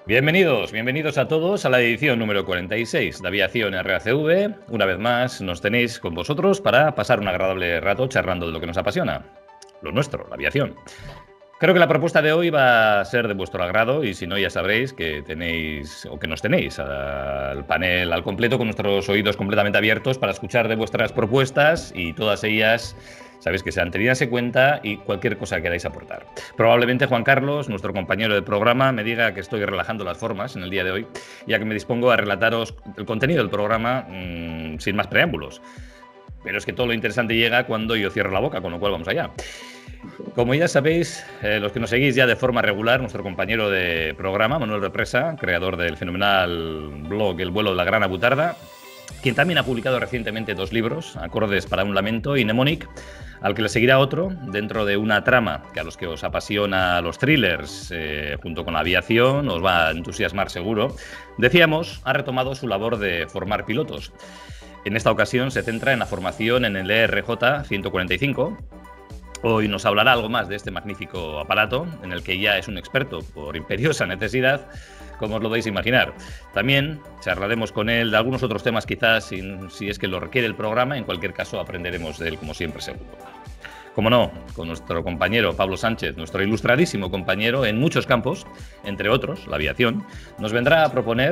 Bienvenidos a todos a la edición número 46 de Aviación RACV. Una vez más nos tenéis con vosotros para pasar un agradable rato charlando de lo que nos apasiona, lo nuestro, la aviación. Creo que la propuesta de hoy va a ser de vuestro agrado y si no ya sabréis que tenéis o que nos tenéis al panel al completo con nuestros oídos completamente abiertos para escuchar de vuestras propuestas y todas ellas sabéis que sean tenidas en cuenta y cualquier cosa que queráis aportar. Probablemente Juan Carlos, nuestro compañero de programa, me diga que estoy relajando las formas en el día de hoy, ya que me dispongo a relataros el contenido del programa sin más preámbulos. Pero es que todo lo interesante llega cuando yo cierro la boca, con lo cual vamos allá. Como ya sabéis, los que nos seguís ya de forma regular, nuestro compañero de programa, Manuel Represa, creador del fenomenal blog El vuelo de la gran abutarda, quien también ha publicado recientemente 2 libros, Acordes para un lamento y Mnemonic, al que le seguirá otro, dentro de una trama que a los que os apasiona los thrillers, junto con la aviación, os va a entusiasmar seguro. Decíamos, ha retomado su labor de formar pilotos. En esta ocasión se centra en la formación en el ERJ 145. Hoy nos hablará algo más de este magnífico aparato, en el que ya es un experto por imperiosa necesidad, como os lo podéis imaginar. También charlaremos con él de algunos otros temas, quizás, si es que lo requiere el programa. En cualquier caso, aprenderemos de él, como siempre, seguro. Como no, con nuestro compañero Pablo Sánchez, nuestro ilustradísimo compañero en muchos campos, entre otros, la aviación, nos vendrá a proponer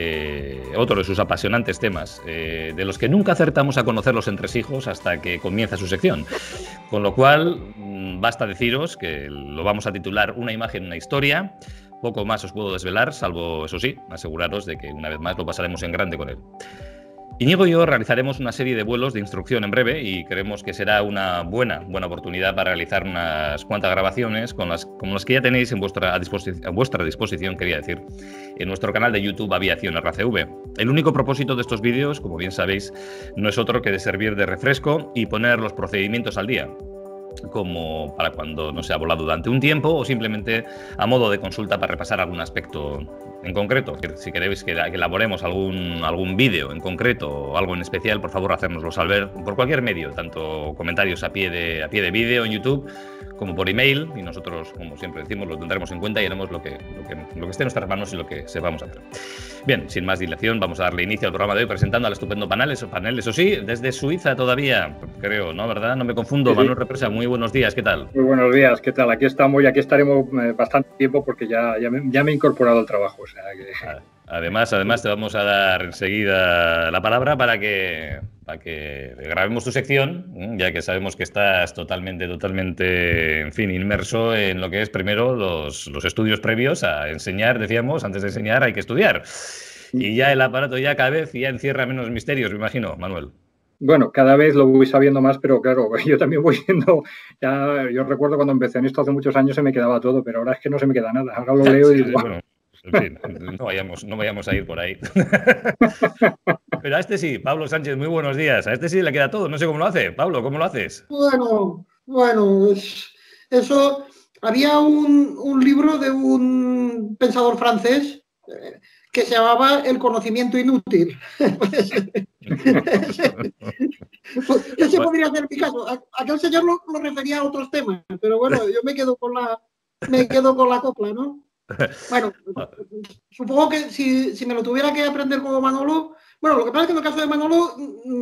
otro de sus apasionantes temas, de los que nunca acertamos a conocer los entresijos hasta que comienza su sección. Con lo cual, basta deciros que lo vamos a titular Una imagen, una historia. Poco más os puedo desvelar, salvo, eso sí, aseguraros de que una vez más lo pasaremos en grande con él. Íñigo y yo realizaremos una serie de vuelos de instrucción en breve y creemos que será una buena oportunidad para realizar unas cuantas grabaciones como las que ya tenéis a vuestra disposición, quería decir, en nuestro canal de YouTube Aviación RACV. El único propósito de estos vídeos, como bien sabéis, no es otro que de servir de refresco y poner los procedimientos al día, como para cuando no se ha volado durante un tiempo o simplemente a modo de consulta para repasar algún aspecto en concreto. Si queréis que elaboremos algún vídeo en concreto o algo en especial, por favor, hacérnoslo saber por cualquier medio, tanto comentarios a pie de vídeo en YouTube como por email, y nosotros, como siempre decimos, lo tendremos en cuenta y haremos lo que esté en nuestras manos y lo que sepamos hacer. Bien, sin más dilación, vamos a darle inicio al programa de hoy presentando al estupendo panel, eso sí, desde Suiza todavía, creo, ¿no? ¿Verdad? No me confundo. Sí. Manuel Represa, muy buenos días, ¿qué tal? Muy buenos días, ¿qué tal? Aquí estamos y aquí estaremos bastante tiempo porque ya me he incorporado al trabajo. O sea que... Además, te vamos a dar enseguida la palabra para que grabemos tu sección, ya que sabemos que estás totalmente, en fin, inmerso en lo que es primero los estudios previos a enseñar. Decíamos, antes de enseñar hay que estudiar. Y ya el aparato ya cada vez ya encierra menos misterios, me imagino, Manuel. Bueno, cada vez lo voy sabiendo más, pero claro, yo también voy viendo, yo recuerdo cuando empecé en esto hace muchos años se me quedaba todo, pero ahora es que no se me queda nada, ahora lo leo y digo... Bueno, en fin, no vayamos a ir por ahí. Pero a este sí, Pablo Sánchez, muy buenos días. A este sí le queda todo, no sé cómo lo hace. Pablo, ¿cómo lo haces? Bueno, eso... Había un libro de un pensador francés que se llamaba El conocimiento inútil. Ese podría ser mi caso. Aquel señor lo refería a otros temas, pero bueno, yo me quedo con la copla, ¿no? Bueno, supongo que si me lo tuviera que aprender como Manolo, bueno, lo que pasa es que en el caso de Manolo,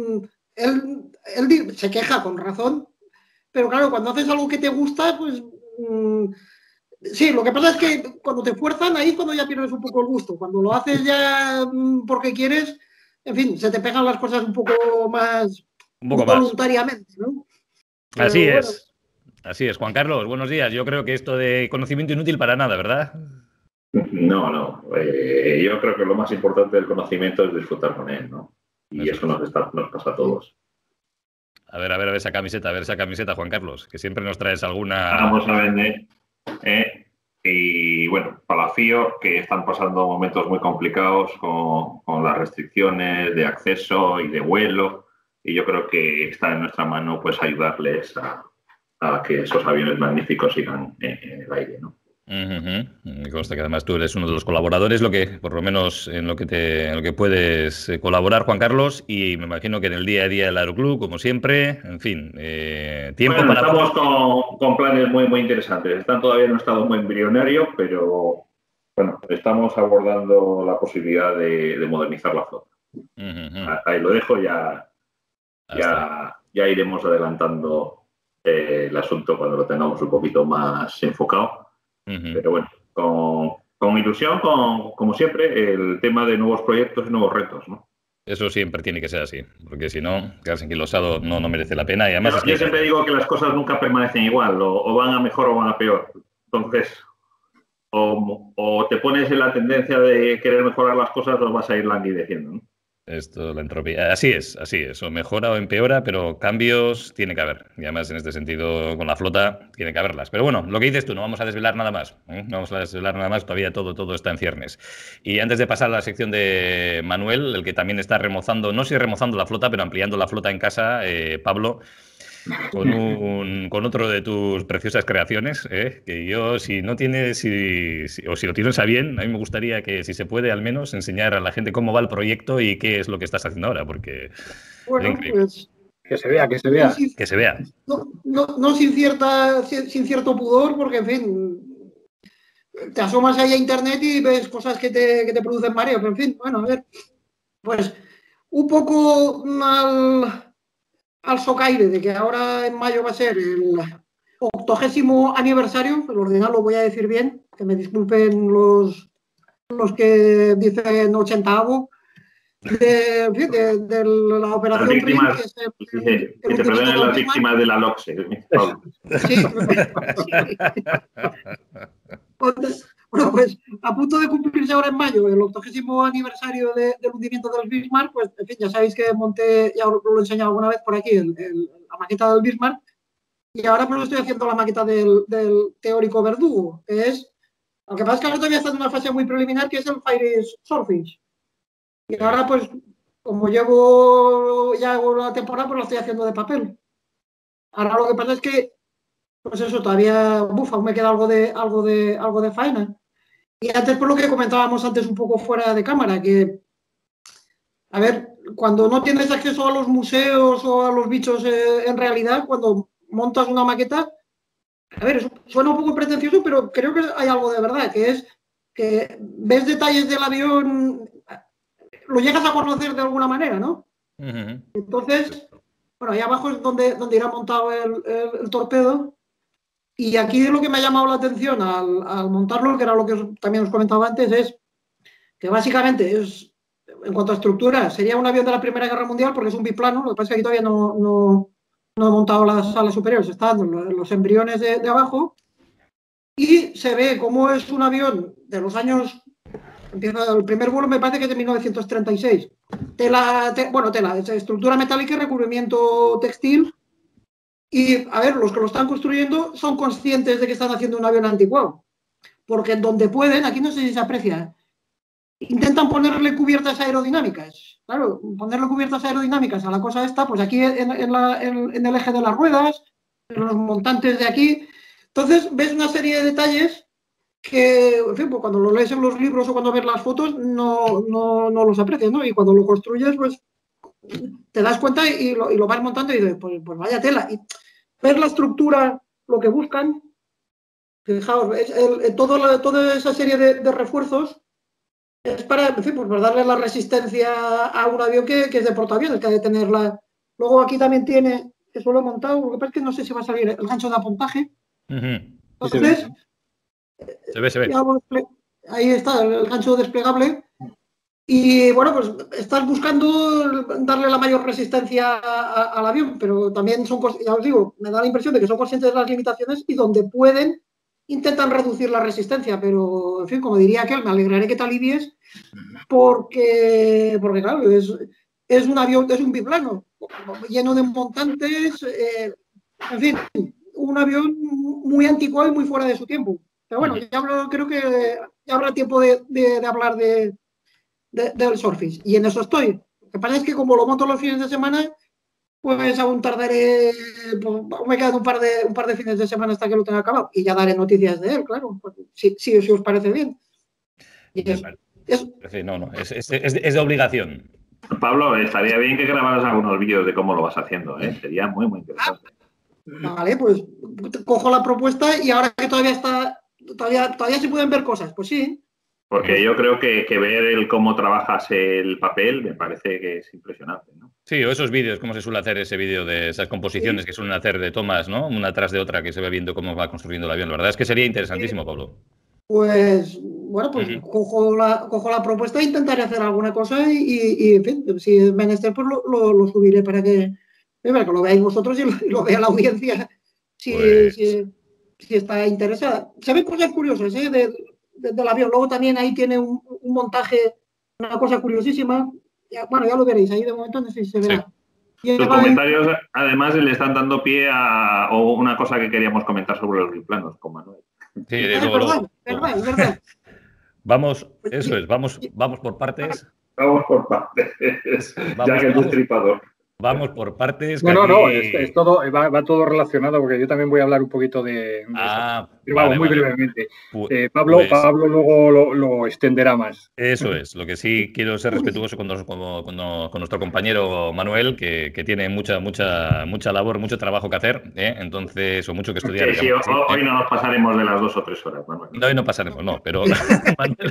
él se queja con razón, pero claro, cuando haces algo que te gusta, pues sí, lo que pasa es que cuando te fuerzan, ahí es cuando ya pierdes un poco el gusto. Cuando lo haces ya porque quieres, en fin, se te pegan las cosas un poco más voluntariamente, ¿no? Así es. Así es. Juan Carlos, buenos días. Yo creo que esto de conocimiento inútil para nada, ¿verdad? No. Yo creo que lo más importante del conocimiento es disfrutar con él, ¿no? Y eso nos pasa a todos. A ver esa camiseta, Juan Carlos, que siempre nos traes alguna... Vamos a vender. Y bueno, para la FIO, que están pasando momentos muy complicados con las restricciones de acceso y de vuelo, y yo creo que está en nuestra mano pues ayudarles a que esos aviones magníficos sigan en el aire, ¿no? Me consta que además tú eres uno de los colaboradores, por lo menos en lo que puedes colaborar, Juan Carlos, y me imagino que en el día a día del Aeroclub, como siempre, en fin, tiempo bueno, para... Estamos con planes muy interesantes. Están todavía en un estado muy embrionario, pero Bueno, estamos abordando la posibilidad de modernizar la flota. Ahí lo dejo, ya iremos adelantando el asunto cuando lo tengamos un poquito más enfocado. Pero bueno, con ilusión, como siempre, el tema de nuevos proyectos y nuevos retos, ¿no? Eso siempre tiene que ser así, porque si no, quedarse enquilosado no merece la pena. Y además yo siempre digo que las cosas nunca permanecen igual, o van a mejor o van a peor. Entonces, o te pones en la tendencia de querer mejorar las cosas o vas a ir languideciendo, ¿no? Esto, la entropía. Así es. O mejora o empeora, pero cambios tiene que haber. Y además, en este sentido, con la flota, tiene que haberlas. Pero bueno, lo que dices tú, no vamos a desvelar nada más. No vamos a desvelar nada más, todavía todo está en ciernes. Y antes de pasar a la sección de Manuel, el que también está remozando, no sé si remozando la flota, pero ampliando la flota en casa, Pablo, con otro de tus preciosas creaciones, que yo, si lo tienes a bien, a mí me gustaría que, si se puede, al menos enseñar a la gente cómo va el proyecto y qué es lo que estás haciendo ahora, porque bueno, pues que se vea. Que se vea. No sin cierto pudor, porque, en fin, te asomas ahí a internet y ves cosas que te producen mareo, pero, en fin, bueno, a ver, pues un poco al socaire de que ahora en mayo va a ser el 80º aniversario, el ordinal lo voy a decir bien, que me disculpen los que dicen 80avo, de la operación víctimas, que te perdonen las víctimas de la LOCSE. Sí. Bueno, pues a punto de cumplirse ahora en mayo el 80º aniversario del hundimiento del Bismarck, pues en fin, ya sabéis que monté, ya lo he enseñado alguna vez por aquí, la maqueta del Bismarck, y ahora pues estoy haciendo la maqueta del teórico verdugo, que es, aunque pasa es que ahora todavía está en una fase muy preliminar, que es el Fire Swordfish. Y ahora pues, como llevo ya la temporada, pues lo estoy haciendo de papel. Ahora lo que pasa es que pues eso, todavía, aún me queda algo de faena. Y antes, por lo que comentábamos antes un poco fuera de cámara, que, a ver, cuando no tienes acceso a los museos o a los bichos en realidad, cuando montas una maqueta, a ver, eso suena un poco pretencioso, pero creo que hay algo de verdad, que es que ves detalles del avión, lo llegas a conocer de alguna manera, ¿no? Entonces, bueno, ahí abajo es donde irá montado el torpedo. Y aquí lo que me ha llamado la atención al montarlo, que era lo que también os comentaba antes, es que básicamente en cuanto a estructura, sería un avión de la Primera Guerra Mundial porque es un biplano. Lo que pasa es que aquí todavía no he montado las alas superiores, están los embriones de abajo. Y se ve cómo es un avión de los años... El primer vuelo me parece que es de 1936. Tela, es estructura metálica y recubrimiento textil. Y, a ver, los que lo están construyendo son conscientes de que están haciendo un avión anticuado. Porque donde pueden, aquí no sé si se aprecia, intentan ponerle cubiertas aerodinámicas. Claro, ponerle cubiertas aerodinámicas a la cosa esta, pues aquí en el eje de las ruedas, en los montantes de aquí. Entonces, ves una serie de detalles que, en fin, pues cuando lo lees en los libros o cuando ves las fotos, no los aprecias, ¿no? Y cuando lo construyes, pues te das cuenta y lo vas montando y dices, pues vaya tela. Y ver la estructura, lo que buscan, fijaos, toda esa serie de refuerzos es para, en fin, pues para darle la resistencia a un avión que es de portaaviones, que ha de tenerla. Luego aquí también tiene, eso lo he montado, lo que pasa es que no sé si va a salir el gancho de apuntaje. Entonces, se ve. Ahí está el gancho desplegable. Y bueno, pues estás buscando darle la mayor resistencia al avión, pero también ya os digo, me da la impresión de que son conscientes de las limitaciones y donde pueden intentan reducir la resistencia, pero en fin, como diría aquel, me alegraré que te alivies, porque claro, es un avión, es un biplano, lleno de montantes, en fin, un avión muy anticuado y muy fuera de su tiempo. Pero bueno, creo que ya habrá tiempo de hablar del Swordfish. Y en eso estoy. Lo que pasa es que como lo monto los fines de semana, pues aún tardaré, pues, me quedan un par de fines de semana hasta que lo tenga acabado. Y ya daré noticias de él, claro, si os parece bien. Es de obligación. Pablo, estaría bien que grabaras algunos vídeos de cómo lo vas haciendo, ¿eh? Sería muy, muy interesante. Vale, pues cojo la propuesta y ahora que todavía se pueden ver cosas, pues sí. Porque yo creo que ver cómo trabajas el papel me parece que es impresionante, ¿no? Sí, o esos vídeos, cómo se suele hacer ese vídeo de esas composiciones que suelen hacer de tomas, ¿no? Una tras de otra, que se ve viendo cómo va construyendo el avión. La verdad es que sería interesantísimo, Pablo. Pues, bueno, pues cojo la propuesta e intentaré hacer alguna cosa y en fin, si es menester, pues lo subiré para que lo veáis vosotros y lo vea la audiencia si está interesada. Se ven cosas curiosas, del avión. Luego también ahí tiene un montaje, una cosa curiosísima. Ya lo veréis ahí de momento, no sé si se verá. Sí. Los comentarios, además, le están dando pie a una cosa que queríamos comentar sobre los biplanos con Manuel. Sí, es verdad. Vamos, eso es, vamos por partes. Vamos por partes. Ya que el destripador. Vamos por partes. No, es todo, va todo relacionado, porque yo también voy a hablar un poquito de eso. Pero vamos, muy brevemente. Pablo luego lo extenderá más. Eso es, lo que sí quiero ser respetuoso con nuestro compañero Manuel, que tiene mucha labor, mucho trabajo que hacer, entonces, o mucho que estudiar. Sí, hoy no nos pasaremos de las 2 o 3 horas, Manuel. No, hoy no pasaremos, no, pero Manuel...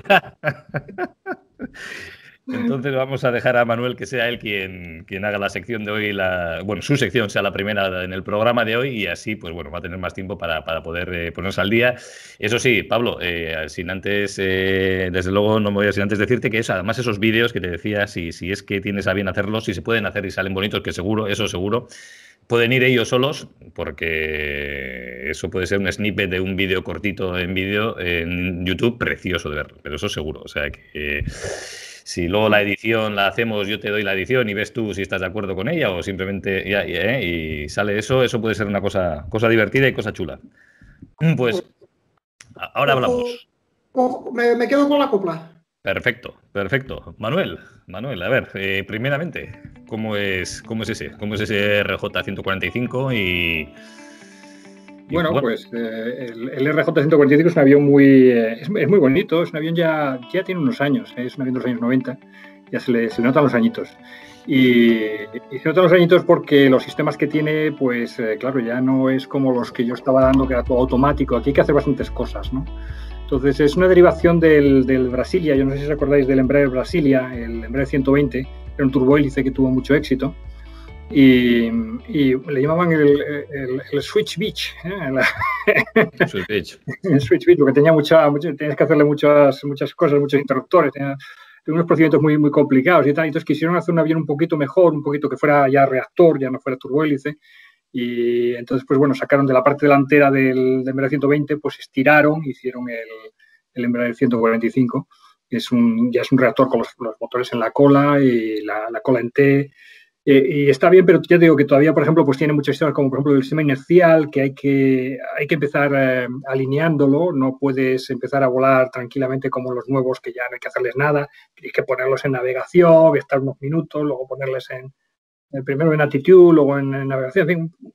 Entonces vamos a dejar a Manuel que sea él quien haga la sección de hoy, su sección sea la primera en el programa de hoy, y así pues bueno, va a tener más tiempo para poder ponerse al día. Eso sí, Pablo, sin antes, desde luego no me voy a sin antes decirte que además esos vídeos que te decía, si es que tienes a bien hacerlos, si se pueden hacer y salen bonitos, que seguro, pueden ir ellos solos, porque eso puede ser un snippet de un vídeo cortito en YouTube, precioso de ver, pero eso seguro. O sea que si luego la edición la hacemos, yo te doy la edición y ves tú si estás de acuerdo con ella, o simplemente y sale eso puede ser una cosa divertida y cosa chula. Pues ahora hablamos. Me quedo con la copla. Perfecto. Manuel, a ver, primeramente, ¿cómo es ese RJ-145? Bueno, pues el RJ-145 es un avión es muy bonito, es un avión ya tiene unos años, es un avión de los años 90, ya se le notan los añitos. Y se notan los añitos porque los sistemas que tiene, pues claro, ya no es como los que yo estaba dando, que era todo automático. Aquí hay que hacer bastantes cosas, ¿no? Entonces es una derivación del Brasilia. Yo no sé si os acordáis del Embraer Brasilia, el Embraer 120, era un turbohélice que tuvo mucho éxito. Y le llamaban el Switch Beach. El Switch Beach, porque tenía tenías que hacerle muchas cosas, muchos interruptores, tenía unos procedimientos muy, muy complicados y tal. Entonces quisieron hacer un avión un poquito mejor, un poquito que fuera ya reactor, ya no fuera turbohélice. Y entonces, pues bueno, sacaron de la parte delantera del Embraer 120, pues estiraron, hicieron el Embraer 145, que ya es un reactor con los motores en la cola y la cola en T. Y está bien, pero ya digo que todavía, por ejemplo, pues tiene muchos sistemas, como por ejemplo el sistema inercial, que hay que empezar alineándolo. No puedes empezar a volar tranquilamente como los nuevos, que ya no hay que hacerles nada. Tienes que ponerlos en navegación, estar unos minutos, luego ponerles primero en attitude, luego en navegación, en fin.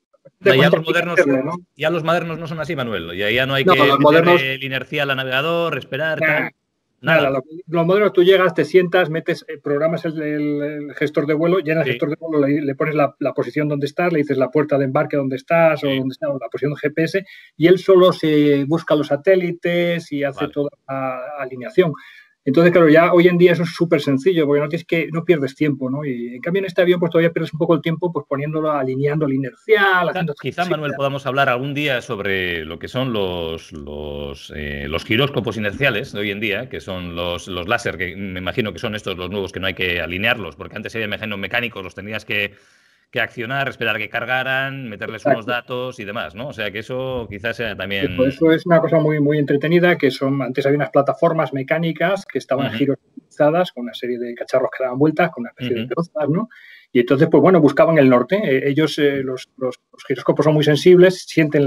Ya los modernos no son así, Manuel. Ya no hay que meterle el inercial al navegador, esperar. Nada. Los modernos, tú llegas, te sientas, programas el gestor de vuelo, ya en el gestor de vuelo le pones la posición donde estás, le dices la puerta de embarque donde estás, o donde está, o la posición GPS, y él solo se busca los satélites y hace toda la alineación. Entonces, claro, ya hoy en día eso es súper sencillo, porque no pierdes tiempo, ¿no? Y en cambio en este avión pues todavía pierdes un poco el tiempo pues alineando el inercial. Quizá, Manuel, podamos hablar algún día sobre lo que son los giróscopos inerciales de hoy en día, que son los láser, que me imagino que son estos los nuevos, que no hay que alinearlos, porque antes había mecánicos, los tenías que accionar, esperar a que cargaran, meterles unos datos y demás, ¿no? O sea que eso quizás sea también... Pues eso es una cosa muy, muy entretenida, antes había unas plataformas mecánicas que estaban giroscopizadas con una serie de cacharros que daban vueltas, con una especie de pelotazas, ¿no? Y entonces, pues bueno, buscaban el norte. Ellos, los giroscopos son muy sensibles, sienten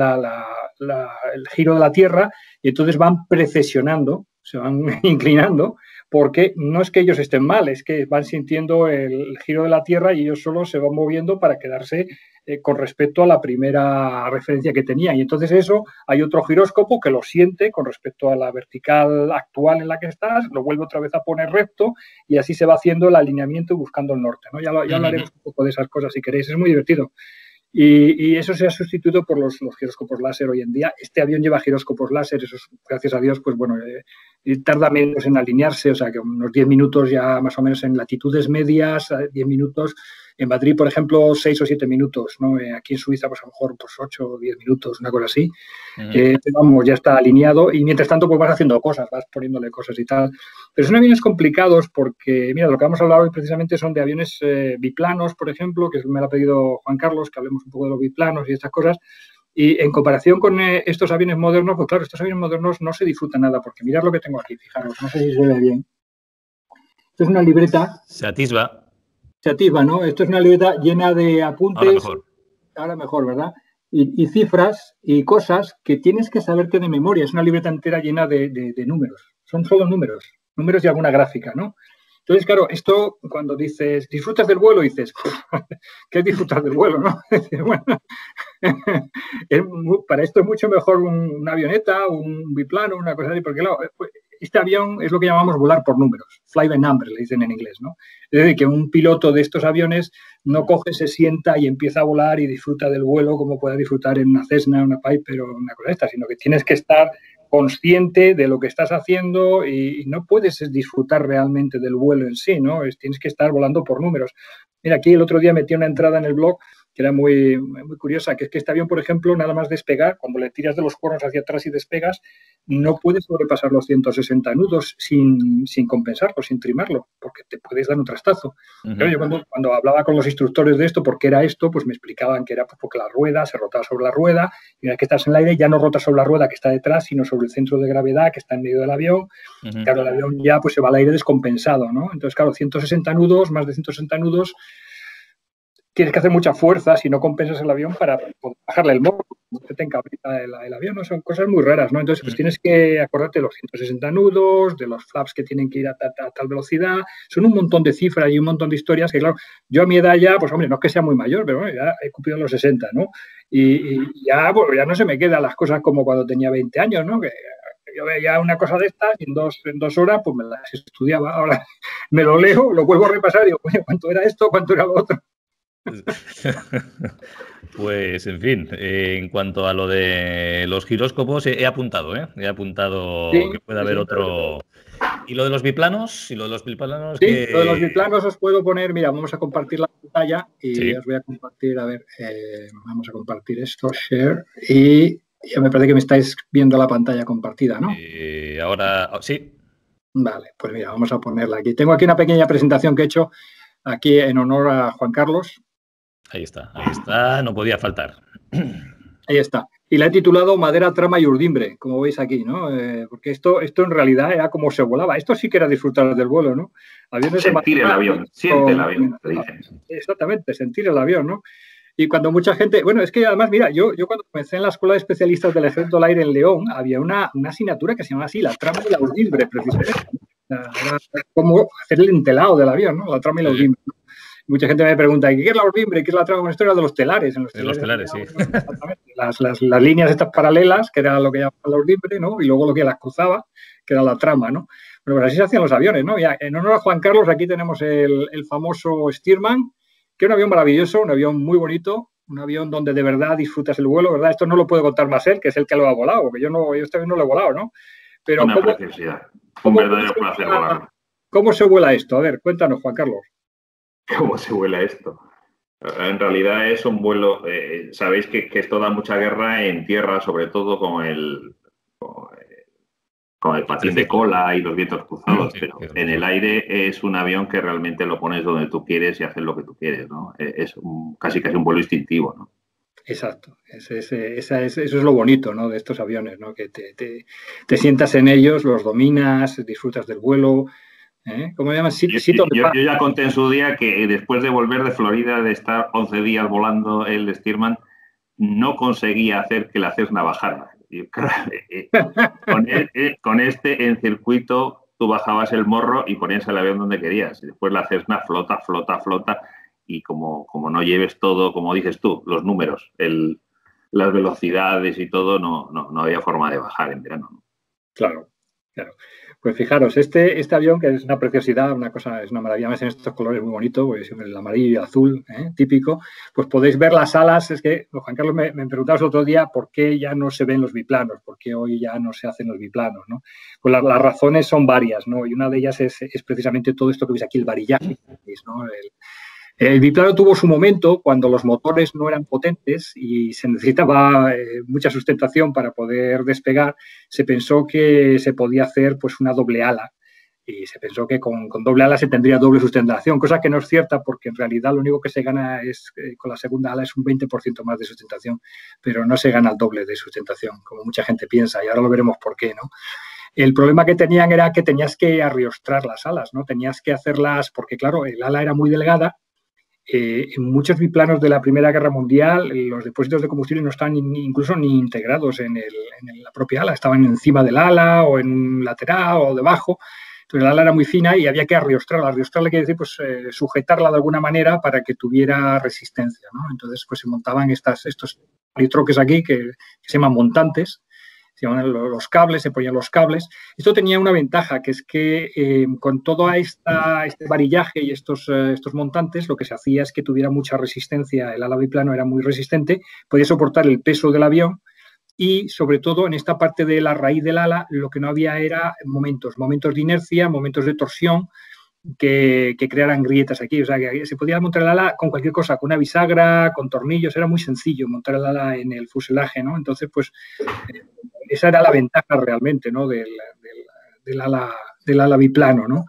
el giro de la Tierra y entonces van precesionando, se van inclinando, porque no es que ellos estén mal, es que van sintiendo el giro de la Tierra y ellos solo se van moviendo para quedarse con respecto a la primera referencia que tenían. Y entonces hay otro giróscopo que lo siente con respecto a la vertical actual en la que estás, lo vuelve otra vez a poner recto y así se va haciendo el alineamiento y buscando el norte, ¿no? Ya hablaremos un poco de esas cosas si queréis, es muy divertido. Y eso se ha sustituido por los giróscopos láser hoy en día. Este avión lleva giróscopos láser, eso es, gracias a Dios, pues bueno, tarda menos en alinearse, o sea que unos 10 minutos ya más o menos en latitudes medias, 10 minutos. En Madrid, por ejemplo, 6 o 7 minutos, ¿no? Aquí en Suiza, pues a lo mejor pues 8 o 10 minutos, una cosa así. Pero vamos, ya está alineado y mientras tanto pues vas haciendo cosas, vas poniéndole cosas y tal. Pero son aviones complicados porque, mira, lo que vamos a hablar hoy precisamente son de aviones biplanos, por ejemplo, que me lo ha pedido Juan Carlos, que hablemos un poco de los biplanos y estas cosas. Y en comparación con estos aviones modernos, pues claro, estos aviones modernos no se disfrutan nada, porque mirad lo que tengo aquí, fijaros, no sé si se ve bien. Esto es una libreta. Se atisba. Se atisba, ¿no? Esto es una libreta llena de apuntes. Ahora mejor, ¿verdad? Y cifras y cosas que tienes que saberte de memoria. Es una libreta entera llena de números. Son solo números y alguna gráfica, ¿no? Entonces, claro, esto cuando dices, disfrutas del vuelo, dices, ¿qué es disfrutar del vuelo, no? Bueno, para esto es mucho mejor una avioneta, un biplano, una cosa así, porque claro, este avión es lo que llamamos volar por números, fly by numbers, le dicen en inglés, ¿no? Es decir, que un piloto de estos aviones no coge, se sienta y empieza a volar y disfruta del vuelo como pueda disfrutar en una Cessna, una Piper o una cosa esta, sino que tienes que estar consciente de lo que estás haciendo y no puedes disfrutar realmente del vuelo en sí, ¿no? Tienes que estar volando por números. Mira, aquí el otro día metí una entrada en el blog que era muy, muy curiosa, que es que este avión, por ejemplo, nada más despegar, cuando le tiras de los cuernos hacia atrás y despegas, no puedes sobrepasar los 160 nudos sin compensarlo, sin trimarlo, porque te puedes dar un trastazo. Pero yo cuando hablaba con los instructores de esto, ¿por qué era esto? Pues me explicaban que era porque la rueda se rotaba sobre la rueda, y una vez que estás en el aire ya no rotas sobre la rueda que está detrás, sino sobre el centro de gravedad que está en medio del avión. Claro, el avión ya pues se va al aire descompensado, ¿no? Entonces, claro, 160 nudos, más de 160 nudos, tienes que hacer mucha fuerza si no compensas el avión para poder bajarle el morro, que te encabrita el avión, ¿no? Son cosas muy raras, ¿no? Entonces, pues tienes que acordarte de los 160 nudos, de los flaps que tienen que ir a tal velocidad. Son un montón de cifras y un montón de historias que, claro, yo a mi edad ya, pues hombre, no es que sea muy mayor, pero bueno, ya he cumplido los 60, ¿no? Y ya, bueno, ya no se me quedan las cosas como cuando tenía 20 años, ¿no? Que yo veía una cosa de estas y en dos horas pues me las estudiaba. Ahora me lo leo, lo vuelvo a repasar y digo, ¿cuánto era esto? ¿Cuánto era lo otro? Pues, en fin, en cuanto a lo de los giróscopos, he apuntado sí, que puede haber otro. ¿Y lo de los biplanos? Sí, lo de los biplanos os puedo poner, mira, vamos a compartir la pantalla y os voy a compartir, a ver, vamos a compartir esto, share, y ya me parece que me estáis viendo la pantalla compartida, ¿no? Ahora, sí. Vale, pues mira, vamos a ponerla aquí. Tengo aquí una pequeña presentación que he hecho aquí en honor a Juan Carlos. Ahí está, no podía faltar. Ahí está. Y la he titulado Madera, Trama y Urdimbre, como veis aquí, ¿no? Porque esto en realidad era como se volaba. Esto sí que era disfrutar del vuelo, ¿no? Sentir el avión, siente el avión, te dicen. Exactamente, sentir el avión, ¿no? Y cuando mucha gente... Bueno, es que además, mira, yo cuando comencé en la Escuela de Especialistas del Ejército del Aire en León, había una asignatura que se llamaba así, la trama y la urdimbre, precisamente. Era como hacer el entelado del avión, ¿no? La trama y la urdimbre. Mucha gente me pregunta, ¿qué es la urdimbre? ¿Qué es la trama? Bueno, esto era de los telares. En los telares, sí. Exactamente. Las líneas estas paralelas, que era lo que llamaban la urdimbre, ¿no? Y luego lo que las cruzaba, que era la trama, ¿no? Bueno, pues así se hacían los aviones, ¿no? Ya, en honor a Juan Carlos, aquí tenemos el famoso Stearman, que es un avión maravilloso, un avión muy bonito, un avión donde de verdad disfrutas el vuelo, ¿verdad? Esto no lo puede contar más él, que es el que lo ha volado, porque yo este avión no lo he volado, ¿no? Pero una preciosidad, un verdadero placer volar. ¿Cómo se vuela esto? A ver, cuéntanos, Juan Carlos. ¿Cómo se vuela esto? En realidad es un vuelo, sabéis que esto da mucha guerra en tierra, sobre todo con el patín de cola y los vientos cruzados, pero en el aire es un avión que realmente lo pones donde tú quieres y haces lo que tú quieres, ¿no? Es casi un vuelo instintivo, ¿no? Exacto, eso es lo bonito, ¿no? De estos aviones, ¿no? Que te sientas en ellos, los dominas, disfrutas del vuelo. ¿Cómo se llama? Yo ya conté en su día que después de volver de Florida, de estar 11 días volando el Stearman, no conseguía hacer que la Cessna bajara. Y, claro, con este en circuito tú bajabas el morro y ponías el avión donde querías. Y después la Cessna flota y como no lleves todo, como dices tú, los números, las velocidades y todo, no había forma de bajar en verano, ¿no? Claro. Pues fijaros, este avión, que es una preciosidad, una cosa, es una maravilla, más en estos colores muy bonito, pues el amarillo y el azul, típico, pues podéis ver las alas. Es que Juan Carlos me preguntabas el otro día por qué ya no se ven los biplanos, por qué hoy ya no se hacen los biplanos, ¿no? Pues las razones son varias, ¿no? Y una de ellas es precisamente todo esto que veis aquí, el varillaje, ¿no? El biplano tuvo su momento cuando los motores no eran potentes y se necesitaba mucha sustentación para poder despegar. Se pensó que se podía hacer pues una doble ala y se pensó que con doble ala se tendría doble sustentación, cosa que no es cierta porque en realidad lo único que se gana es con la segunda ala es un 20% más de sustentación, pero no se gana el doble de sustentación, como mucha gente piensa, y ahora lo veremos por qué, ¿no? El problema que tenían era que tenías que arriostrar las alas, ¿no? Tenías que hacerlas, porque claro, el ala era muy delgada. En muchos biplanos de la Primera Guerra Mundial, los depósitos de combustible no estaban incluso ni integrados en la propia ala, estaban encima del ala o en un lateral o debajo. Entonces el ala era muy fina y había que arriostrarla. Arriostrarla quiere decir pues, sujetarla de alguna manera para que tuviera resistencia, ¿no? Entonces pues, se montaban estos alitroques aquí que se llaman montantes. Se llaman los cables, se ponían los cables. Esto tenía una ventaja, que es que con todo este varillaje y estos montantes, lo que se hacía es que tuviera mucha resistencia. El ala biplano era muy resistente, podía soportar el peso del avión y, sobre todo, en esta parte de la raíz del ala, lo que no había era momentos de inercia, momentos de torsión, que crearan grietas aquí. O sea, que se podía montar el ala con cualquier cosa, con una bisagra, con tornillos. Era muy sencillo montar el ala en el fuselaje, ¿no? Entonces, pues, esa era la ventaja realmente, ¿no? del ala biplano, ¿no?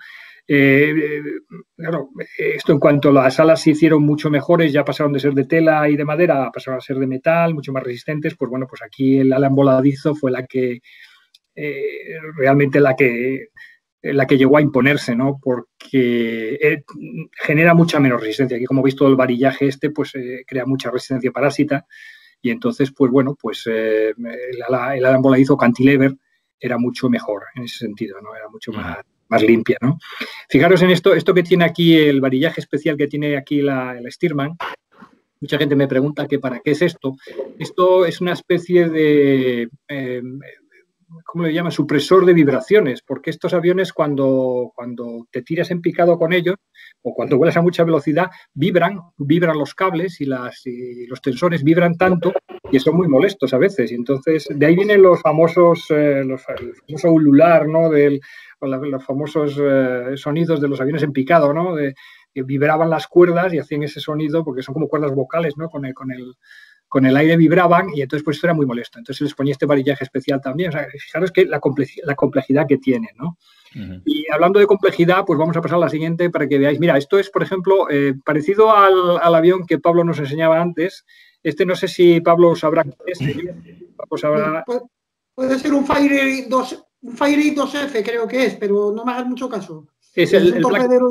Claro, esto en cuanto a las alas se hicieron mucho mejores, ya pasaron de ser de tela y de madera, pasaron a ser de metal, mucho más resistentes. Pues bueno, pues aquí el ala en voladizo fue la que realmente la que llegó a imponerse, ¿no? Porque genera mucha menos resistencia. Aquí, como veis, todo el varillaje pues crea mucha resistencia parásita. Y entonces, pues bueno, pues el ala en voladizo cantilever era mucho mejor en ese sentido, ¿no? Era mucho más limpia, ¿no? Fijaros en esto que tiene aquí, el varillaje especial que tiene aquí la Stearman. Mucha gente me pregunta que para qué es esto. Esto es una especie de... ¿cómo le llaman? Supresor de vibraciones, porque estos aviones cuando te tiras en picado con ellos o cuando vuelas a mucha velocidad, vibran los cables y los tensores vibran tanto y son muy molestos a veces. Y entonces, de ahí vienen los famosos, el famoso ulular, ¿no? Los famosos sonidos de los aviones en picado, ¿no? Que vibraban las cuerdas y hacían ese sonido porque son como cuerdas vocales, ¿no? Con el aire vibraban y entonces pues esto era muy molesto. Entonces les ponía este varillaje especial también. O sea, fijaros que la complejidad que tiene, ¿no? Y hablando de complejidad, pues vamos a pasar a la siguiente para que veáis. Mira, esto es, por ejemplo, parecido al avión que Pablo nos enseñaba antes. Este no sé si Pablo sabrá qué es. Pablo sabrá... Puede ser un Fairy 2F, creo que es, pero no me hagas mucho caso. Es el torpedero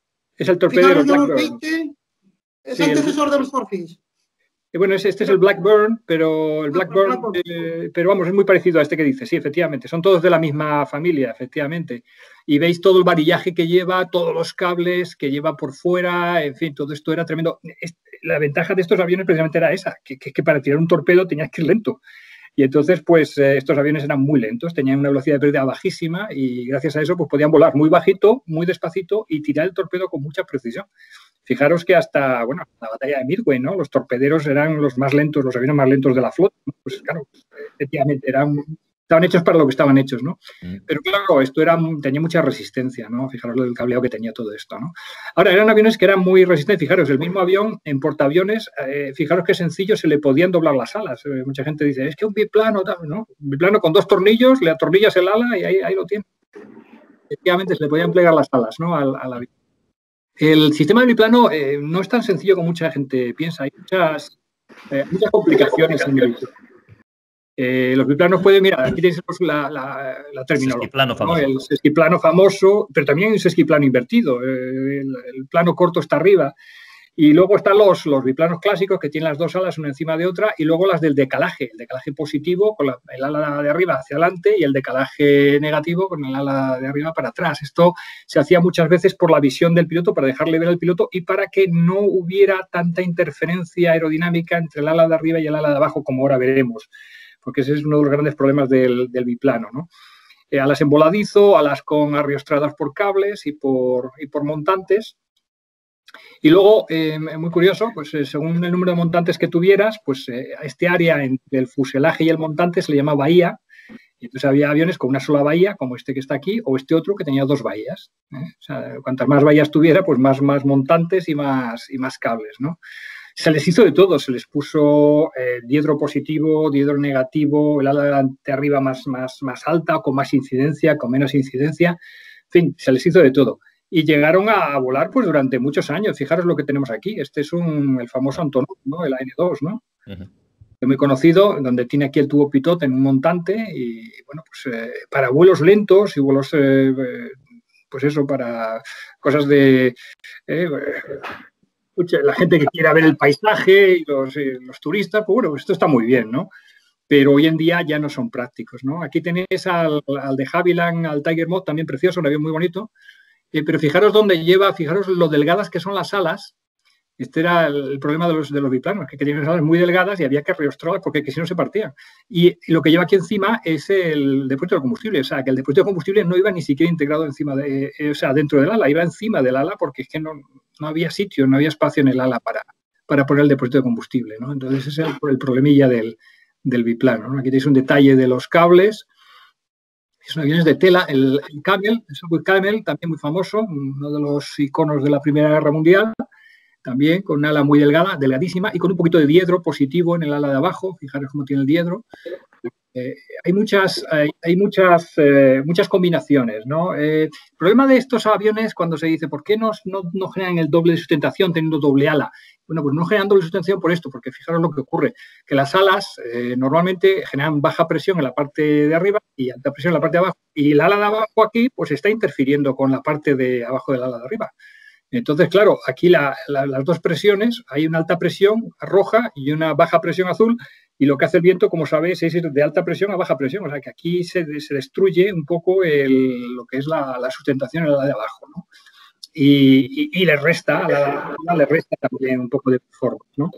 de los 20, es el antecesor de los Torfish. Bueno, este es el Blackburn, pero pero vamos, es muy parecido a este que dice. Sí, efectivamente, son todos de la misma familia, efectivamente. Y veis todo el varillaje que lleva, todos los cables que lleva por fuera, en fin, todo esto era tremendo. La ventaja de estos aviones precisamente era esa, que para tirar un torpedo tenías que ir lento. Y entonces, pues, estos aviones eran muy lentos, tenían una velocidad de pérdida bajísima y gracias a eso, pues, podían volar muy bajito, muy despacito y tirar el torpedo con mucha precisión. Fijaros que hasta, bueno, la batalla de Midway, ¿no? Los torpederos eran los más lentos, los aviones más lentos de la flota. Pues claro, efectivamente, estaban hechos para lo que estaban hechos, ¿no? Pero claro, esto tenía mucha resistencia, ¿no? Fijaros el cableado que tenía todo esto, ¿no? Ahora, eran aviones que eran muy resistentes. Fijaros, el mismo avión en portaaviones, fijaros qué sencillo, se le podían doblar las alas. Mucha gente dice, es que un biplano, ¿no? Un biplano con 2 tornillos, le atornillas el ala y ahí lo tiene. Efectivamente, se le podían plegar las alas, ¿no? Al avión. El sistema de biplano no es tan sencillo como mucha gente piensa. Hay muchas complicaciones en el biplano. Los biplanos pueden, mira, aquí tenéis la terminología, ¿no? El sesquiplano famoso, pero también hay un sesquiplano invertido. El plano corto está arriba. Y luego están los biplanos clásicos que tienen las 2 alas una encima de otra y luego las del decalaje, el decalaje positivo con el ala de arriba hacia adelante y el decalaje negativo con el ala de arriba para atrás. Esto se hacía muchas veces por la visión del piloto, para dejarle ver al piloto y para que no hubiera tanta interferencia aerodinámica entre el ala de arriba y el ala de abajo, como ahora veremos, porque ese es uno de los grandes problemas del biplano, ¿no? alas en voladizo, alas con arriostradas por cables y por montantes. Y luego, muy curioso, pues según el número de montantes que tuvieras, pues a este área entre el fuselaje y el montante se le llama bahía. Y entonces había aviones con una sola bahía, como este que está aquí, o este otro que tenía 2 bahías. O sea, cuantas más bahías tuviera, pues más montantes y más cables, ¿no? Se les hizo de todo, se les puso diedro positivo, diedro negativo, el ala de arriba más alta, con más incidencia, con menos incidencia. En fin, se les hizo de todo. Y llegaron a volar pues durante muchos años. Fijaros lo que tenemos aquí. Este es el famoso Antonov, ¿no? El AN2, ¿no? Muy conocido, donde tiene aquí el tubo pitot en un montante y, bueno, pues para vuelos lentos y vuelos, pues eso, para cosas de... la gente que quiera ver el paisaje y los turistas, pues bueno, esto está muy bien, ¿no? Pero hoy en día ya no son prácticos, ¿no? Aquí tenéis al de Havilland, al Tiger Moth, también precioso, un avión muy bonito, pero fijaros dónde lleva, fijaros lo delgadas que son las alas. Este era el problema de los biplanos, que tenían alas muy delgadas y había que reostrarlas porque si no se partían. Y lo que lleva aquí encima es el depósito de combustible. O sea, que el depósito de combustible no iba ni siquiera integrado encima o sea, dentro del ala, iba encima del ala porque es que no había sitio, no había espacio en el ala para poner el depósito de combustible, ¿no? Entonces ese es el problemilla del biplano, ¿no? Aquí tenéis un detalle de los cables. Son aviones de tela. El Camel, el Sopwith Camel, también muy famoso, uno de los iconos de la Primera Guerra Mundial. También con un ala muy delgada, delgadísima, y con un poquito de diedro positivo en el ala de abajo. Fijaros cómo tiene el diedro. Hay muchas combinaciones, ¿no? El problema de estos aviones, cuando se dice, ¿por qué no generan el doble de sustentación teniendo doble ala? Bueno, pues no generan doble sustentación por esto, porque fijaros lo que ocurre, que las alas normalmente generan baja presión en la parte de arriba y alta presión en la parte de abajo, y el ala de abajo aquí pues está interfiriendo con la parte de abajo del ala de arriba. Entonces, claro, aquí las 2 presiones, hay una alta presión roja y una baja presión azul, y lo que hace el viento, como sabéis, es ir de alta presión a baja presión. O sea, que aquí se destruye un poco lo que es la sustentación en la de abajo, ¿no? Y le resta, le resta también un poco de performance, ¿no?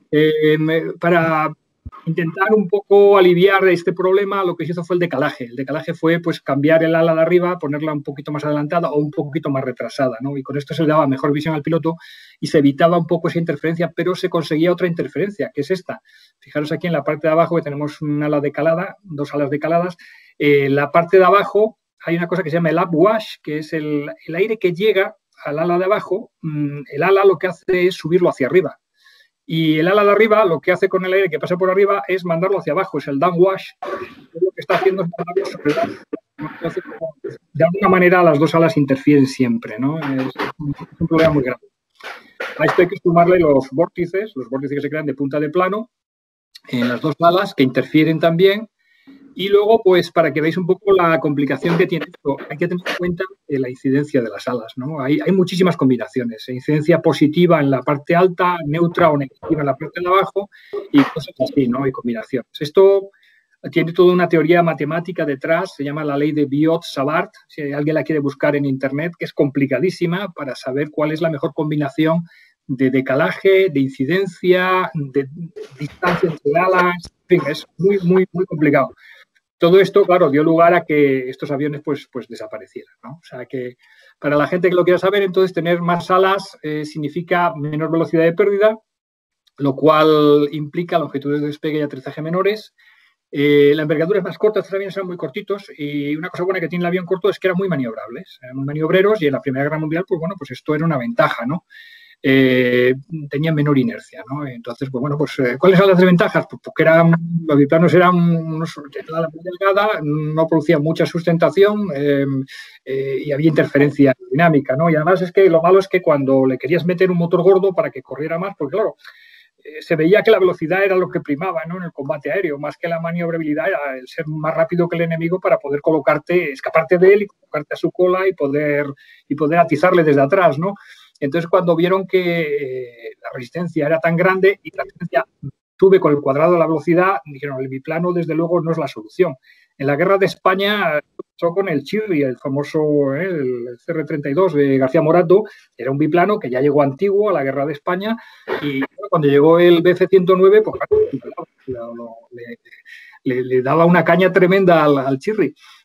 Para intentar un poco aliviar este problema, lo que se hizo fue el decalaje. El decalaje fue pues cambiar el ala de arriba, ponerla un poquito más adelantada o un poquito más retrasada, ¿no? Y con esto se le daba mejor visión al piloto y se evitaba un poco esa interferencia, pero se conseguía otra interferencia, que es esta. Fijaros aquí en la parte de abajo que tenemos un ala decalada, 2 alas decaladas. La parte de abajo hay una cosa que se llama el upwash, que es el aire que llega al ala de abajo. El ala lo que hace es subirlo hacia arriba. Y el ala de arriba, lo que hace con el aire que pasa por arriba es mandarlo hacia abajo, es el downwash. Lo que está haciendo es mandarlo sobre el ala. Entonces, de alguna manera, las 2 alas interfieren siempre, ¿no? Es un problema muy grande. A esto hay que sumarle los vórtices que se crean de punta de plano en las 2 alas, que interfieren también. Y luego, pues, para que veáis un poco la complicación que tiene esto, hay que tener en cuenta la incidencia de las alas, ¿no? Hay muchísimas combinaciones. Incidencia positiva en la parte alta, neutra o negativa en la parte de abajo y cosas así, ¿no? Y combinaciones. Esto tiene toda una teoría matemática detrás, se llama la ley de Biot-Savart, si alguien la quiere buscar en Internet, que es complicadísima para saber cuál es la mejor combinación de decalaje, de incidencia, de distancia entre alas. En fin, es muy, muy, muy complicado. Todo esto, claro, dio lugar a que estos aviones pues desaparecieran, ¿no? O sea que para la gente que lo quiera saber, entonces tener más alas significa menor velocidad de pérdida, lo cual implica longitudes de despegue y aterrizaje menores. La envergadura es más corta, estos aviones eran muy cortitos y una cosa buena que tiene el avión corto es que eran muy maniobrables, eran muy maniobreros y en la Primera Guerra Mundial, pues bueno, pues esto era una ventaja, ¿no? Tenían menor inercia, ¿no? Entonces, pues bueno, pues ¿cuáles eran las desventajas? Pues porque los biplanos eran una ala muy delgada, no producían mucha sustentación y había interferencia dinámica, ¿no? Y además es que lo malo es que cuando le querías meter un motor gordo para que corriera más, porque claro, se veía que la velocidad era lo que primaba, ¿no? En el combate aéreo, más que la maniobrabilidad, era el ser más rápido que el enemigo para poder colocarte, escaparte de él y colocarte a su cola y poder atizarle desde atrás, ¿no? Entonces, cuando vieron que la resistencia era tan grande y la resistencia sube con el cuadrado de la velocidad, dijeron, el biplano, desde luego, no es la solución. En la Guerra de España, pasó con el Chirri, el famoso el CR-32 de García Morato, era un biplano que ya llegó antiguo a la Guerra de España y cuando llegó el Bf-109, pues le daba una caña tremenda al Chirri.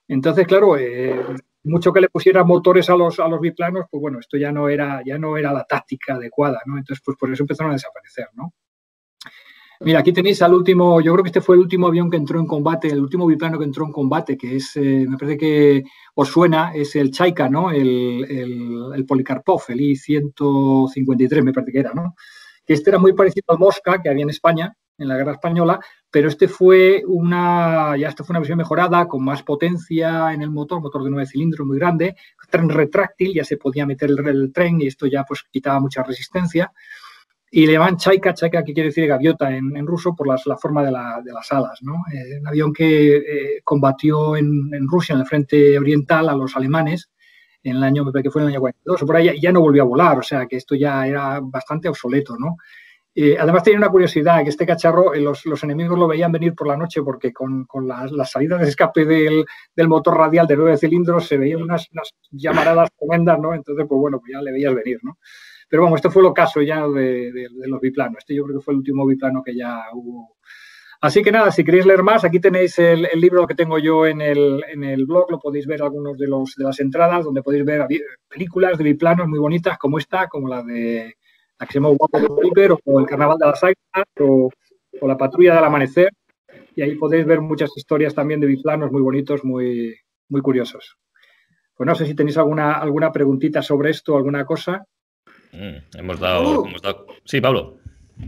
Entonces, claro, mucho que le pusiera motores a los biplanos, pues bueno, esto ya no era la táctica adecuada, ¿no? Entonces, pues por eso empezaron a desaparecer, ¿no? Mira, aquí tenéis al último, yo creo que este fue el último avión que entró en combate, el último biplano que entró en combate, que es, me parece que os suena, es el Chaika, ¿no? El Polikarpov, el I-153, me parece que era, ¿no? Que este era muy parecido al Mosca que había en España, en la Guerra Española, pero este fue una versión mejorada, con más potencia en el motor de 9 cilindros muy grande, tren retráctil, ya se podía meter el tren y esto ya pues quitaba mucha resistencia. Y le llaman Chaika, que quiere decir gaviota en ruso, por la forma de las alas, ¿no? Un avión que combatió en Rusia, en el frente oriental, a los alemanes, en el año, me parece que fue en el año 42, o por ahí, ya no volvió a volar, o sea que esto ya era bastante obsoleto, ¿no? Además tenía una curiosidad, que este cacharro, los enemigos lo veían venir por la noche porque con las salidas de escape del motor radial de 9 cilindros se veían unas llamaradas tremendas, ¿no? Entonces, pues bueno, pues ya le veías venir, ¿no? Pero bueno, este fue el ocaso ya de los biplanos. Este yo creo que fue el último biplano que ya hubo. Así que nada, si queréis leer más, aquí tenéis el libro que tengo yo en el blog, lo podéis ver algunos de las entradas, donde podéis ver películas de biplanos muy bonitas, como esta, como la que se llama Guapo de Flipper, o El Carnaval de las Águilas, o La Patrulla del Amanecer, y ahí podéis ver muchas historias también de biplanos muy bonitos, muy, muy curiosos. Pues no sé si tenéis alguna preguntita sobre esto, alguna cosa. Hemos dado... Sí, Pablo.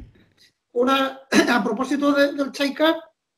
A propósito del Chaika,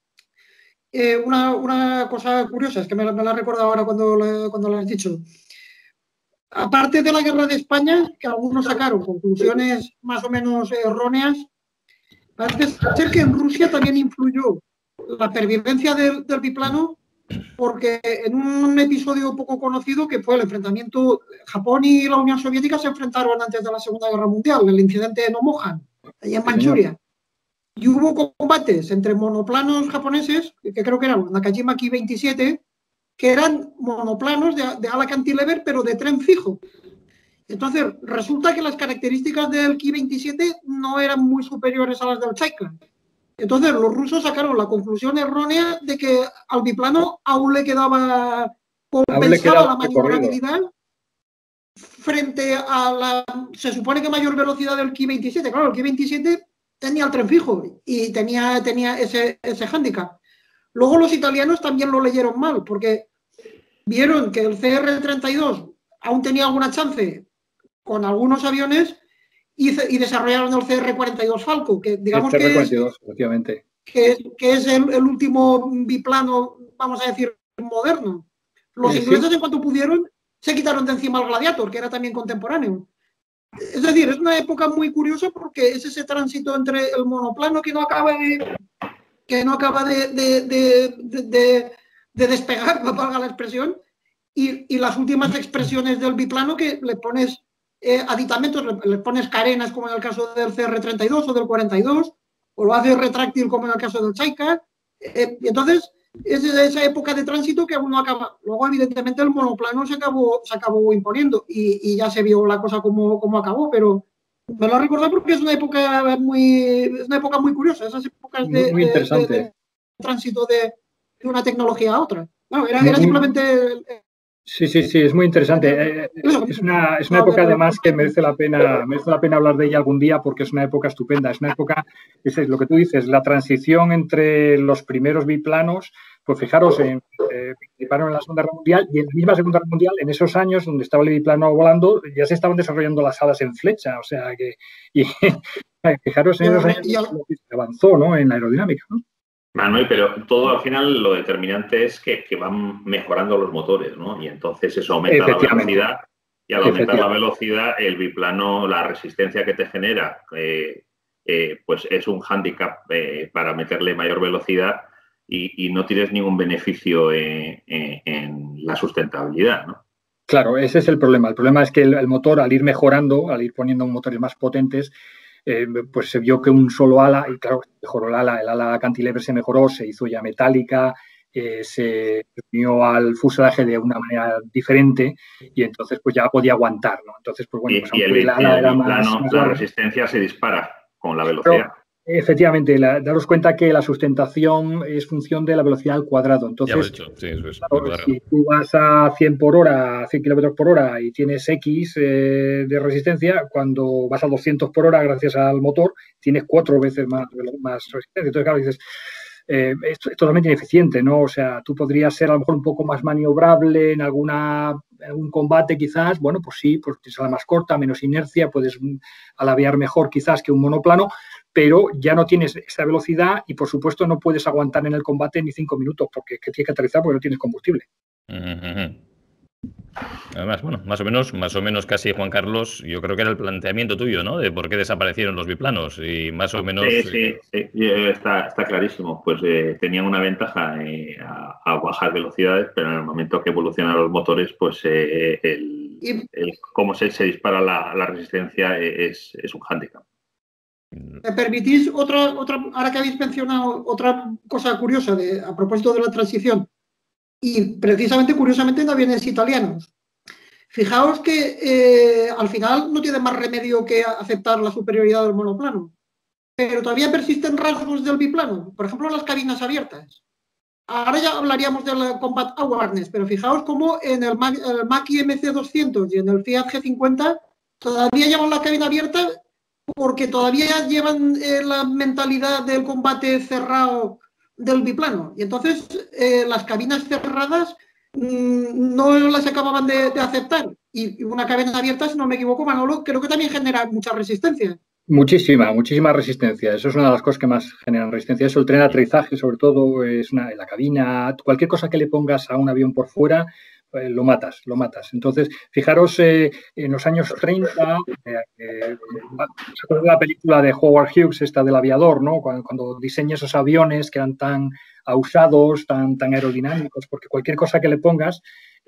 una cosa curiosa, es que me la he recordado ahora cuando lo has dicho. Aparte de la guerra de España, que algunos sacaron conclusiones más o menos erróneas, parece ser que en Rusia también influyó la pervivencia del biplano, porque en un episodio poco conocido, que fue el enfrentamiento, Japón y la Unión Soviética se enfrentaron antes de la Segunda Guerra Mundial, el incidente de Nomohan, allá en Manchuria. Y hubo combates entre monoplanos japoneses, que creo que eran los Nakajima Ki-27, que eran monoplanos de ala cantilever, pero de tren fijo. Entonces, resulta que las características del Ki-27 no eran muy superiores a las del Chaika. Entonces, los rusos sacaron la conclusión errónea de que al biplano aún le quedaba compensada la maniobrabilidad frente a se supone que mayor velocidad del Ki-27. Claro, el Ki-27 tenía el tren fijo y tenía ese hándicap. Luego los italianos también lo leyeron mal, porque vieron que el CR-32 aún tenía alguna chance con algunos aviones y desarrollaron el CR-42 Falco, que digamos el CR-42, efectivamente, que es el último biplano, vamos a decir, moderno. Los ingleses, en cuanto pudieron, se quitaron de encima el Gladiator, que era también contemporáneo. Es decir, es una época muy curiosa porque es ese tránsito entre el monoplano que no acaba de despegar, no valga la expresión, y las últimas expresiones del biplano, que le pones aditamentos, le pones carenas como en el caso del CR-32 o del 42, o lo haces retráctil como en el caso del Chaika, y entonces es esa época de tránsito que aún no acaba. Luego, evidentemente, el monoplano se acabó imponiendo y ya se vio la cosa como acabó, pero me lo he recordado porque es una época muy curiosa, esas épocas muy interesante. de tránsito de una tecnología a otra. No, era simplemente... Sí, es muy interesante. Es una época además que merece la pena hablar de ella algún día, porque es una época estupenda. Es una época, es lo que tú dices, la transición entre los primeros biplanos. Pues fijaros, participaron en la Segunda Guerra Mundial, y en la misma Segunda Guerra Mundial, en esos años donde estaba el biplano volando, ya se estaban desarrollando las alas en flecha. O sea que, fijaros, en esos años se avanzó, ¿no?, en la aerodinámica, ¿no? Manuel, pero todo al final lo determinante es que van mejorando los motores, ¿no? Y entonces eso aumenta la velocidad, y al aumentar la velocidad, el biplano, la resistencia que te genera, pues es un hándicap para meterle mayor velocidad, y no tienes ningún beneficio en la sustentabilidad, ¿no? Claro, ese es el problema. El problema es que el motor, al ir mejorando, al ir poniendo motores más potentes, pues se vio que un solo ala, y claro, mejoró el ala cantilever se mejoró, se hizo ya metálica, se unió al fuselaje de una manera diferente, y entonces pues ya podía aguantar, ¿no? Entonces, pues bueno, pues y el biplano, la resistencia se dispara con la velocidad. Efectivamente, daros cuenta que la sustentación es función de la velocidad al cuadrado. Entonces, ya lo he dicho. Sí, eso es. Claro, si tú vas a 100 por hora, a 100 kilómetros por hora y tienes X de resistencia, cuando vas a 200 por hora, gracias al motor, tienes 4 veces más resistencia. Entonces, claro, dices, esto es totalmente ineficiente, ¿no? O sea, tú podrías ser a lo mejor un poco más maniobrable en algún combate quizás, bueno, pues sí, pues tienes la más corta, menos inercia, puedes alabear mejor quizás que un monoplano, pero ya no tienes esa velocidad y, por supuesto, no puedes aguantar en el combate ni 5 minutos porque tienes que aterrizar porque no tienes combustible. Además, bueno, más o menos casi, Juan Carlos, yo creo que era el planteamiento tuyo, ¿no? De por qué desaparecieron los biplanos y más o menos... Sí, está clarísimo. Pues tenían una ventaja a bajas velocidades, pero en el momento que evolucionan los motores, pues cómo se dispara la resistencia es un hándicap. ¿Me permitís otra, ahora que habéis mencionado otra cosa curiosa a propósito de la transición? Y precisamente, curiosamente, en aviones italianos. Fijaos que al final no tiene más remedio que aceptar la superioridad del monoplano. Pero todavía persisten rasgos del biplano. Por ejemplo, las cabinas abiertas. Ahora ya hablaríamos del Combat Awareness, pero fijaos cómo en el Macchi MC200 y en el Fiat G50 todavía llevan la cabina abierta porque todavía llevan la mentalidad del combate cerrado del biplano. Y entonces las cabinas cerradas no las acababan de aceptar. Y una cabina abierta, si no me equivoco, Manolo, creo que también genera mucha resistencia. Muchísima resistencia. Eso es una de las cosas que más generan resistencia. Eso, el tren de aterrizaje, sobre todo, la cabina, cualquier cosa que le pongas a un avión por fuera, lo matas. Entonces, fijaros, en los años 30, ¿se acuerdan de la película de Howard Hughes, esta del aviador, ¿no? Cuando diseña esos aviones que eran tan ausados, tan aerodinámicos, porque cualquier cosa que le pongas,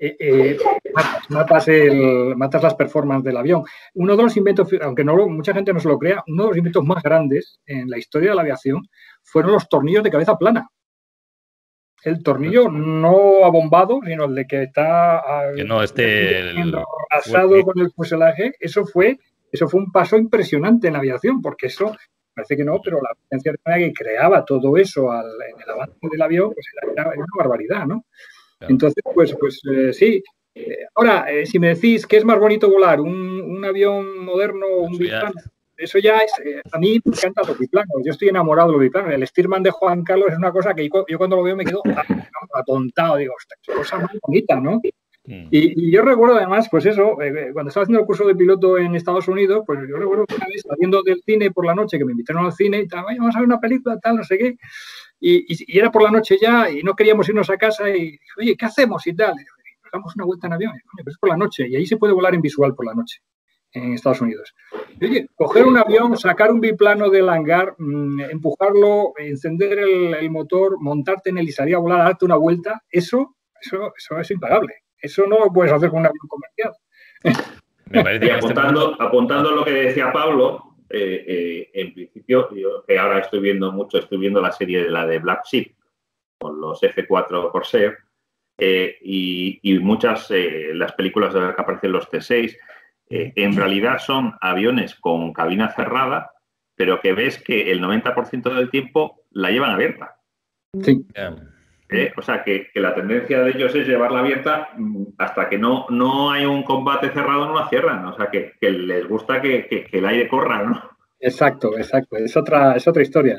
matas las performances del avión. Uno de los inventos, aunque mucha gente no se lo crea, uno de los inventos más grandes en la historia de la aviación fueron los tornillos de cabeza plana. El tornillo no abombado, sino el de que está que no esté asado con el fuselaje. Eso fue un paso impresionante en la aviación, porque eso, parece que no, pero la potencia que creaba todo eso en el avance del avión, pues era una barbaridad, ¿no? Entonces, pues sí. Ahora, si me decís que es más bonito volar, un avión moderno o un biplano, eso ya es, a mí me encantan los biplanos. Yo estoy enamorado de los biplanos. El Stearman de Juan Carlos es una cosa que yo cuando lo veo me quedo atontado. Digo, esta cosa muy bonita, ¿no? Y yo recuerdo además, pues eso, cuando estaba haciendo el curso de piloto en Estados Unidos, pues yo recuerdo que una vez saliendo del cine por la noche, que me invitaron al cine y tal, vamos a ver una película, tal, no sé qué. Y era por la noche ya y no queríamos irnos a casa y dije, oye, ¿qué hacemos? Y tal. Nos damos una vuelta en avión. Coño, pero es por la noche y ahí se puede volar en visual por la noche en Estados Unidos. Y, oye, coger un avión, sacar un biplano del hangar, empujarlo, encender el motor, montarte en él y salir a volar, darte una vuelta, eso es impagable. Eso no lo puedes hacer con un avión comercial. Me parece que apuntando lo que decía Pablo, en principio, yo que ahora estoy viendo la serie de Black Sheep con los F4 Corsair y muchas las películas de las que aparecen los T6 en realidad son aviones con cabina cerrada, pero que ves que el 90% del tiempo la llevan abierta. Sí. O sea, que la tendencia de ellos es llevarla abierta hasta que no hay un combate cerrado, no la cierran. O sea, que les gusta que el aire corra, ¿no? Exacto. Es otra historia.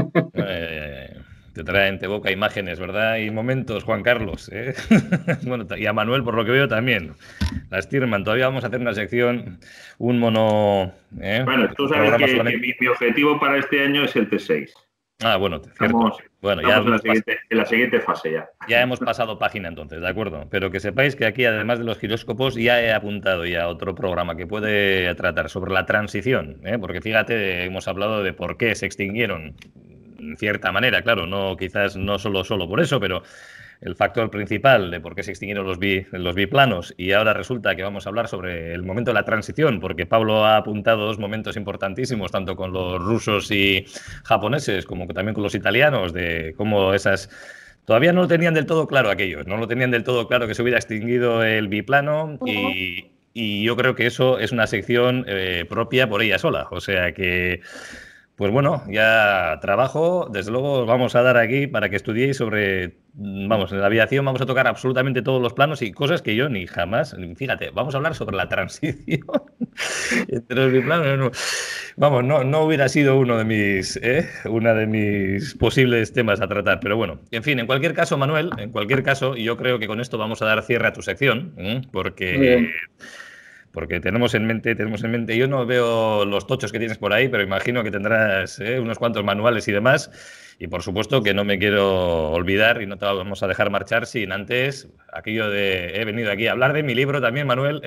Te evoca imágenes, ¿verdad? Y momentos, Juan Carlos. Bueno, y a Manuel, por lo que veo, también. La Stearman, todavía vamos a hacer una sección, un mono... Bueno, tú sabes que mi objetivo para este año es el T6. Ah, bueno, cierto. Estamos en la siguiente fase ya. Ya hemos pasado página entonces, ¿de acuerdo? Pero que sepáis que aquí, además de los giróscopos, ya he apuntado ya otro programa que puede tratar sobre la transición, porque fíjate, hemos hablado de por qué se extinguieron, en cierta manera, claro, no quizás no solo por eso, pero el factor principal de por qué se extinguieron los biplanos, y ahora resulta que vamos a hablar sobre el momento de la transición, porque Pablo ha apuntado dos momentos importantísimos, tanto con los rusos y japoneses como también con los italianos, de cómo esas... Todavía no lo tenían del todo claro aquellos, no lo tenían del todo claro que se hubiera extinguido el biplano y yo creo que eso es una sección propia por ella sola, o sea que... Pues bueno, ya trabajo, desde luego os vamos a dar aquí para que estudiéis sobre, vamos, en la aviación vamos a tocar absolutamente todos los planos y cosas que yo ni jamás, fíjate, vamos a hablar sobre la transición entre los biplanos. No, vamos, no hubiera sido una de mis posibles temas a tratar, pero bueno, en fin, en cualquier caso, Manuel, en cualquier caso, yo creo que con esto vamos a dar cierre a tu sección, porque tenemos en mente, yo no veo los tochos que tienes por ahí, pero imagino que tendrás unos cuantos manuales y demás. Y por supuesto que no me quiero olvidar y no te vamos a dejar marchar sin antes aquello de he venido aquí a hablar de mi libro también, Manuel.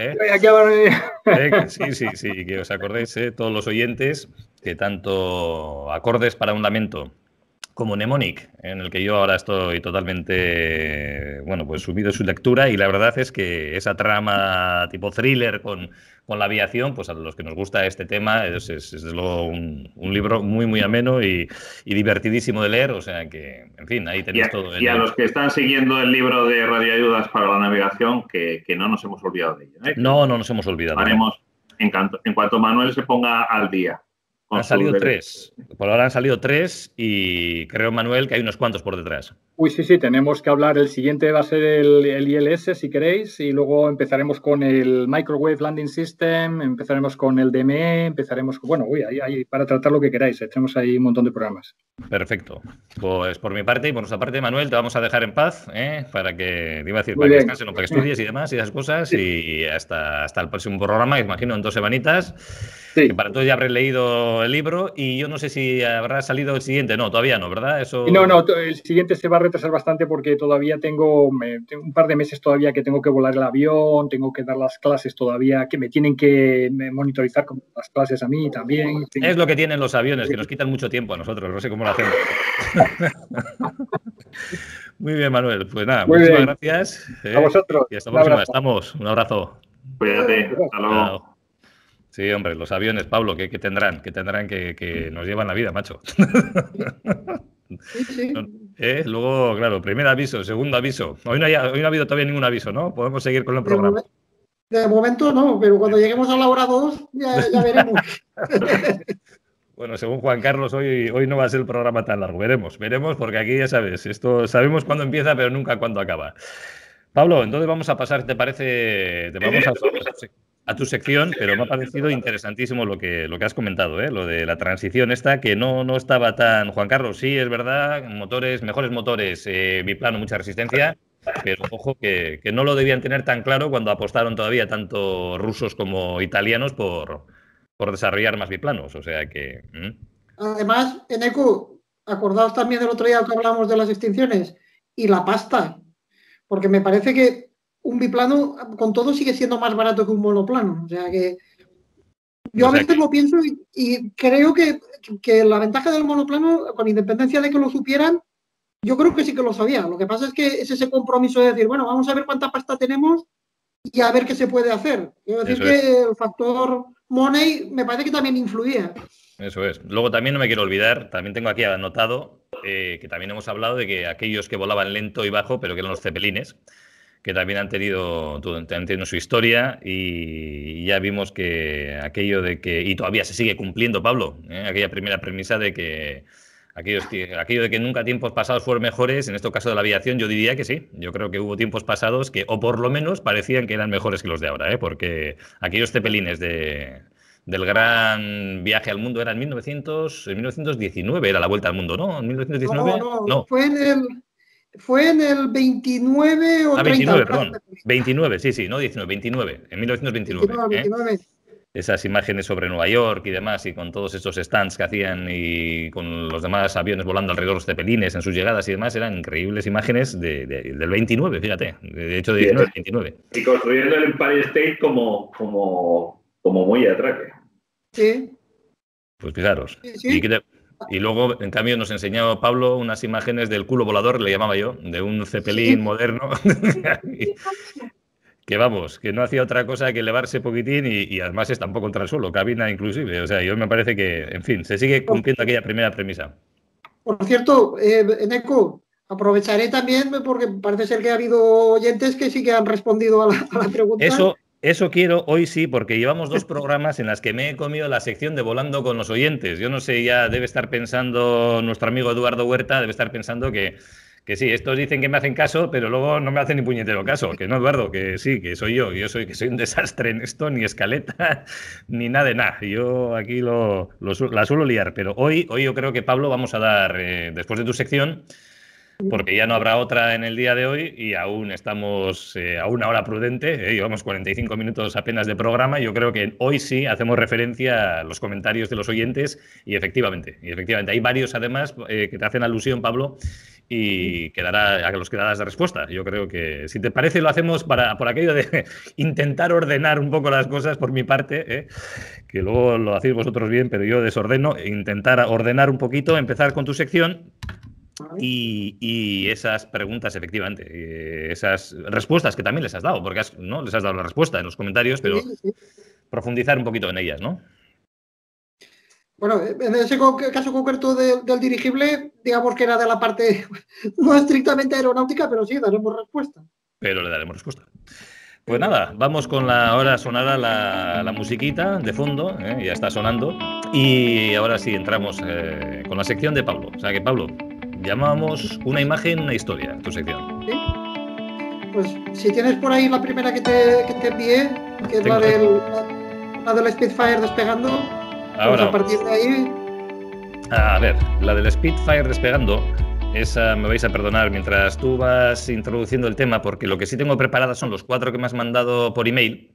Sí, que os acordéis, todos los oyentes, que tanto Acordes para un lamento como Mnemonic, en el que yo ahora estoy totalmente, bueno, pues subido en su lectura, y la verdad es que esa trama tipo thriller con la aviación, pues a los que nos gusta este tema, es desde luego un libro muy, muy ameno y divertidísimo de leer, o sea que, en fin, ahí tenéis todo. Y a los que están siguiendo el libro de Radioayudas para la navegación, que no nos hemos olvidado de ello. No nos hemos olvidado. Haremos, en cuanto Manuel se ponga al día. Han salido 3. Por ahora han salido 3 y creo, Manuel, que hay unos cuantos por detrás. Uy, sí, tenemos que hablar. El siguiente va a ser el ILS, si queréis, y luego empezaremos con el Microwave Landing System, empezaremos con el DME, empezaremos con... Bueno, ahí para tratar lo que queráis. Tenemos ahí un montón de programas. Perfecto. Pues por mi parte y por nuestra parte, Manuel, te vamos a dejar en paz, para que, te iba a decir, para que descanses, no, para que estudies y demás, y esas cosas, y hasta el próximo programa, imagino, en 2 semanitas. Sí. Que para entonces ya habré leído el libro y yo no sé si habrá salido el siguiente. No, todavía no, ¿verdad? Eso... No, el siguiente se va a retrasar bastante porque todavía tengo un par de meses todavía que tengo que volar el avión, tengo que dar las clases todavía, que me tienen que monitorizar con las clases a mí también. Es lo que tienen los aviones, que nos quitan mucho tiempo a nosotros, no sé cómo lo hacemos. Muy bien, Manuel. Pues nada, muchísimas gracias. A vosotros. Y hasta la próxima. Estamos. Un abrazo. Cuídate. Hasta luego. Sí, hombre, los aviones, Pablo, que tendrán que nos llevan la vida, macho. Sí. Luego, claro, primer aviso, segundo aviso. Hoy no ha habido todavía ningún aviso, ¿no? Podemos seguir con el programa. De momento no, pero cuando lleguemos a la hora 2 ya veremos. Bueno, según Juan Carlos, hoy no va a ser el programa tan largo. Veremos, porque aquí ya sabes, esto sabemos cuándo empieza, pero nunca cuándo acaba. Pablo, entonces vamos a pasar, ¿te parece? A tu sección, pero me ha parecido interesantísimo lo que has comentado, lo de la transición esta, que no estaba tan... Juan Carlos, sí, es verdad, mejores motores, biplano, mucha resistencia, pero ojo que no lo debían tener tan claro cuando apostaron todavía tanto rusos como italianos por desarrollar más biplanos, o sea que... Además, Eneco, acordaos también del otro día que hablábamos de las extinciones y la pasta, porque me parece que un biplano con todo sigue siendo más barato que un monoplano. O sea que yo a veces lo pienso y creo que la ventaja del monoplano, con independencia de que lo supieran, yo creo que sí que lo sabía. Lo que pasa es que es ese compromiso de decir, bueno, vamos a ver cuánta pasta tenemos y a ver qué se puede hacer. Quiero decir que el factor money me parece que también influía. Eso es. Luego también no me quiero olvidar, también tengo aquí anotado que también hemos hablado de que aquellos que volaban lento y bajo, pero que eran los cepelines, que también han tenido su historia, y ya vimos que aquello de que, y todavía se sigue cumpliendo, Pablo, aquella primera premisa de que aquello de que nunca tiempos pasados fueron mejores, en este caso de la aviación, yo diría que sí. Yo creo que hubo tiempos pasados que, o por lo menos, parecían que eran mejores que los de ahora, porque aquellos cepelines del gran viaje al mundo eran en 1919, era la vuelta al mundo, ¿no? ¿En 1919? No. Fue en el 29 o 29, perdón. 29, sí, no 19, 29. En 1929. 29. Esas imágenes sobre Nueva York y demás, y con todos esos stands que hacían y con los demás aviones volando alrededor de los cepelines en sus llegadas y demás, eran increíbles imágenes del 29, fíjate. De hecho, de 19 al 29. Y construyendo el Empire State como muy atraque. Sí. Pues fijaros. Sí. Y luego, en cambio, nos enseñó Pablo unas imágenes del culo volador, le llamaba yo, de un cepelín moderno, que vamos, que no hacía otra cosa que elevarse poquitín y además está un poco contra el suelo, cabina inclusive. O sea, yo me parece que, en fin, se sigue cumpliendo aquella primera premisa. Por cierto, Eneco, aprovecharé también porque parece ser que ha habido oyentes que sí que han respondido a la pregunta. Eso quiero, hoy sí, porque llevamos 2 programas en las que me he comido la sección de Volando con los oyentes. Yo no sé, ya debe estar pensando nuestro amigo Eduardo Huerta, debe estar pensando que sí, estos dicen que me hacen caso, pero luego no me hacen ni puñetero caso. Que no, Eduardo, que sí, que soy yo, que soy un desastre en esto, ni escaleta, ni nada de nada. Yo aquí la suelo liar, pero hoy yo creo que, Pablo, vamos a dar, después de tu sección, porque ya no habrá otra en el día de hoy y aún estamos a una hora prudente, llevamos 45 minutos apenas de programa. Yo creo que hoy sí hacemos referencia a los comentarios de los oyentes y efectivamente hay varios además que te hacen alusión, Pablo, y a los que darás de respuesta. Yo creo que, si te parece, lo hacemos por aquello de intentar ordenar un poco las cosas por mi parte, que luego lo hacéis vosotros bien, pero yo desordeno, intentar ordenar un poquito, empezar con tu sección. Y esas preguntas, efectivamente, esas respuestas que también les has dado, porque ¿no? Les has dado la respuesta en los comentarios, pero sí. Profundizar un poquito en ellas, ¿no? Bueno, en ese caso concreto del dirigible, digamos que era de la parte no estrictamente aeronáutica, pero sí, daremos respuesta. Pero le daremos respuesta. Pues nada, vamos con ahora sonará la musiquita de fondo, ya está sonando, y ahora sí entramos con la sección de Pablo. O sea que, Pablo, llamamos una imagen, una historia, tu sección. ¿Sí? Pues si tienes por ahí la primera que te envié, que es la del Spitfire despegando, ahora, pues a partir de ahí... A ver, la del Spitfire despegando, esa me vais a perdonar mientras tú vas introduciendo el tema, porque lo que sí tengo preparadas son los 4 que me has mandado por email.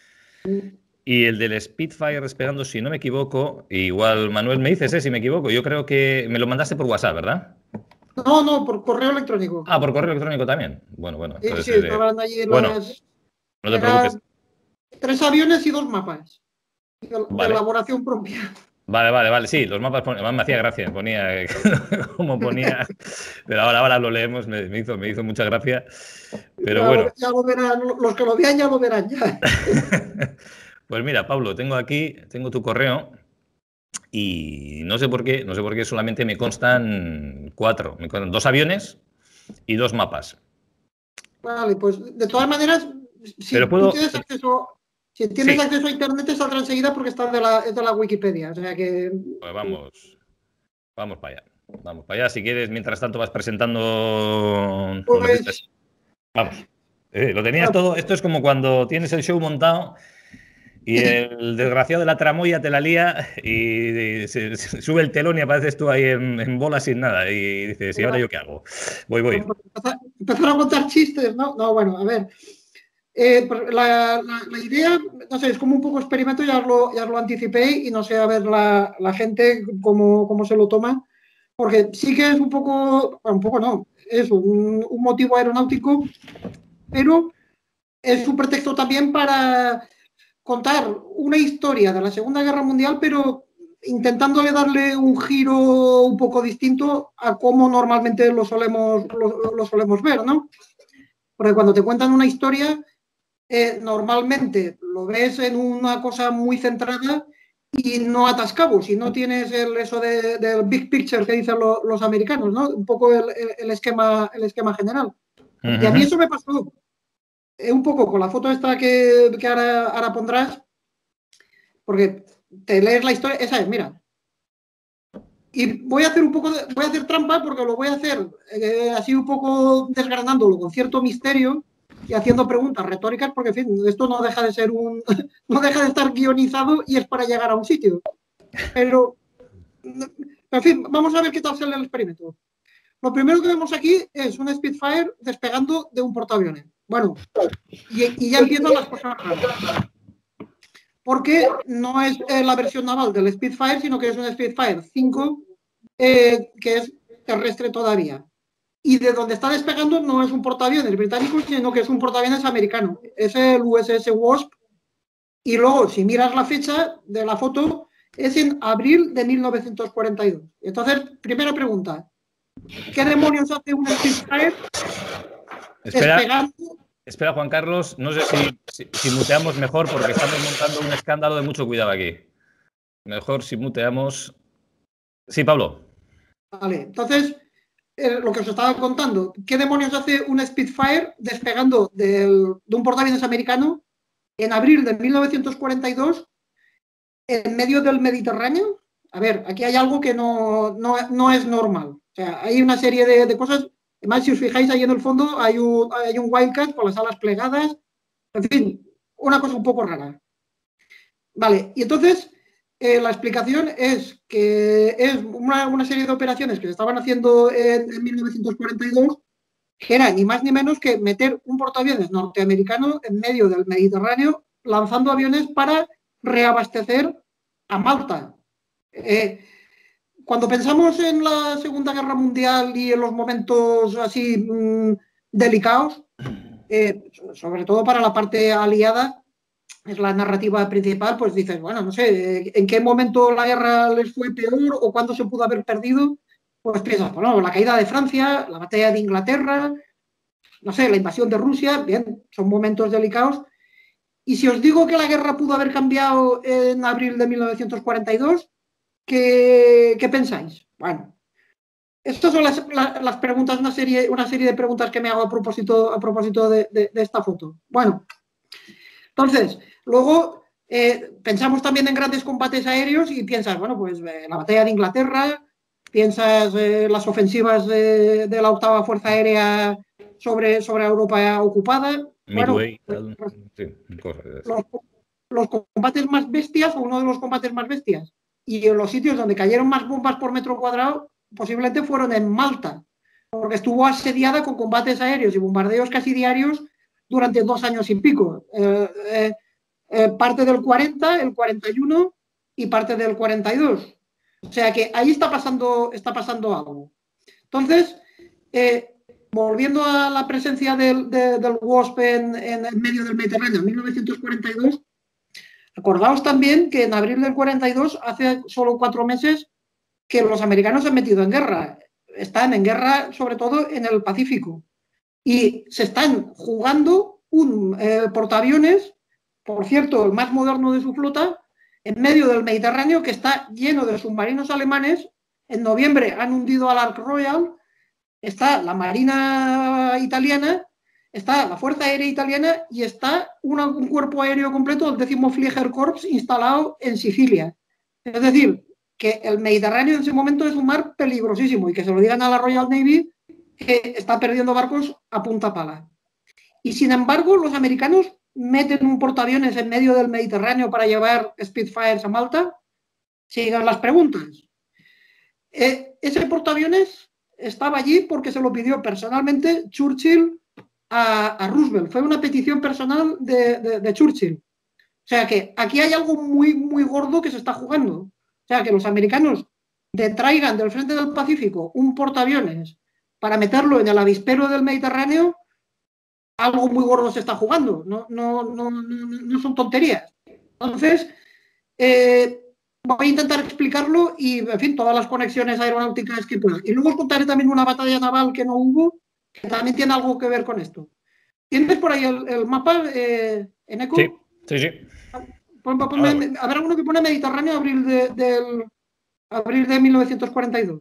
Y el del Spitfire despegando, si no me equivoco, igual Manuel me dices, si me equivoco, yo creo que me lo mandaste por WhatsApp, ¿verdad? No, por correo electrónico. Ah, por correo electrónico también. Bueno. Entonces, sí, estaban allí no te preocupes. 3 aviones y 2 mapas. De elaboración propia. Vale. Sí, los mapas me hacía gracia. Ponía como ponía. Pero ahora lo leemos, me hizo mucha gracia. Pero bueno. Ya lo verán, los que lo vean ya lo verán ya. Pues mira, Pablo, tengo tu correo. Y no sé por qué solamente me constan 4. Me constan 2 aviones y 2 mapas. Vale, pues de todas maneras, si tienes acceso a internet te saldrá enseguida porque está es de la Wikipedia. O sea que... Pues vamos para allá. Vamos para allá. Si quieres, mientras tanto vas presentando... Pues... Vamos. Lo tenías todo. Esto es como cuando tienes el show montado y el desgraciado de la tramoya te la lía y se sube el telón y apareces tú ahí en bola sin nada. Y dices, ¿y ahora yo qué hago? Voy. Empezar a contar chistes, ¿no? No, bueno, a ver. La idea, no sé, es como un poco experimento, ya os lo anticipé y no sé, a ver la gente cómo se lo toma, porque sí que es un poco no, es un motivo aeronáutico, pero es un pretexto también para contar una historia de la Segunda Guerra Mundial, pero intentándole darle un giro un poco distinto a cómo normalmente lo solemos ver, ¿no? Porque cuando te cuentan una historia, normalmente lo ves en una cosa muy centrada y no atas cabos, si no tienes eso del big picture que dicen los americanos, ¿no? Un poco el esquema general. Y a mí eso me pasó un poco con la foto esta que ahora pondrás, porque te lees la historia, esa es, mira. Y voy a hacer trampa porque lo voy a hacer así un poco desgranándolo con cierto misterio y haciendo preguntas retóricas, porque en fin, esto no deja de ser no deja de estar guionizado y es para llegar a un sitio. Pero, en fin, vamos a ver qué tal sale el experimento. Lo primero que vemos aquí es un Spitfire despegando de un portaaviones. Bueno, y ya empiezan las cosas raras. Porque no es la versión naval del Spitfire, sino que es un Spitfire 5, que es terrestre todavía. Y de donde está despegando no es un portaaviones británico, sino que es un portaaviones americano. Es el USS Wasp. Y luego, si miras la fecha de la foto, es en abril de 1942. Entonces, primera pregunta. ¿Qué demonios hace un Spitfire despegando? Espera, Juan Carlos, no sé si muteamos mejor porque estamos montando un escándalo de mucho cuidado aquí. Mejor si muteamos... Sí, Pablo. Vale, entonces, lo que os estaba contando, ¿qué demonios hace un Spitfire despegando de un portaaviones americano en abril de 1942 en medio del Mediterráneo. A ver, aquí hay algo que no es normal. O sea, hay una serie de cosas. Además, si os fijáis, ahí en el fondo hay un Wildcat con las alas plegadas. En fin, una cosa un poco rara. Vale, y entonces la explicación es que es una serie de operaciones que se estaban haciendo en 1942, que era ni más ni menos que meter un portaaviones norteamericano en medio del Mediterráneo, lanzando aviones para reabastecer a Malta. Cuando pensamos en la Segunda Guerra Mundial y en los momentos así delicados, sobre todo para la parte aliada, es la narrativa principal, pues dices, bueno, no sé, ¿en qué momento la guerra les fue peor o cuándo se pudo haber perdido? Pues piensas, bueno, la caída de Francia, la batalla de Inglaterra, no sé, la invasión de Rusia, bien, son momentos delicados. Y si os digo que la guerra pudo haber cambiado en abril de 1942, ¿qué pensáis? Bueno, estas son las preguntas, una serie de preguntas que me hago a propósito de esta foto. Bueno, entonces, luego pensamos también en grandes combates aéreos y piensas, bueno, pues la batalla de Inglaterra, piensas las ofensivas de la octava Fuerza Aérea sobre Europa ocupada. Midway, Bueno, sí, los combates más bestias, o uno de los combates más bestias, y en los sitios donde cayeron más bombas por metro cuadrado, posiblemente fueron en Malta, porque estuvo asediada con combates aéreos y bombardeos casi diarios durante 2 años y pico. Parte del 40, el 41 y parte del 42. O sea que ahí está pasando algo. Entonces, volviendo a la presencia del WASP en medio del Mediterráneo en 1942, acordaos también que en abril del 42, hace solo 4 meses, que los americanos se han metido en guerra. Están en guerra sobre todo en el Pacífico. Y se están jugando un portaaviones, por cierto, el más moderno de su flota, en medio del Mediterráneo, que está lleno de submarinos alemanes. En noviembre han hundido al Ark Royal, está la Marina italiana, está la Fuerza Aérea Italiana y está un cuerpo aéreo completo, el 10º Fliegerkorps, instalado en Sicilia. Es decir, que el Mediterráneo en ese momento es un mar peligrosísimo y que se lo digan a la Royal Navy, que está perdiendo barcos a punta pala. Y sin embargo, los americanos meten un portaaviones en medio del Mediterráneo para llevar Spitfires a Malta. Sigan las preguntas. Ese portaaviones estaba allí porque se lo pidió personalmente Churchill a Roosevelt. Fue una petición personal de Churchill. O sea que aquí hay algo muy, muy gordo que se está jugando. O sea que los americanos traigan del frente del Pacífico un portaaviones para meterlo en el avispero del Mediterráneo, algo muy gordo se está jugando, no son tonterías. Entonces, voy a intentar explicarlo y, en fin, todas las conexiones aeronáuticas que pueda. Y luego os contaré también una batalla naval que no hubo, que también tiene algo que ver con esto. ¿Tienes por ahí el mapa, Eneco? Sí, sí, sí. Habrá uno que pone Mediterráneo abril de 1942.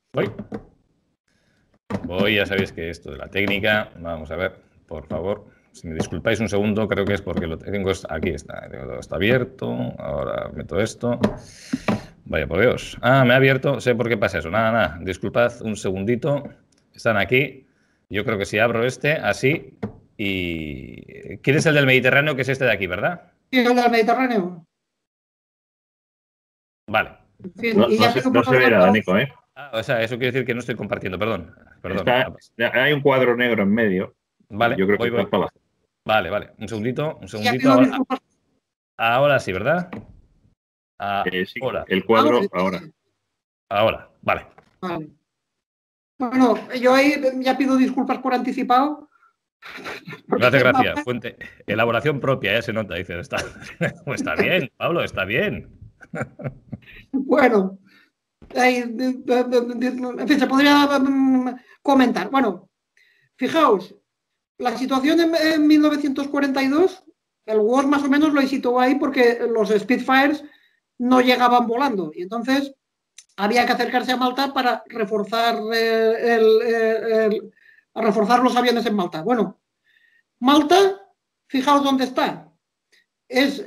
Voy, ya sabéis que esto de la técnica, vamos a ver, por favor, si me disculpáis un segundo, creo que es porque lo tengo, aquí está abierto, ahora meto esto, vaya por Dios, me ha abierto, sé por qué pasa eso, nada, disculpad un segundito, están aquí, yo creo que si abro este, así, y... ¿Quieres el del Mediterráneo, que es este de aquí, verdad? Sí, el del Mediterráneo. Vale. Sí, no se ve nada, Nico, ¿eh? O sea, eso quiere decir que no estoy compartiendo, perdón. Hay un cuadro negro en medio. Vale, yo creo que está para Vale, un segundito. Ahora sí, ¿verdad? Sí, el cuadro ahora, vale. Bueno, yo ahí ya pido disculpas por anticipado. Me hace gracia, fuente. Elaboración propia, ya se nota, dice. Está bien, Pablo, está bien. Bueno, en fin, se podría comentar. Bueno, fijaos, la situación en 1942, el WASP más o menos lo situó ahí porque los Spitfires no llegaban volando y entonces había que acercarse a Malta para reforzar los aviones en Malta. Bueno, Malta, fijaos dónde está. es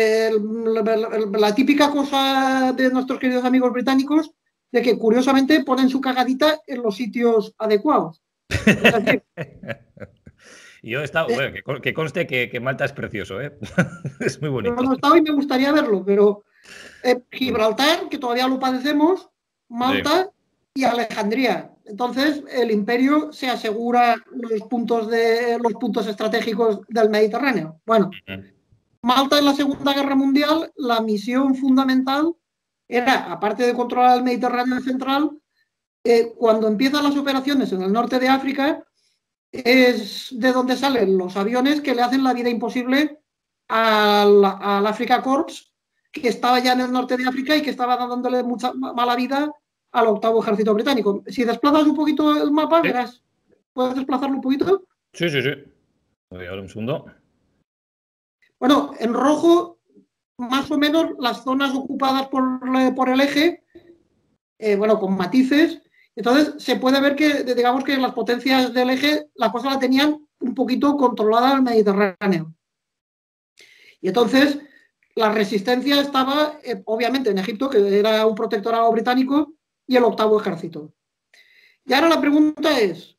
la típica cosa de nuestros queridos amigos británicos, de que curiosamente ponen su cagadita en los sitios adecuados. Es decir, yo he estado, bueno, que conste que Malta es precioso, ¿eh? Es muy bonito. No he estado y me gustaría verlo, pero Gibraltar, que todavía lo padecemos, Malta y Alejandría. Entonces, el imperio se asegura los puntos estratégicos del Mediterráneo. Bueno, Malta en la Segunda Guerra Mundial, la misión fundamental era, aparte de controlar el Mediterráneo central, cuando empiezan las operaciones en el norte de África, es de donde salen los aviones que le hacen la vida imposible al Africa Corps, que estaba ya en el norte de África y que estaba dándole mucha mala vida al 8º Ejército Británico. Si desplazas un poquito el mapa, verás. ¿Puedes desplazarlo un poquito? Sí. Voy a ver un segundo. Bueno, en rojo, más o menos las zonas ocupadas por el eje, bueno, con matices. Entonces, se puede ver que, digamos que las potencias del eje, la cosa la tenían un poquito controlada el Mediterráneo. Y entonces, la resistencia estaba, obviamente, en Egipto, que era un protectorado británico, y el 8º Ejército. Y ahora la pregunta es,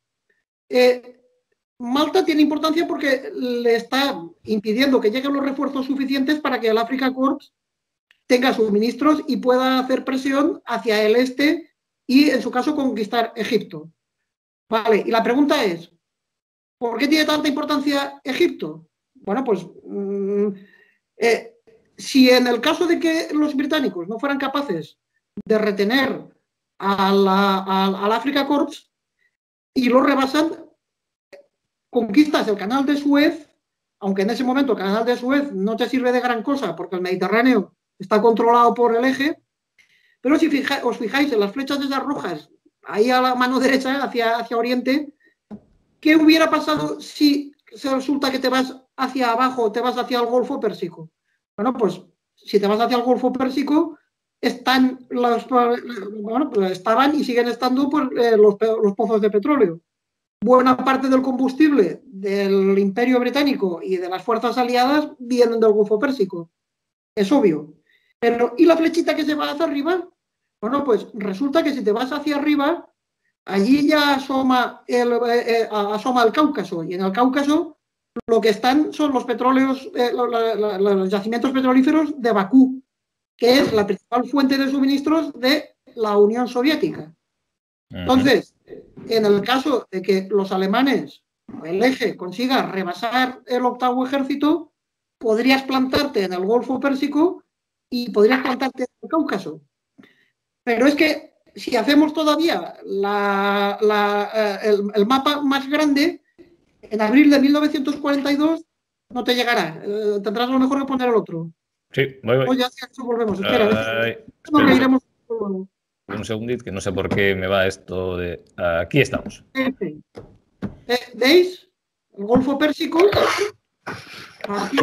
Malta tiene importancia porque le está impidiendo que lleguen los refuerzos suficientes para que el Africa Corps tenga suministros y pueda hacer presión hacia el este y, en su caso, conquistar Egipto. Vale, y la pregunta es, ¿por qué tiene tanta importancia Egipto? Bueno, pues si en el caso de que los británicos no fueran capaces de retener al Africa Corps y lo rebasan, conquistas el canal de Suez, aunque en ese momento el canal de Suez no te sirve de gran cosa porque el Mediterráneo está controlado por el eje, pero si os fijáis en las flechas de esas rojas, ahí a la mano derecha, hacia oriente, ¿qué hubiera pasado si se resulta que te vas hacia abajo, te vas hacia el Golfo Pérsico? Bueno, pues si te vas hacia el Golfo Pérsico, estaban y siguen estando pues, los pozos de petróleo. Buena parte del combustible del Imperio Británico y de las fuerzas aliadas vienen del Golfo Pérsico. Es obvio. Pero, ¿y la flechita que se va hacia arriba? Bueno, pues resulta que si te vas hacia arriba, allí ya asoma el Cáucaso. Y en el Cáucaso lo que están son los petróleos, los yacimientos petrolíferos de Bakú, que es la principal fuente de suministros de la Unión Soviética. Entonces, en el caso de que los alemanes, el eje, consiga rebasar el 8º Ejército, podrías plantarte en el Golfo Pérsico y podrías plantarte en el Cáucaso. Pero es que si hacemos todavía el mapa más grande, en abril de 1942 no te llegará. Tendrás lo mejor que poner el otro. Sí, voy. Pues ya volvemos. Espera. Un segundito, que no sé por qué me va esto de... Aquí estamos. ¿Veis? El Golfo Pérsico. Aquí.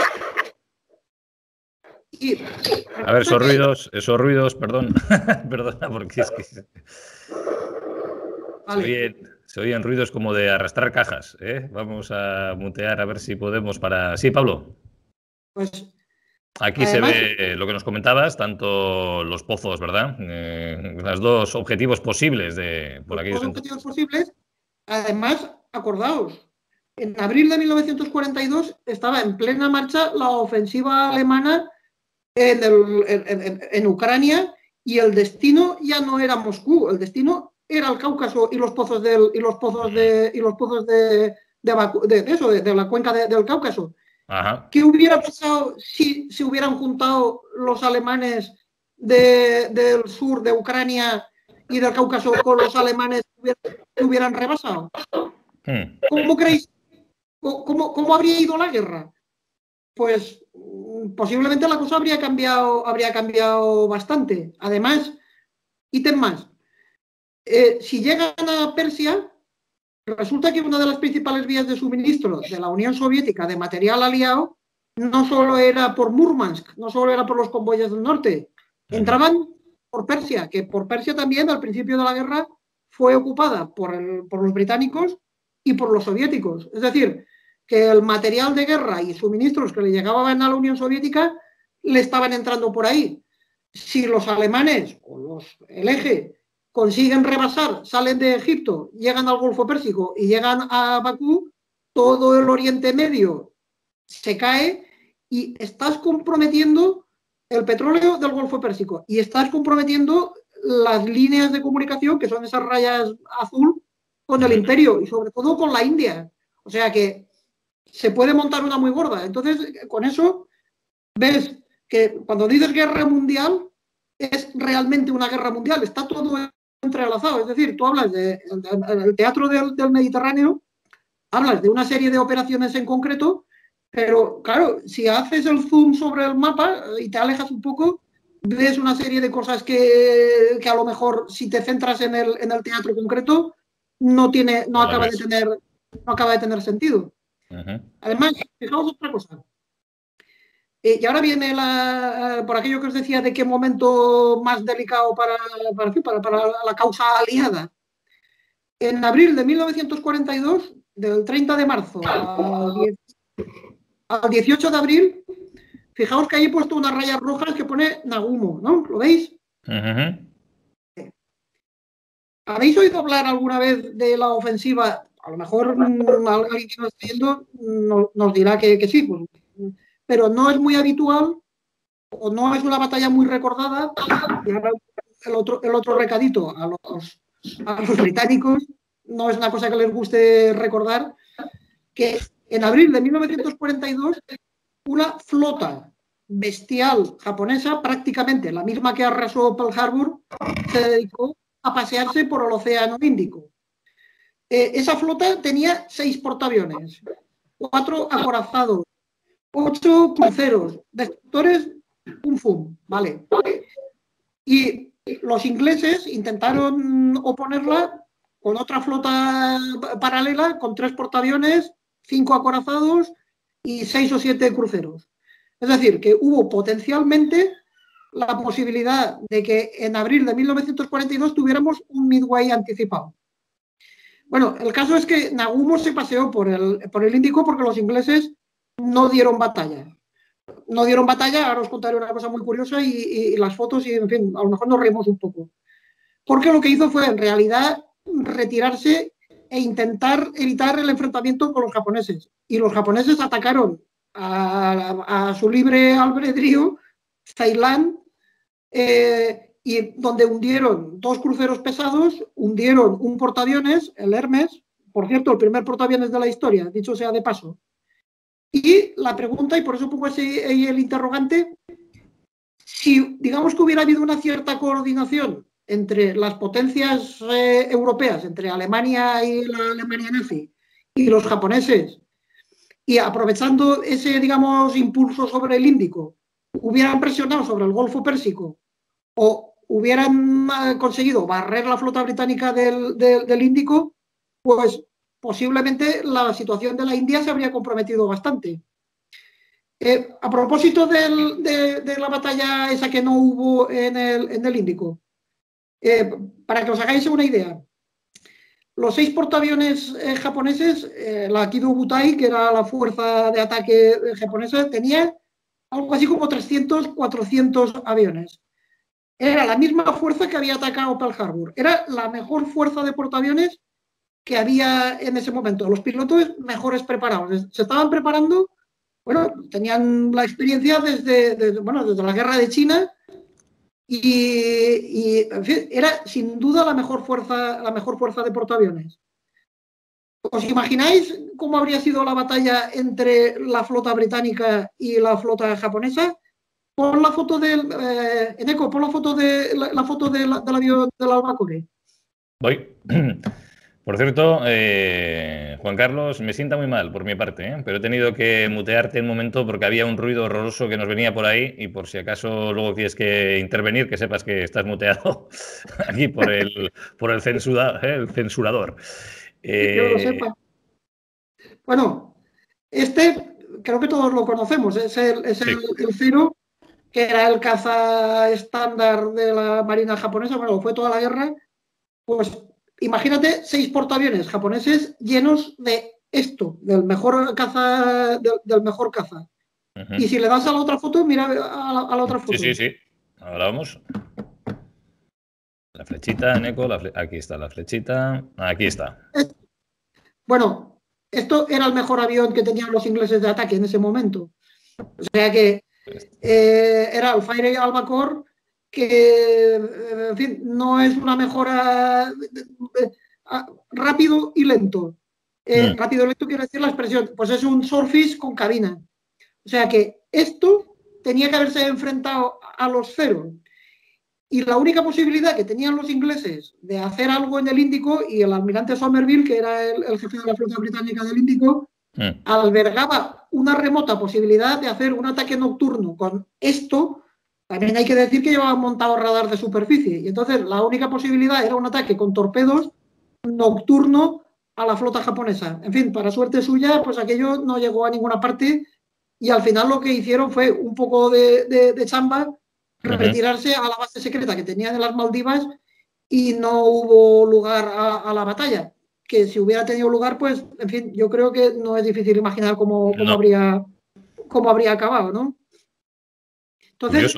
A ver, esos ruidos, perdón. Perdona, porque es que... Vale. Se oyen ruidos como de arrastrar cajas, ¿eh? Vamos a mutear a ver si podemos para... Sí, Pablo. Pues... Aquí además, se ve lo que nos comentabas, tanto los pozos, ¿verdad? Los dos objetivos posibles por aquellos objetivos posibles. Además, acordaos, en abril de 1942 estaba en plena marcha la ofensiva alemana en Ucrania y el destino ya no era Moscú, el destino era el Cáucaso y los pozos de la cuenca del Cáucaso. Ajá. ¿Qué hubiera pasado si se hubieran juntado los alemanes del sur de Ucrania y del Cáucaso con los alemanes que hubieran rebasado? ¿Cómo creéis? ¿Cómo habría ido la guerra? Pues posiblemente la cosa habría cambiado bastante. Además, ítem más. Si llegan a Persia, resulta que una de las principales vías de suministro de la Unión Soviética de material aliado no solo era por Murmansk, no solo era por los convoyes del norte, entraban por Persia, que por Persia también al principio de la guerra fue ocupada por los británicos y por los soviéticos. Es decir, que el material de guerra y suministros que le llegaban a la Unión Soviética le estaban entrando por ahí. Si los alemanes o el eje consiguen rebasar, salen de Egipto, llegan al Golfo Pérsico y llegan a Bakú, todo el Oriente Medio se cae y estás comprometiendo el petróleo del Golfo Pérsico y estás comprometiendo las líneas de comunicación, que son esas rayas azul, con el imperio y sobre todo con la India. O sea que se puede montar una muy gorda. Entonces, con eso ves que cuando dices guerra mundial, es realmente una guerra mundial. Está todo entrelazado. Es decir, tú hablas del teatro del Mediterráneo, hablas de una serie de operaciones en concreto, pero claro, si haces el zoom sobre el mapa y te alejas un poco, ves una serie de cosas que a lo mejor, si te centras en el teatro concreto, no acaba de tener sentido. Además, fijaos otra cosa. Y ahora viene por aquello que os decía de qué momento más delicado para la causa aliada. En abril de 1942, del 30 de marzo al 18 de abril, fijaos que ahí he puesto unas rayas rojas que pone Nagumo, ¿no? ¿Lo veis? ¿Habéis oído hablar alguna vez de la ofensiva? A lo mejor alguien que nos está viendo nos dirá que sí, pues, pero no es muy habitual o no es una batalla muy recordada. Y ahora el otro recadito a los británicos, no es una cosa que les guste recordar, que en abril de 1942 una flota bestial japonesa, prácticamente la misma que arrasó Pearl Harbor, se dedicó a pasearse por el Océano Índico. Esa flota tenía 6 portaaviones, 4 acorazados, 8 cruceros, destructores, ¿vale? Y los ingleses intentaron oponerla con otra flota paralela, con 3 portaaviones, 5 acorazados y 6 o 7 cruceros. Es decir, que hubo potencialmente la posibilidad de que en abril de 1942 tuviéramos un Midway anticipado. Bueno, el caso es que Nagumo se paseó por el Índico porque los ingleses no dieron batalla. No dieron batalla, ahora os contaré una cosa muy curiosa y las fotos, y en fin, a lo mejor nos reímos un poco. Porque lo que hizo fue, en realidad, retirarse e intentar evitar el enfrentamiento con los japoneses. Y los japoneses atacaron a su libre albedrío Ceilán, y donde hundieron 2 cruceros pesados, hundieron un portaaviones, el Hermes, por cierto, el primer portaaviones de la historia, dicho sea de paso. Y la pregunta, y por eso pongo ahí el interrogante, si digamos que hubiera habido una cierta coordinación entre las potencias europeas, entre Alemania y la Alemania nazi, y los japoneses, y aprovechando ese, digamos, impulso sobre el Índico, hubieran presionado sobre el Golfo Pérsico o hubieran conseguido barrer la flota británica del Índico, pues posiblemente la situación de la India se habría comprometido bastante. A propósito de la batalla esa que no hubo en el Índico, para que os hagáis una idea, los 6 portaaviones japoneses, la Kido Butai, que era la fuerza de ataque japonesa, tenía algo así como 300, 400 aviones. Era la misma fuerza que había atacado Pearl Harbor. Era la mejor fuerza de portaaviones que había en ese momento. Los pilotos mejores preparados. Se estaban preparando, bueno, tenían la experiencia desde la guerra de China y en fin, era sin duda la mejor fuerza de portaaviones. ¿Os imagináis cómo habría sido la batalla entre la flota británica y la flota japonesa? Pon la foto Eneco, pon la foto del avión del Albacore. Voy. Por cierto, Juan Carlos, me sienta muy mal por mi parte, pero he tenido que mutearte un momento porque había un ruido horroroso que nos venía por ahí y por si acaso luego tienes que intervenir, que sepas que estás muteado aquí por el censurador. Que yo lo sepa. Bueno, creo que todos lo conocemos, es el Zero, que era el caza estándar de la Marina japonesa, bueno, fue toda la guerra. Pues imagínate 6 portaaviones japoneses llenos de esto, del mejor caza. Del mejor caza. Y si le das a la otra foto, mira a la otra foto. Sí. Ahora vamos. La flechita, Neko, aquí está la flechita. Aquí está. Bueno, esto era el mejor avión que tenían los ingleses de ataque en ese momento. O sea que era el Fire Albacore, que, en fin, no es una mejora rápido y lento. Rápido y lento quiere decir la expresión. Pues es un Swordfish con cabina. O sea que esto tenía que haberse enfrentado a los Cero. Y la única posibilidad que tenían los ingleses de hacer algo en el Índico, y el almirante Somerville, que era el jefe de la flota británica del Índico, albergaba una remota posibilidad de hacer un ataque nocturno con esto. También hay que decir que llevaban montado radar de superficie. Y entonces la única posibilidad era un ataque con torpedos nocturno a la flota japonesa. En fin, para suerte suya, pues aquello no llegó a ninguna parte. Y al final lo que hicieron fue un poco de chamba, retirarse a la base secreta que tenían en las Maldivas, y no hubo lugar a la batalla. Que si hubiera tenido lugar, pues, en fin, yo creo que no es difícil imaginar cómo habría acabado, ¿no? Entonces,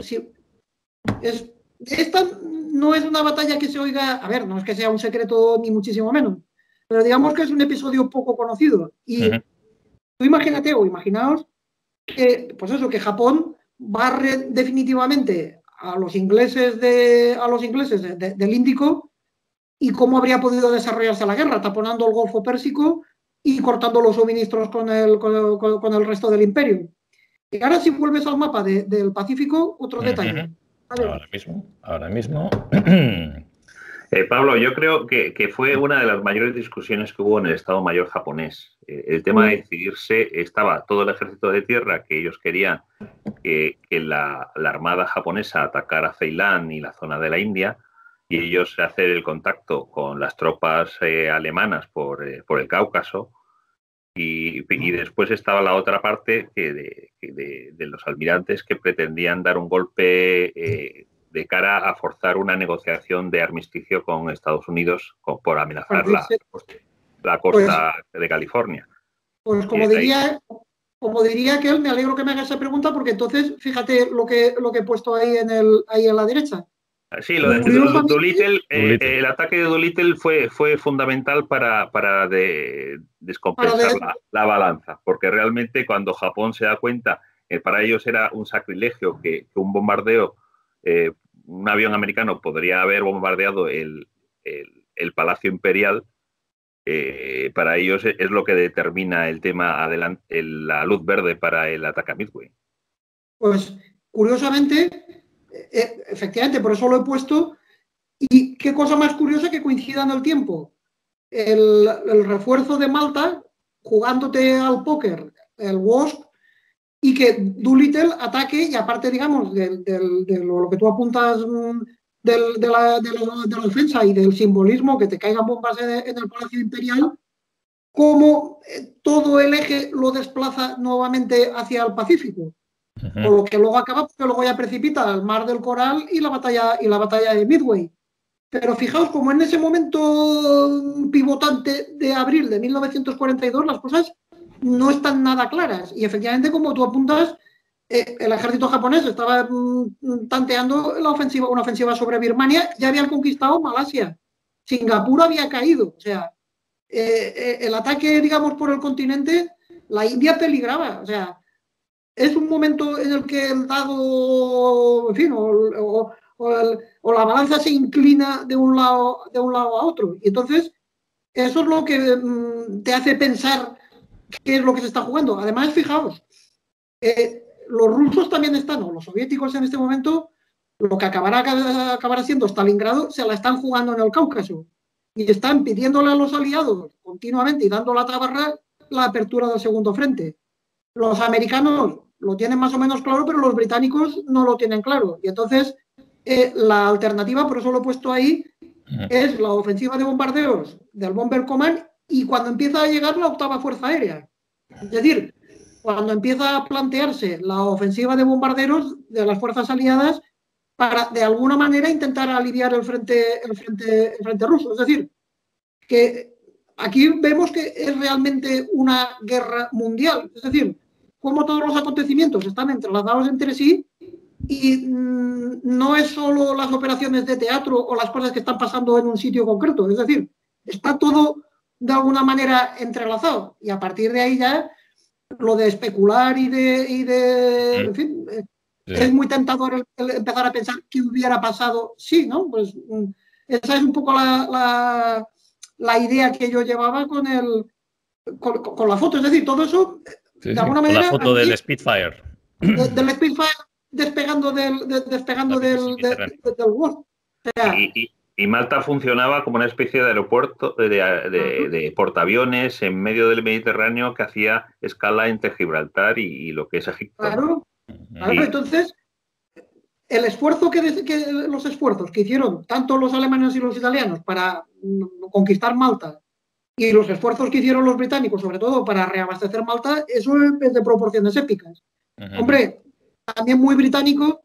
esta no es una batalla que se oiga, a ver, no es que sea un secreto ni muchísimo menos, pero digamos que es un episodio poco conocido. Y tú imagínate, o imaginaos, que, pues eso, que Japón barre definitivamente a los ingleses del Índico, y cómo habría podido desarrollarse la guerra, taponando el Golfo Pérsico y cortando los suministros con el resto del imperio. Y ahora, si vuelves al mapa del Pacífico, otro detalle. Ahora mismo. Pablo, yo creo que fue una de las mayores discusiones que hubo en el Estado Mayor japonés. El tema de decidirse, estaba todo el ejército de tierra, que ellos querían que la armada japonesa atacara Ceilán y la zona de la India, y ellos hacer el contacto con las tropas alemanas por el Cáucaso. Y después estaba la otra parte de los almirantes que pretendían dar un golpe de cara a forzar una negociación de armisticio con Estados Unidos por amenazar la costa de California. Pues como diría aquel, me alegro que me haga esa pregunta, porque entonces fíjate lo que he puesto ahí en la derecha. Sí, lo de Doolittle, el ataque de Doolittle fue fundamental para descompensar la balanza, porque realmente cuando Japón se da cuenta, para ellos era un sacrilegio que un bombardeo, un avión americano podría haber bombardeado el Palacio Imperial. Para ellos es lo que determina el tema la luz verde para el ataque a Midway. Pues curiosamente, efectivamente, por eso lo he puesto. Y qué cosa más curiosa que coincida en el tiempo. El refuerzo de Malta, jugándote al póker, el Wasp, y que Doolittle ataque, y aparte, digamos, de lo que tú apuntas de la ofensa y del simbolismo, que te caigan bombas en el Palacio Imperial, como todo el eje lo desplaza nuevamente hacia el Pacífico. Con lo que luego acaba, porque luego ya precipita al Mar del Coral y la batalla de Midway. Pero fijaos como en ese momento pivotante de abril de 1942 las cosas no están nada claras. Y efectivamente, como tú apuntas, el ejército japonés estaba tanteando una ofensiva sobre Birmania. Ya habían conquistado Malasia. Singapur había caído. O sea, el ataque, digamos, por el continente, la India peligraba. O sea, es un momento en el que el dado, en fin, o la balanza se inclina de un lado a otro. Y entonces, eso es lo que te hace pensar qué es lo que se está jugando. Además, fijaos, los rusos también están, o los soviéticos en este momento, lo que acabará siendo Stalingrado, se la están jugando en el Cáucaso. Y están pidiéndole a los aliados continuamente y dando la tabarra la apertura del segundo frente. Los americanos lo tienen más o menos claro, pero los británicos no lo tienen claro. Y entonces, la alternativa, por eso lo he puesto ahí, es la ofensiva de bombardeos del Bomber Command, y cuando empieza a llegar la octava Fuerza Aérea. Es decir, cuando empieza a plantearse la ofensiva de bombarderos de las fuerzas aliadas para, de alguna manera, intentar aliviar el frente ruso. Es decir, que aquí vemos que es realmente una guerra mundial. Es decir, cómo todos los acontecimientos están entrelazados entre sí y no es solo las operaciones de teatro o las cosas que están pasando en un sitio concreto. Es decir, está todo de alguna manera entrelazado. Y a partir de ahí ya lo de especular en fin, es muy tentador el empezar a pensar qué hubiera pasado. Sí, ¿no? Pues esa es un poco la idea que yo llevaba con la foto. Es decir, todo eso, de alguna manera... Con la foto del Spitfire. Del Spitfire despegando del World. O sea, y Malta funcionaba como una especie de aeropuerto de portaaviones en medio del Mediterráneo que hacía escala entre Gibraltar y lo que es Egipto. Claro, entonces el esfuerzo los esfuerzos que hicieron tanto los alemanes y los italianos para conquistar Malta y los esfuerzos que hicieron los británicos, sobre todo para reabastecer Malta, eso es de proporciones épicas. Hombre, también muy británico,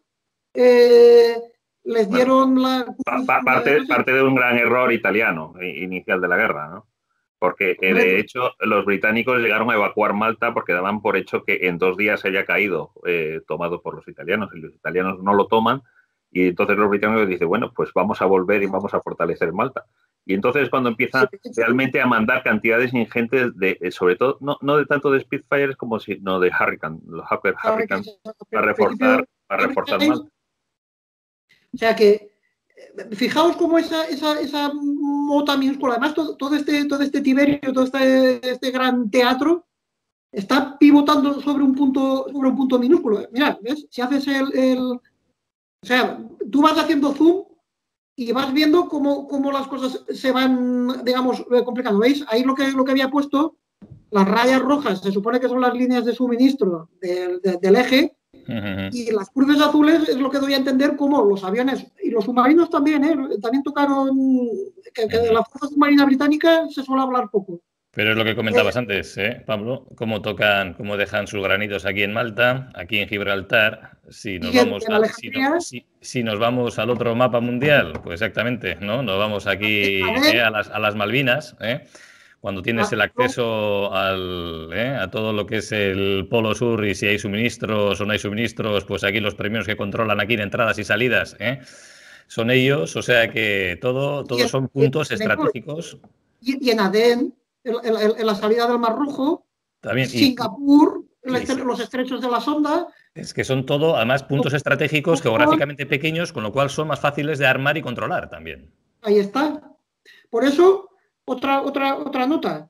les dieron parte de un gran error italiano inicial de la guerra, ¿no? Porque de hecho los británicos llegaron a evacuar Malta porque daban por hecho que en 2 días haya caído tomado por los italianos, y los italianos no lo toman, y entonces los británicos dicen, bueno, pues vamos a volver y vamos a fortalecer Malta. Y entonces es cuando empiezan realmente a mandar cantidades ingentes sobre todo, no de tanto de Spitfires como sino de Hurricane, los Hurricane, para reforzar Malta. O sea que, fijaos cómo esa mota minúscula, además todo este Tiberio, todo este gran teatro, está pivotando sobre un punto minúsculo. Mira, ¿ves? Si haces o sea, tú vas haciendo zoom y vas viendo cómo las cosas se van, digamos, complicando. ¿Veis? Ahí lo que había puesto, las rayas rojas, se supone que son las líneas de suministro del eje, y las curvas azules es lo que doy a entender como los aviones y los submarinos también, también tocaron, que de la Fuerza Submarina Británica se suele hablar poco. Pero es lo que comentabas antes, Pablo, cómo dejan sus granitos aquí en Malta, aquí en Gibraltar, si nos vamos al otro mapa mundial, pues exactamente, ¿no? Nos vamos aquí a las Malvinas, cuando tienes el acceso a todo lo que es el Polo Sur, y si hay suministros o no hay suministros, pues aquí los primeros que controlan aquí de entradas y salidas son ellos, o sea que todos son puntos estratégicos. Y en Adén, en la salida del Mar Rojo, también, Singapur, los estrechos de la Sonda. Es que son todo, además, puntos estratégicos geográficamente pequeños, con lo cual son más fáciles de armar y controlar también. Ahí está. Por eso, otra nota.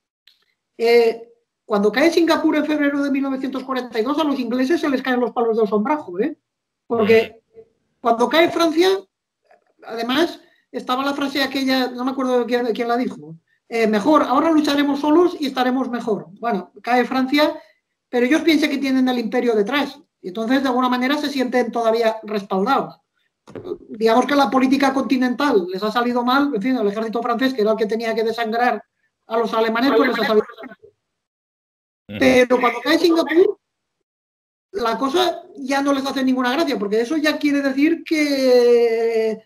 Cuando cae Singapur en febrero de 1942, a los ingleses se les caen los palos del sombrajo, porque cuando cae Francia, además, estaba la frase aquella, no me acuerdo quién la dijo, mejor, ahora lucharemos solos y estaremos mejor. Bueno, cae Francia, pero ellos piensan que tienen el imperio detrás, y entonces de alguna manera se sienten todavía respaldados. Digamos que la política continental les ha salido mal, en fin, el ejército francés, que era el que tenía que desangrar a los alemanes, pues les ha salido mal. Pero cuando cae Singapur, la cosa ya no les hace ninguna gracia, porque eso ya quiere decir que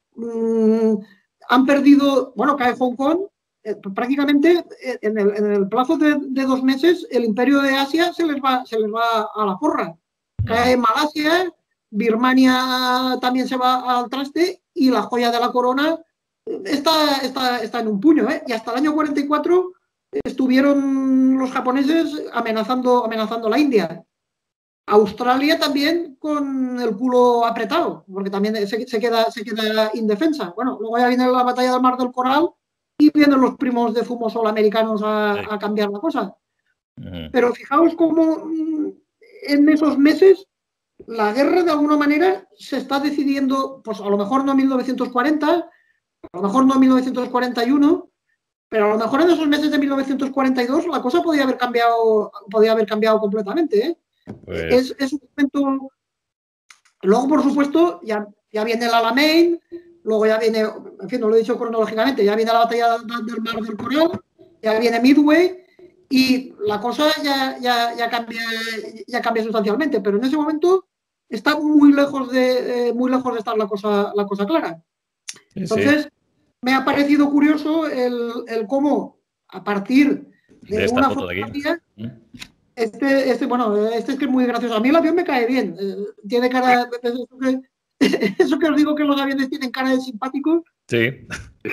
han perdido, bueno, cae Hong Kong, prácticamente en el plazo de 2 meses el imperio de Asia se les va a la porra. Cae Malasia, Birmania también se va al traste, y la joya de la corona está en un puño, y hasta el año 44 estuvieron los japoneses amenazando la India. Australia también con el culo apretado, porque también se queda indefensa. Bueno, luego ya viene la batalla del Mar del Coral y vienen los primos de Zumosol americanos a cambiar la cosa. Pero fijaos cómo en esos meses la guerra de alguna manera se está decidiendo, pues a lo mejor no en 1940, a lo mejor no en 1941, pero a lo mejor en esos meses de 1942 la cosa podía haber cambiado completamente, Pues... es un momento. Luego, por supuesto, ya viene el Alamein, luego ya viene, en fin, no lo he dicho cronológicamente, ya viene la batalla del Mar del Coral, ya viene Midway, y la cosa ya cambia sustancialmente, pero en ese momento está muy lejos de estar la cosa clara. Entonces, me ha parecido curioso el cómo a partir de esta una foto de aquí. fotografía. Este es que es muy gracioso. A mí el avión me cae bien. Tiene cara... Eso que os digo, que los aviones tienen cara de simpáticos. Sí.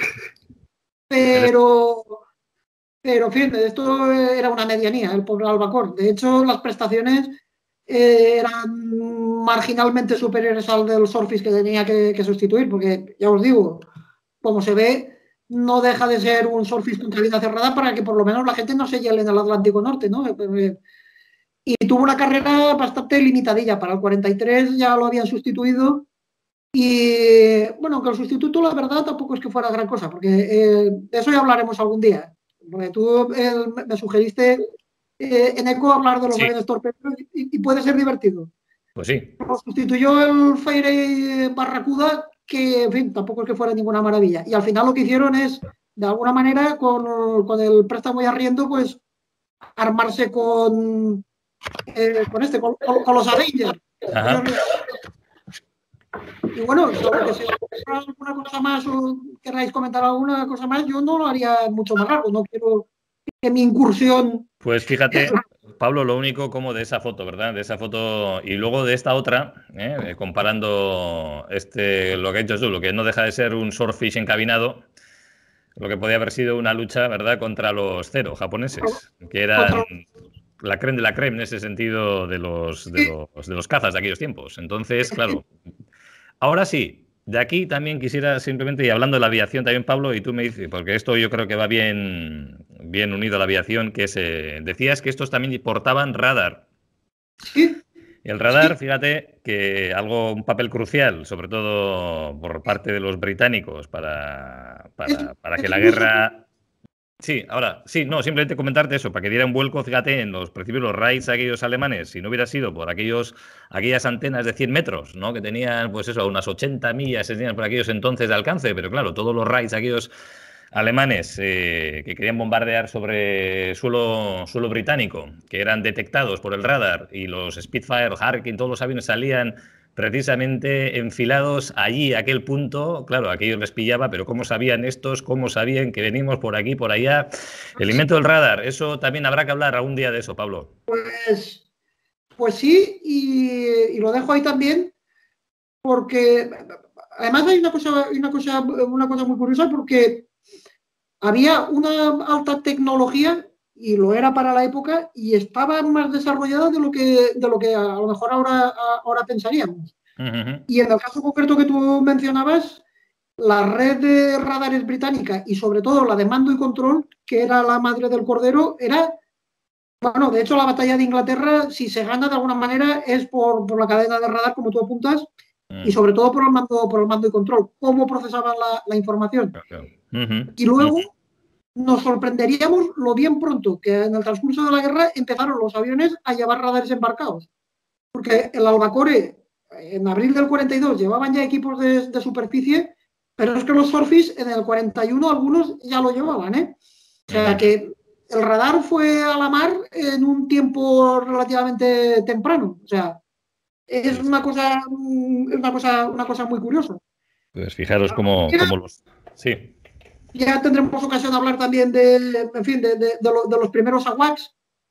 Pero, en fin, esto era una medianía, el pobre Albacor. De hecho, las prestaciones eran marginalmente superiores al del Surface que tenía que sustituir, porque ya os digo, como se ve, no deja de ser un Surface con cabina cerrada para que por lo menos la gente no se hiele en el Atlántico Norte, ¿no? Y tuvo una carrera bastante limitadilla. Para el 43 ya lo habían sustituido. Y bueno, aunque el sustituto, la verdad, tampoco es que fuera gran cosa, porque de eso ya hablaremos algún día. Porque tú me sugeriste en ECO hablar de los aviones torpedos y puede ser divertido. Pues sí. Lo sustituyó el Fairy Barracuda, que en fin, tampoco es que fuera ninguna maravilla. Y al final lo que hicieron es, de alguna manera, con el préstamo y arriendo, pues armarse con los Avengers. Ajá. Y bueno, sobre que si alguna cosa más o queráis comentar alguna cosa más, yo no lo haría mucho más largo. No quiero que mi incursión... Pues fíjate, Pablo, lo único como de esa foto, ¿verdad? De esa foto y luego de esta otra, comparando lo que he hecho tú, lo que no deja de ser un Swordfish encabinado, lo que podía haber sido una lucha, ¿verdad?, contra los Zero japoneses, que eran la creme de la creme en ese sentido de los cazas de aquellos tiempos. Entonces, claro, ahora sí. De aquí también quisiera simplemente, y hablando de la aviación también, Pablo, y tú me dices, porque esto yo creo que va bien unido a la aviación, que es, decías que estos también portaban radar. Sí. Y el radar, fíjate, que un papel crucial, sobre todo por parte de los británicos, para que la guerra... Sí, ahora, sí, no, simplemente comentarte eso, para que diera un vuelco, fíjate, en los principios los raids aquellos alemanes, si no hubiera sido por aquellas antenas de 100 metros, ¿no?, que tenían, pues eso, unas 80 millas, tenían por aquellos entonces de alcance, pero claro, todos los raids aquellos alemanes que querían bombardear sobre suelo británico, que eran detectados por el radar, y los Spitfire, Hurricane, todos los aviones salían precisamente enfilados allí, a aquel punto. Claro, aquellos les pillaba, pero ¿cómo sabían estos? ¿Cómo sabían que venimos por aquí, por allá? El invento del radar, eso también habrá que hablar algún día de eso, Pablo. Pues sí, y lo dejo ahí también, porque además hay una cosa muy curiosa, porque había una alta tecnología, y lo era para la época, y estaba más desarrollada de lo que a lo mejor ahora pensaríamos. Uh-huh. Y en el caso concreto que tú mencionabas, la red de radares británica y sobre todo la de mando y control, que era la madre del cordero, era... Bueno, de hecho la batalla de Inglaterra, si se gana de alguna manera, es por la cadena de radar, como tú apuntas, y sobre todo por el mando y control, cómo procesaban la información. Uh-huh. Y luego nos sorprenderíamos lo bien pronto que en el transcurso de la guerra empezaron los aviones a llevar radares embarcados. Porque el Albacore, en abril del 42, llevaban ya equipos de superficie, pero es que los Surface en el 41 algunos ya lo llevaban, ¿eh? O sea que el radar fue a la mar en un tiempo relativamente temprano. O sea, es una cosa muy curiosa. Pues fijaros cómo los... Sí. Ya tendremos ocasión de hablar también de los primeros AWACS,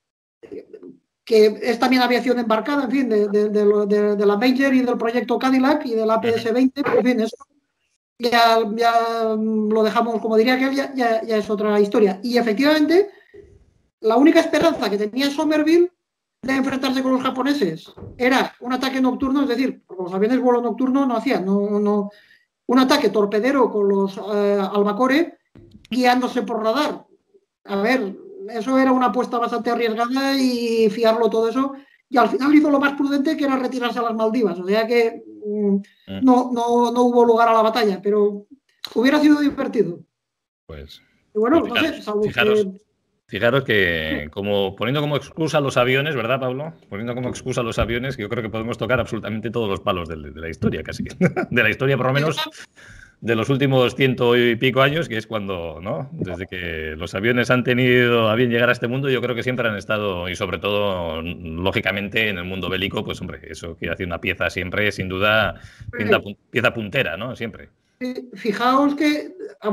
que es también aviación embarcada, en fin, de la Avenger y del proyecto Cadillac y del APS-20, en fin, eso ya lo dejamos, como diría aquel, ya es otra historia. Y efectivamente, la única esperanza que tenía Somerville de enfrentarse con los japoneses era un ataque nocturno, es decir, porque los aviones vuelo nocturno no hacían, un ataque torpedero con los Albacore guiándose por radar. A ver, eso era una apuesta bastante arriesgada y fiarlo todo eso. Y al final hizo lo más prudente, que era retirarse a las Maldivas. O sea que no hubo lugar a la batalla, pero hubiera sido divertido. Pues, y bueno, pues no sé, salvo fijaros que poniendo como excusa los aviones, ¿verdad, Pablo? Poniendo como excusa los aviones, yo creo que podemos tocar absolutamente todos los palos de la historia, casi. De la historia, por lo menos, de los últimos 100 y pico años, que es cuando, ¿no? Desde que los aviones han tenido a bien llegar a este mundo, yo creo que siempre han estado, y sobre todo, lógicamente, en el mundo bélico, pues hombre, eso que hace una pieza siempre, sin duda, pieza puntera, ¿no? Siempre. Fijaos que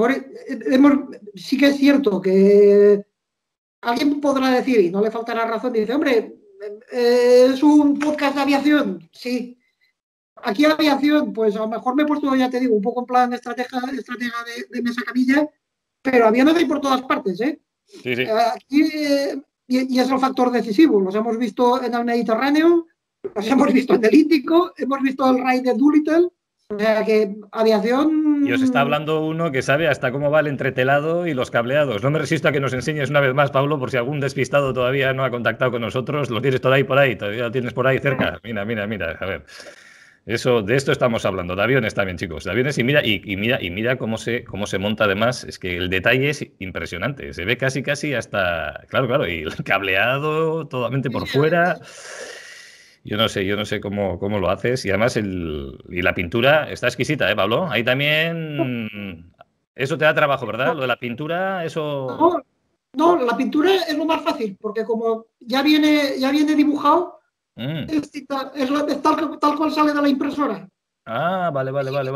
sí que es cierto que alguien podrá decir, y no le faltará razón, dice, hombre, es un podcast de aviación, sí. Aquí aviación, pues a lo mejor me he puesto, ya te digo, un poco en plan estratega de mesa camilla, pero aviones hay por todas partes, ¿eh? Sí, sí. Aquí, y es el factor decisivo. Los hemos visto en el Mediterráneo, los hemos visto en el Índico, hemos visto el raid de Doolittle. O sea que aviación... Y os está hablando uno que sabe hasta cómo va el entretelado y los cableados. No me resisto a que nos enseñes una vez más, Pablo, por si algún despistado todavía no ha contactado con nosotros. Lo tienes todavía por ahí, todavía lo tienes por ahí cerca. Mira, a ver. De esto estamos hablando, de aviones también, chicos. De aviones y mira cómo se monta además. Es que el detalle es impresionante. Se ve casi hasta. Claro, y el cableado totalmente por fuera. Yo no sé cómo lo haces. Y además y la pintura está exquisita, ¿eh, Pablo? Ahí también. Eso te da trabajo, ¿verdad? Lo de la pintura, eso. No, la pintura es lo más fácil, porque como ya viene dibujado. Es tal cual sale de la impresora. Ah, vale.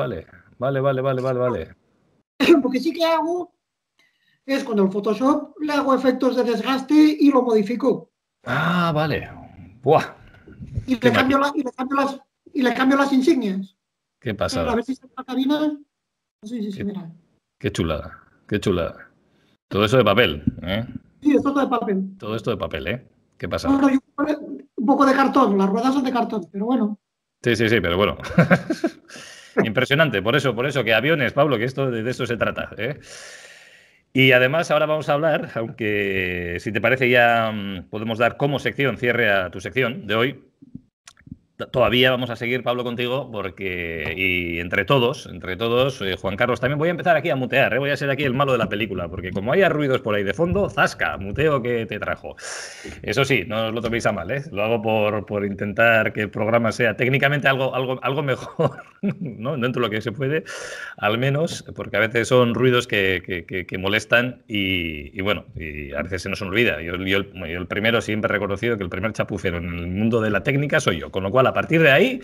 Lo que sí que hago es con el Photoshop le hago efectos de desgaste y lo modifico. Ah, vale. Buah. Y le cambio las insignias. ¿Qué pasa? A ver si está en la cabina. Sí, mira. Qué chulada. Todo eso de papel, ¿eh? Sí, esto es de papel. Todo esto de papel, ¿eh? ¿Qué pasa? No, un poco de cartón, las ruedas son de cartón, pero bueno. Sí, pero bueno. Impresionante, por eso que aviones, Pablo, que de esto se trata, ¿eh? Y además ahora vamos a hablar, aunque si te parece ya podemos dar como sección cierre a tu sección de hoy. Todavía vamos a seguir, Pablo, contigo, porque y entre todos, Juan Carlos, también voy a empezar aquí a mutear, ¿eh? Voy a ser aquí el malo de la película, porque como haya ruidos por ahí de fondo, zasca, muteo que te trajo. Eso sí, no os lo toméis a mal, ¿eh? Lo hago por intentar que el programa sea técnicamente algo mejor, ¿no? Dentro de lo que se puede, al menos, porque a veces son ruidos que molestan y bueno, y a veces se nos olvida. Yo el primero siempre he reconocido que el primer chapucero en el mundo de la técnica soy yo, con lo cual a partir de ahí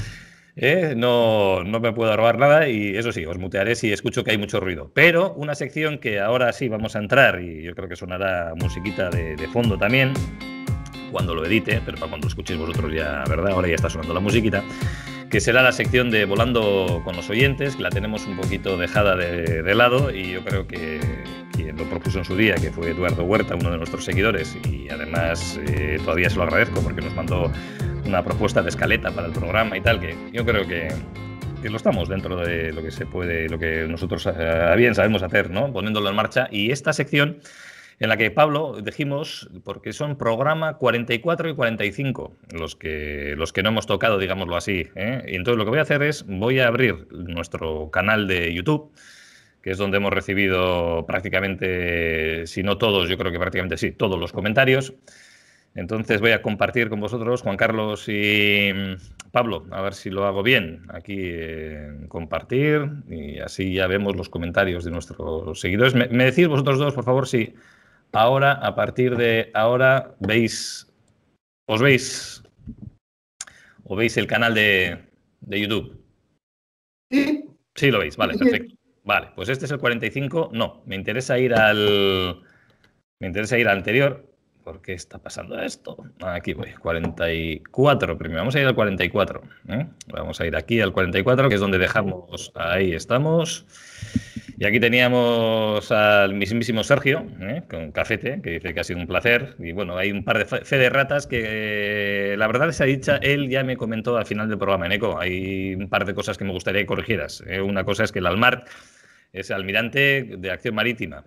no me puedo robar nada y eso sí, os mutearé si escucho que hay mucho ruido. Pero una sección que ahora sí vamos a entrar y yo creo que sonará musiquita de fondo también cuando lo edite, pero para cuando lo escuchéis vosotros ya, ¿verdad? Ahora ya está sonando la musiquita, que será la sección de Volando con los oyentes, que la tenemos un poquito dejada de lado y yo creo que quien lo propuso en su día, que fue Eduardo Huerta, uno de nuestros seguidores, y además todavía se lo agradezco porque nos mandó una propuesta de escaleta para el programa y tal, que yo creo que lo estamos dentro de lo que se puede, lo que nosotros bien sabemos hacer, ¿no? Poniéndolo en marcha. Y esta sección en la que, Pablo, dijimos, porque son programa 44 y 45 los que no hemos tocado, digámoslo así, ¿eh? Y entonces lo que voy a hacer es, voy a abrir nuestro canal de YouTube, que es donde hemos recibido prácticamente, si no todos, yo creo que prácticamente sí, todos los comentarios. Entonces voy a compartir con vosotros, Juan Carlos y Pablo, a ver si lo hago bien, aquí compartir y así ya vemos los comentarios de nuestros seguidores. Me decís vosotros dos, por favor, si ahora, a partir de ahora, os veis el canal de YouTube. Sí, lo veis, vale, perfecto. Vale, pues este es el 45, no, me interesa ir al anterior. ¿Por qué está pasando esto? Aquí voy, 44 primero. Vamos a ir al 44. Vamos a ir aquí al 44, que es donde dejamos. Ahí estamos. Y aquí teníamos al mismísimo Sergio, con Cafete, que dice que ha sido un placer. Y bueno, hay un par de fe de ratas que, la verdad es dicha, él ya me comentó al final del programa, Eneco. Hay un par de cosas que me gustaría que corrigieras. Una cosa es que el Almar es almirante de acción marítima,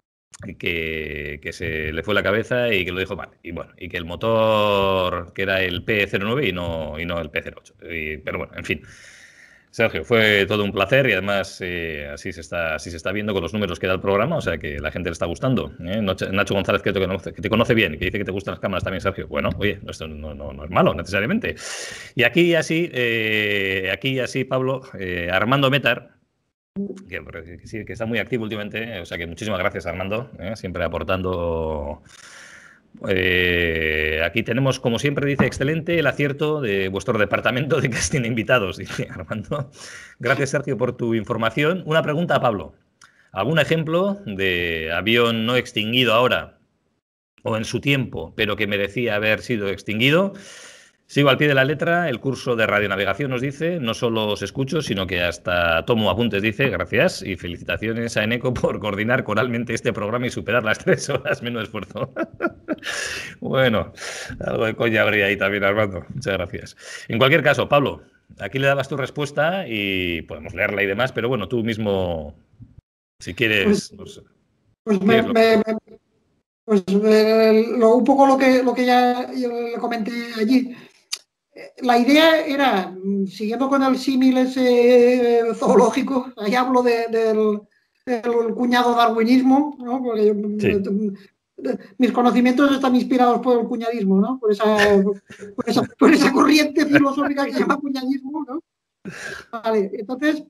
que se le fue la cabeza y que lo dijo mal. Y bueno, y que el motor, que era el P09 y no el P08. Pero bueno, en fin. Sergio, fue todo un placer y además así se está viendo con los números que da el programa, o sea que la gente le está gustando. Nacho González, que te conoce bien, que dice que te gustan las cámaras también, Sergio. Bueno, oye, esto no es malo necesariamente. Y aquí así, Pablo, Armando Metar, que está muy activo últimamente, o sea que muchísimas gracias, Armando, siempre aportando Aquí tenemos, como siempre, dice, excelente el acierto de vuestro departamento de casting de invitados, dice Armando. Gracias, Sergio, por tu información. Una pregunta a Pablo. ¿Algún ejemplo de avión no extinguido ahora o en su tiempo, pero que merecía haber sido extinguido? Sigo al pie de la letra, el curso de radionavegación nos dice, no solo os escucho, sino que hasta tomo apuntes, dice, gracias y felicitaciones a Eneco por coordinar coralmente este programa y superar las 3 horas, menos esfuerzo. Bueno, algo de coña habría ahí también, Armando. Muchas gracias. En cualquier caso, Pablo, aquí le dabas tu respuesta y podemos leerla y demás, pero bueno, tú mismo, si quieres... Un poco lo que ya yo le comenté allí. La idea era, siguiendo con el símil ese zoológico, ahí hablo del cuñado darwinismo, ¿no? Porque mis conocimientos están inspirados por el cuñadismo, ¿no? Por esa corriente filosófica que se llama cuñadismo, ¿no? Vale, entonces,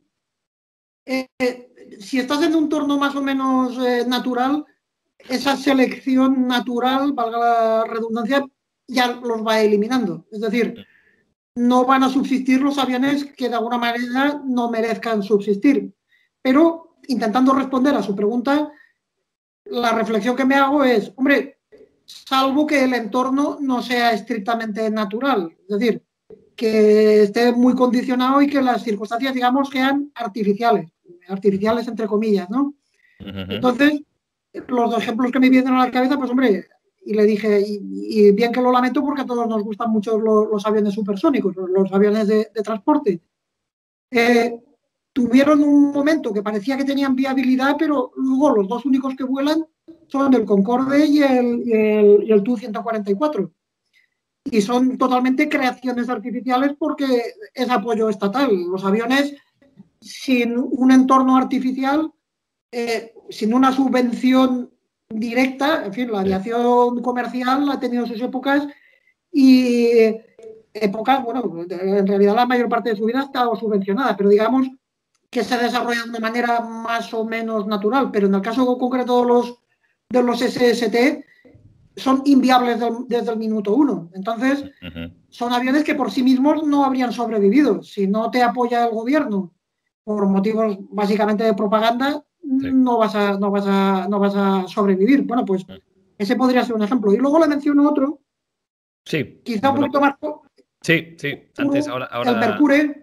si estás en un entorno más o menos natural, esa selección natural, valga la redundancia, ya los va eliminando. Es decir, no van a subsistir los aviones que de alguna manera no merezcan subsistir. Pero, intentando responder a su pregunta, la reflexión que me hago es, hombre, salvo que el entorno no sea estrictamente natural, es decir, que esté muy condicionado y que las circunstancias, digamos, sean artificiales entre comillas, ¿no? Entonces, los dos ejemplos que me vienen a la cabeza, pues hombre, y le dije, y bien que lo lamento porque a todos nos gustan mucho los aviones supersónicos, los aviones de transporte. Tuvieron un momento que parecía que tenían viabilidad, pero luego los dos únicos que vuelan son el Concorde y el Tu-144. Y son totalmente creaciones artificiales porque es apoyo estatal. Los aviones sin un entorno artificial, sin una subvención directa, en fin, la aviación comercial ha tenido sus épocas y épocas, bueno, en realidad la mayor parte de su vida ha estado subvencionada, pero digamos que se desarrollan de manera más o menos natural, pero en el caso concreto de los SST son inviables desde el minuto uno. Entonces, son aviones que por sí mismos no habrían sobrevivido. Si no te apoya el gobierno por motivos básicamente de propaganda, no vas a sobrevivir. Bueno, pues ese podría ser un ejemplo. Y luego le menciono otro, quizá un poquito más... Sí, antes, ahora... El Mercury.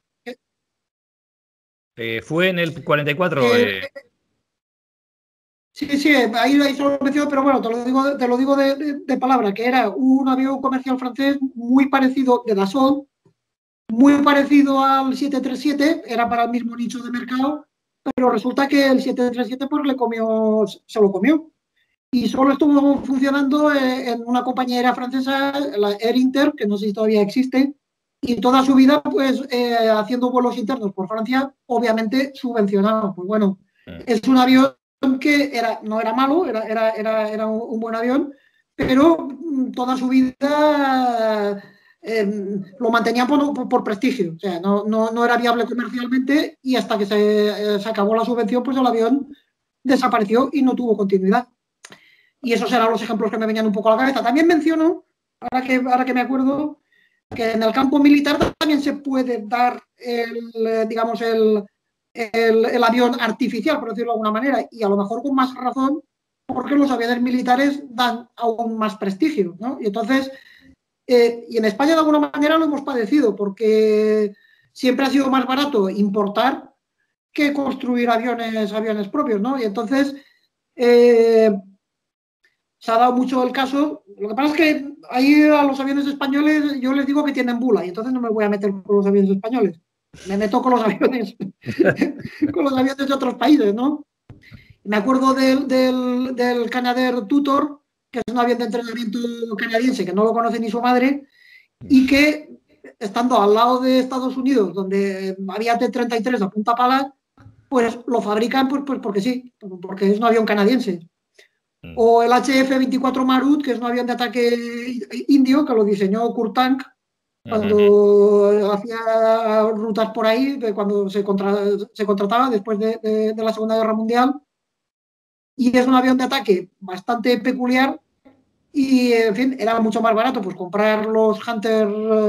¿Fue en el 44? Sí, ahí solo lo menciono, pero bueno, te lo digo de palabra, que era un avión comercial francés muy parecido, de Dassault, muy parecido al 737, era para el mismo nicho de mercado, pero resulta que el 737 pues se lo comió. Y solo estuvo funcionando en una compañía aérea francesa, la Air Inter, que no sé si todavía existe, y toda su vida pues haciendo vuelos internos por Francia, obviamente subvencionado. Pues bueno, es un avión que no era malo, era un buen avión, pero toda su vida lo mantenían por prestigio. O sea, no era viable comercialmente y hasta que se acabó la subvención, pues el avión desapareció y no tuvo continuidad. Y esos eran los ejemplos que me venían un poco a la cabeza. También menciono, ahora que me acuerdo, que en el campo militar también se puede dar digamos, el avión artificial, por decirlo de alguna manera, y a lo mejor con más razón, porque los aviones militares dan aún más prestigio, ¿no? Y entonces, y en España de alguna manera lo hemos padecido, porque siempre ha sido más barato importar que construir aviones propios, ¿no? Y entonces se ha dado mucho el caso. Lo que pasa es que ahí a los aviones españoles yo les digo que tienen bula, y entonces no me voy a meter con los aviones españoles. Me meto con los aviones de otros países, ¿no? Me acuerdo del Canadair Tutor, que es un avión de entrenamiento canadiense que no lo conoce ni su madre, y que, estando al lado de Estados Unidos, donde había T-33 a punta pala, pues lo fabrican pues porque sí, porque es un avión canadiense. O el HF-24 Marut, que es un avión de ataque indio, que lo diseñó Kurt Tank cuando hacía rutas por ahí, cuando se contrataba después de la Segunda Guerra Mundial. Y es un avión de ataque bastante peculiar Y, en fin, era mucho más barato pues comprar los Hunter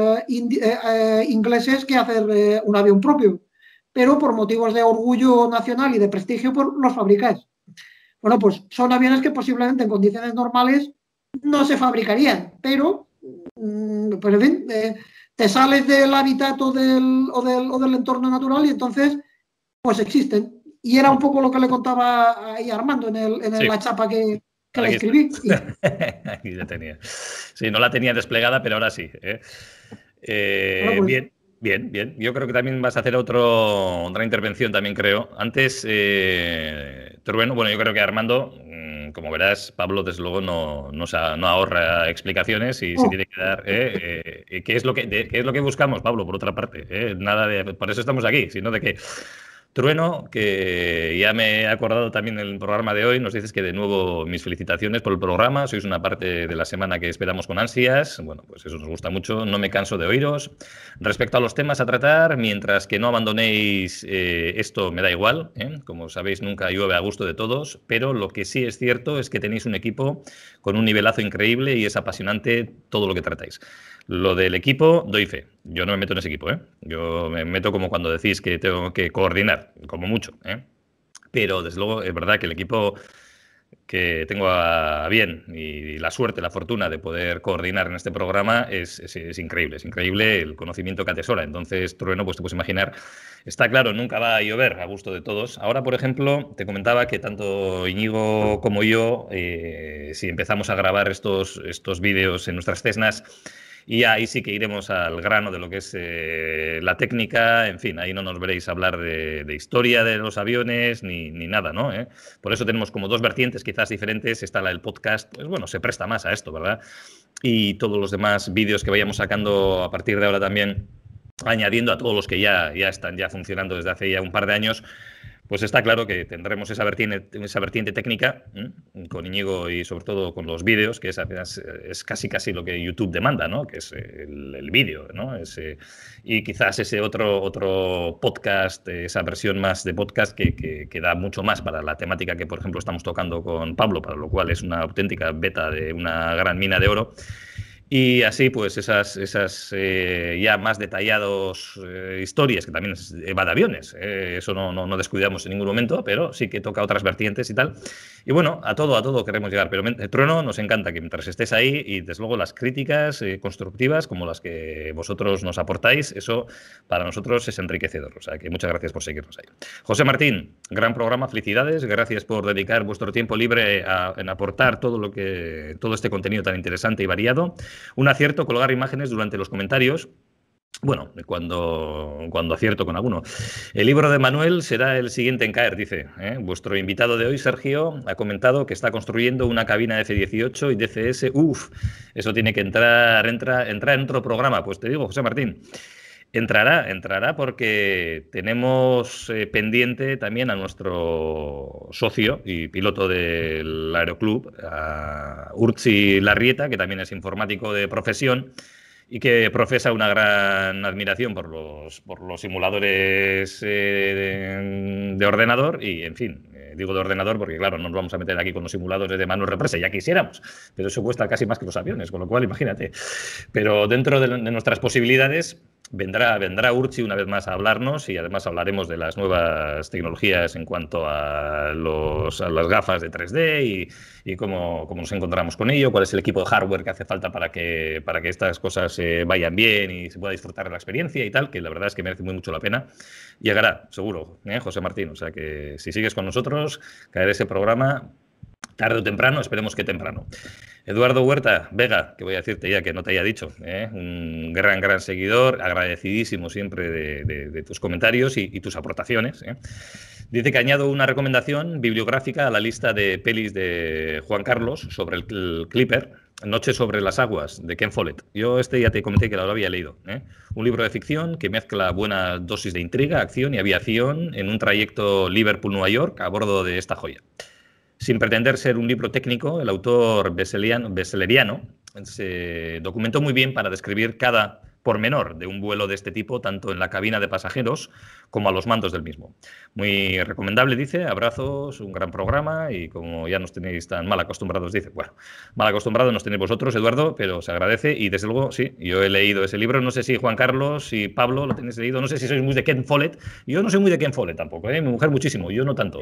ingleses que hacer un avión propio. Pero por motivos de orgullo nacional y de prestigio, pues los fabricáis. Bueno, pues son aviones que posiblemente en condiciones normales no se fabricarían, pero, pues en fin, te sales del hábitat o del entorno natural y entonces, pues existen. Y era un poco lo que le contaba ahí a Armando en la chapa que le escribí. Aquí la tenía. Sí, no la tenía desplegada, pero ahora sí. Bueno, pues, Bien. Yo creo que también vas a hacer otra intervención, también creo. Antes, Trueno, bueno, yo creo que Armando, como verás, Pablo, desde luego, no ahorra explicaciones y se tiene que dar. ¿Qué es lo que buscamos, Pablo, por otra parte? Nada por eso estamos aquí, sino de que Trueno, que ya me he acordado también en el programa de hoy, nos dices que de nuevo mis felicitaciones por el programa, sois una parte de la semana que esperamos con ansias, bueno, pues eso nos gusta mucho, no me canso de oíros. Respecto a los temas a tratar, mientras que no abandonéis esto me da igual, como sabéis nunca llueve a gusto de todos, pero lo que sí es cierto es que tenéis un equipo con un nivelazo increíble y es apasionante todo lo que tratáis. Lo del equipo, doy fe. Yo no me meto en ese equipo, ¿eh? Yo me meto como cuando decís que tengo que coordinar, como mucho, ¿eh? Pero, desde luego, es verdad que el equipo que tengo a bien y la suerte, la fortuna de poder coordinar en este programa es increíble el conocimiento que atesora. Entonces, Trueno, pues te puedes imaginar, está claro, nunca va a llover a gusto de todos. Ahora, por ejemplo, te comentaba que tanto Íñigo como yo, si empezamos a grabar estos vídeos en nuestras Cessnas, y ahí sí que iremos al grano de lo que es la técnica, en fin, ahí no nos veréis hablar de historia de los aviones ni nada, ¿no? Por eso tenemos como dos vertientes quizás diferentes. Está la del podcast, pues bueno, se presta más a esto, ¿verdad? Y todos los demás vídeos que vayamos sacando a partir de ahora también, añadiendo a todos los que ya están funcionando desde hace ya un par de años, pues está claro que tendremos esa vertiente técnica con Íñigo y sobre todo con los vídeos, que es casi lo que YouTube demanda, ¿no? Que es el vídeo, ¿no? Y quizás ese otro podcast, esa versión más de podcast que da mucho más para la temática que, por ejemplo, estamos tocando con Pablo, para lo cual es una auténtica beta de una gran mina de oro. Y así, pues, esas ya más detallados historias, que también va de aviones, eso no descuidamos en ningún momento, pero sí que toca otras vertientes y tal. Y bueno, a todo queremos llegar, pero Trueno, nos encanta que mientras estés ahí y desde luego las críticas constructivas, como las que vosotros nos aportáis, eso para nosotros es enriquecedor. O sea, que muchas gracias por seguirnos ahí. José Martín, gran programa, felicidades, gracias por dedicar vuestro tiempo libre en aportar todo este contenido tan interesante y variado. Un acierto, colgar imágenes durante los comentarios. Bueno, cuando acierto con alguno. El libro de Manuel será el siguiente en caer, dice. Vuestro invitado de hoy, Sergio, ha comentado que está construyendo una cabina F-18 y DCS. Uf, eso tiene que entrar en otro programa. Pues te digo, José Martín, entrará porque tenemos pendiente también a nuestro socio y piloto del Aeroclub, a Urtzi Larrieta, que también es informático de profesión y que profesa una gran admiración por los simuladores de ordenador y, en fin, digo de ordenador porque, claro, no nos vamos a meter aquí con los simuladores de Manuel Represa, ya quisiéramos, pero eso cuesta casi más que los aviones, con lo cual, imagínate. Pero dentro de nuestras posibilidades vendrá Urtzi una vez más a hablarnos y además hablaremos de las nuevas tecnologías en cuanto a las gafas de 3D y cómo nos encontramos con ello, cuál es el equipo de hardware que hace falta para que estas cosas vayan bien y se pueda disfrutar de la experiencia y tal, que la verdad es que merece muy mucho la pena. Llegará, seguro, José Martín. O sea que si sigues con nosotros, caerá ese programa tarde o temprano, esperemos que temprano. Eduardo Huerta Vega, que voy a decirte ya que no te haya dicho, un gran seguidor, agradecidísimo siempre de tus comentarios y tus aportaciones. Dice que añado una recomendación bibliográfica a la lista de pelis de Juan Carlos sobre el Clipper, Noche sobre las aguas, de Ken Follett. Yo ya te comenté que lo había leído. Un libro de ficción que mezcla buena dosis de intriga, acción y aviación en un trayecto Liverpool-Nueva York a bordo de esta joya. Sin pretender ser un libro técnico, el autor besseleriano se documentó muy bien para describir cada pormenor de un vuelo de este tipo, tanto en la cabina de pasajeros como a los mandos del mismo. Muy recomendable, dice, abrazos, un gran programa y como ya nos tenéis tan mal acostumbrados, dice, bueno, mal acostumbrados nos tenéis vosotros, Eduardo, pero se agradece y desde luego, sí, yo he leído ese libro, no sé si Juan Carlos y Pablo lo tenéis leído, no sé si sois muy de Ken Follett, yo no soy muy de Ken Follett tampoco, mi mujer muchísimo, yo no tanto.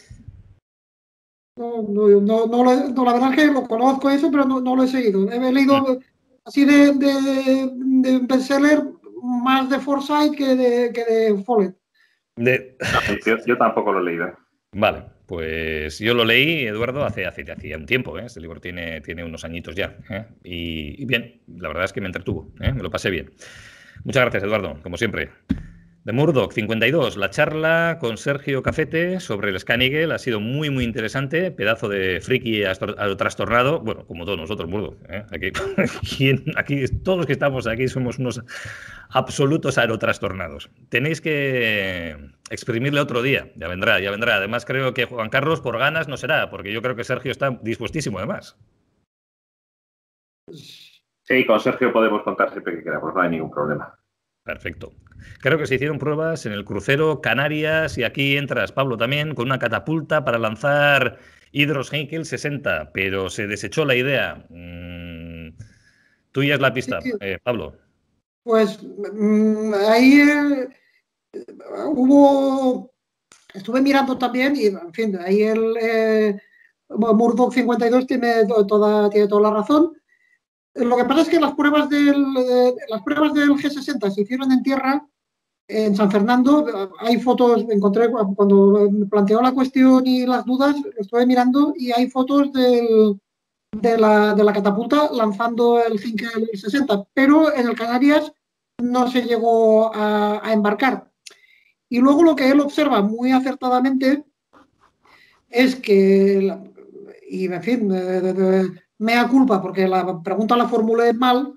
No, la verdad es que lo conozco eso, pero no lo he seguido. He leído así de bestseller más de Forsyth que de Follett. Yo tampoco lo he leído. Vale, pues yo lo leí, Eduardo, hace un tiempo. Este libro tiene unos añitos ya. Y bien, la verdad es que me entretuvo, me lo pasé bien. Muchas gracias, Eduardo, como siempre. De Murdoch 52, la charla con Sergio Cafete sobre el Scan Eagle ha sido muy, muy interesante. Pedazo de friki trastornado. Bueno, como todos nosotros, Murdoch. Aquí, todos los que estamos aquí somos unos absolutos aerotrastornados. Tenéis que exprimirle otro día. Ya vendrá. Además, creo que Juan Carlos por ganas no será, porque yo creo que Sergio está dispuestísimo, además. Sí, con Sergio podemos contar siempre que queramos, no hay ningún problema. Perfecto. Creo que se hicieron pruebas en el crucero Canarias y aquí entras, Pablo, también con una catapulta para lanzar Hydros Heinkel 60, pero se desechó la idea. Tuya es la pista, Pablo. Pues ahí estuve mirando también y, en fin, ahí Murdoch 52 tiene toda la razón. Lo que pasa es que las pruebas del G60 se hicieron en tierra, en San Fernando. Hay fotos, encontré cuando me planteó la cuestión y las dudas, estuve mirando y hay fotos de la catapulta lanzando el Heinkel 60, pero en el Canarias no se llegó a embarcar. Y luego lo que él observa muy acertadamente es que, y en fin, mea culpa, porque la pregunta la formulé mal,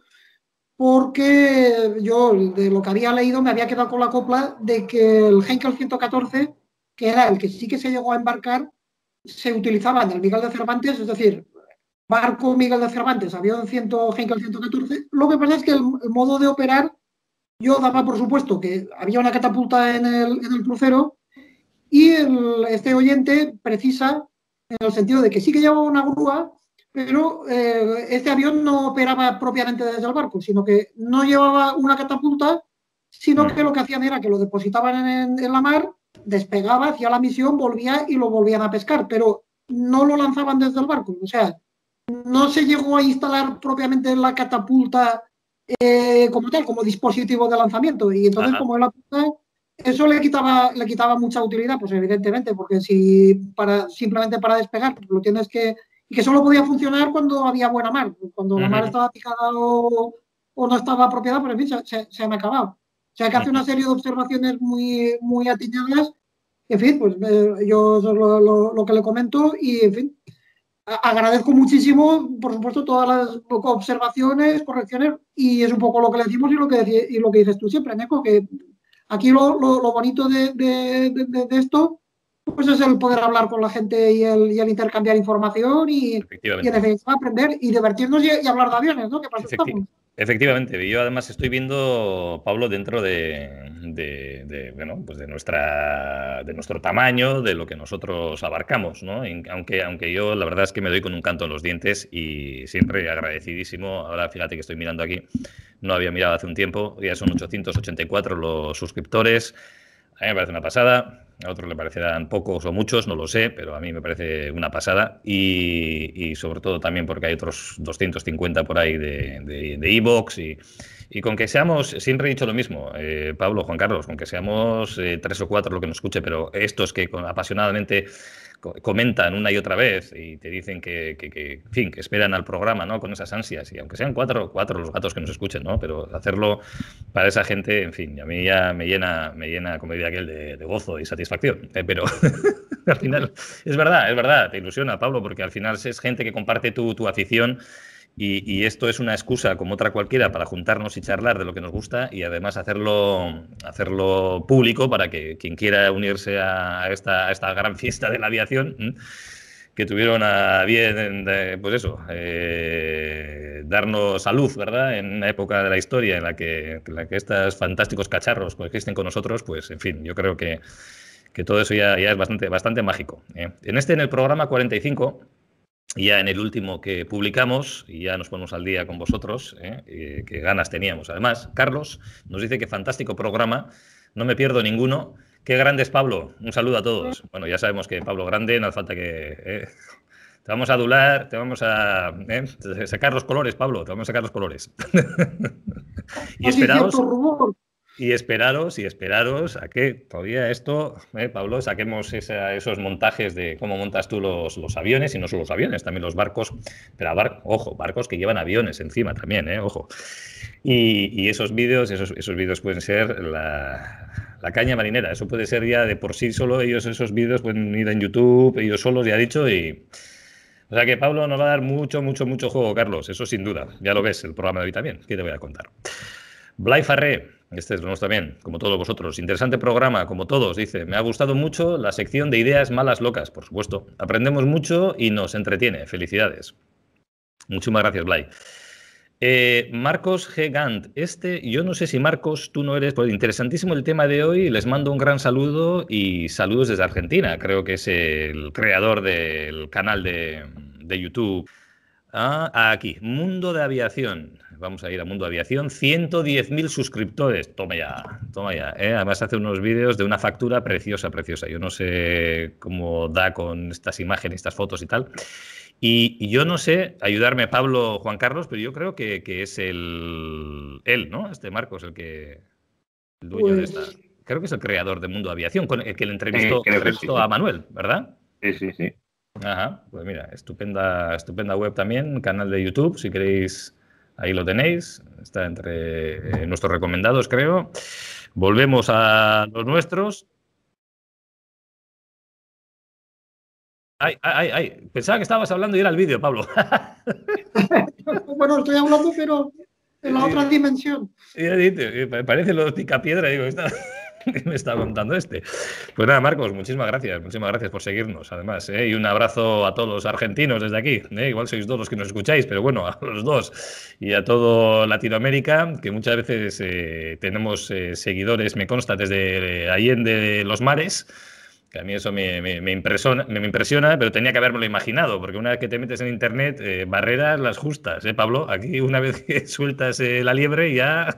porque yo de lo que había leído me había quedado con la copla de que el Heinkel 114, que era el que sí que se llegó a embarcar, se utilizaba en el Miguel de Cervantes, es decir, barco Miguel de Cervantes, avión Heinkel 114. Lo que pasa es que el modo de operar, yo daba por supuesto que había una catapulta en el crucero y este oyente precisa en el sentido de que sí que llevaba una grúa, pero este avión no operaba propiamente desde el barco, sino que no llevaba una catapulta, sino que lo que hacían era que lo depositaban en la mar, despegaba, hacía la misión, volvía y lo volvían a pescar, pero no lo lanzaban desde el barco. O sea, no se llegó a instalar propiamente la catapulta como tal, como dispositivo de lanzamiento. Y entonces, como él apunta, eso le quitaba mucha utilidad, pues evidentemente, porque si simplemente para despegar, pues lo tienes que... Y que solo podía funcionar cuando había buena mar. Cuando la mar estaba picada o no estaba apropiada, pues en fin, se han acabado. O sea, que hace una serie de observaciones muy, muy atinadas. En fin, pues yo eso es lo que le comento y, en fin, agradezco muchísimo, por supuesto, todas las observaciones, correcciones, y es un poco lo que le decimos y lo que dices tú siempre, Neko, que aquí lo bonito de esto pues es el poder hablar con la gente y el intercambiar información y en definitiva aprender y divertirnos y hablar de aviones, ¿no? Que para eso estamos. Efectivamente, yo además estoy viendo, Pablo, dentro de nuestro tamaño, de lo que nosotros abarcamos, ¿no? Aunque yo la verdad es que me doy con un canto en los dientes y siempre agradecidísimo. Ahora fíjate que estoy mirando aquí, no había mirado hace un tiempo, ya son 884 los suscriptores. A mí me parece una pasada, a otros le parecerán pocos o muchos, no lo sé, pero a mí me parece una pasada y sobre todo también porque hay otros 250 por ahí de iVoox y con que seamos, siempre he dicho lo mismo, Pablo, Juan Carlos, con que seamos 3 o 4 lo que nos escuche, pero estos que apasionadamente comentan una y otra vez y te dicen que en fin, que esperan al programa, ¿no? Con esas ansias y aunque sean cuatro los gatos que nos escuchen, ¿no? Pero hacerlo para esa gente, en fin, a mí ya me llena, como diría aquel, de gozo y satisfacción. Pero al final es verdad, te ilusiona, Pablo, porque al final es gente que comparte tu afición. Y esto es una excusa como otra cualquiera para juntarnos y charlar de lo que nos gusta y además hacerlo público para que quien quiera unirse a esta gran fiesta de la aviación que tuvieron a bien, pues eso, darnos salud, ¿verdad? En una época de la historia en la que estos fantásticos cacharros coexisten con nosotros, pues, en fin, yo creo que todo eso ya es bastante mágico. En el programa 45, ya en el último que publicamos, y ya nos ponemos al día con vosotros, que ganas teníamos. Además, Carlos nos dice que fantástico programa, no me pierdo ninguno. Qué grande es Pablo. Un saludo a todos. Bueno, ya sabemos que Pablo grande, no hace falta que... te vamos a adular, te vamos a sacar los colores, Pablo, te vamos a sacar los colores. Y esperaros a que todavía esto, Pablo, saquemos esos montajes de cómo montas tú los aviones, y no solo los aviones, también los barcos, pero ojo, barcos que llevan aviones encima también, ojo. Y esos vídeos pueden ser la caña marinera, eso puede ser ya de por sí solo, esos vídeos pueden ir en YouTube, ellos solos, ya he dicho, y... O sea que Pablo nos va a dar mucho juego, Carlos, eso sin duda. Ya lo ves, el programa de hoy también, ¿qué te voy a contar? Blay Farré, este es lo nuestro también, como todos vosotros. Interesante programa, como todos, dice. Me ha gustado mucho la sección de ideas malas locas, por supuesto. Aprendemos mucho y nos entretiene. Felicidades. Muchísimas gracias, Blay. Marcos G. Gant. Yo no sé si Marcos, tú no eres, pues interesantísimo el tema de hoy. Les mando un gran saludo y saludos desde Argentina. Creo que es el creador del canal de YouTube. Aquí, Mundo de Aviación. Vamos a ir a Mundo de Aviación. 110.000 suscriptores. Toma ya. Además hace unos vídeos de una factura preciosa. Yo no sé cómo da con estas imágenes, estas fotos y tal. Y yo no sé, ayudarme Pablo, Juan Carlos, pero yo creo que es él, ¿no? Marcos, el dueño de esta. Creo que es el creador de Mundo de Aviación, con el que le entrevistó a Manuel, ¿verdad? Sí. Ajá, pues mira, estupenda web también, canal de YouTube, si queréis, ahí lo tenéis, está entre nuestros recomendados, creo. Volvemos a los nuestros. Ay, pensaba que estabas hablando y era el vídeo, Pablo. Bueno, estoy hablando, pero en la otra dimensión. Parece lo de Picapiedra, digo, ¿qué me está contando este? Pues nada, Marcos, muchísimas gracias por seguirnos, además, y un abrazo a todos los argentinos desde aquí, igual sois dos los que nos escucháis, pero bueno, a los dos, y a todo Latinoamérica, que muchas veces tenemos seguidores, me consta, desde Allende los mares, que a mí eso me impresiona, pero tenía que habérmelo imaginado, porque una vez que te metes en internet, barreras las justas, Pablo, aquí una vez que sueltas la liebre ya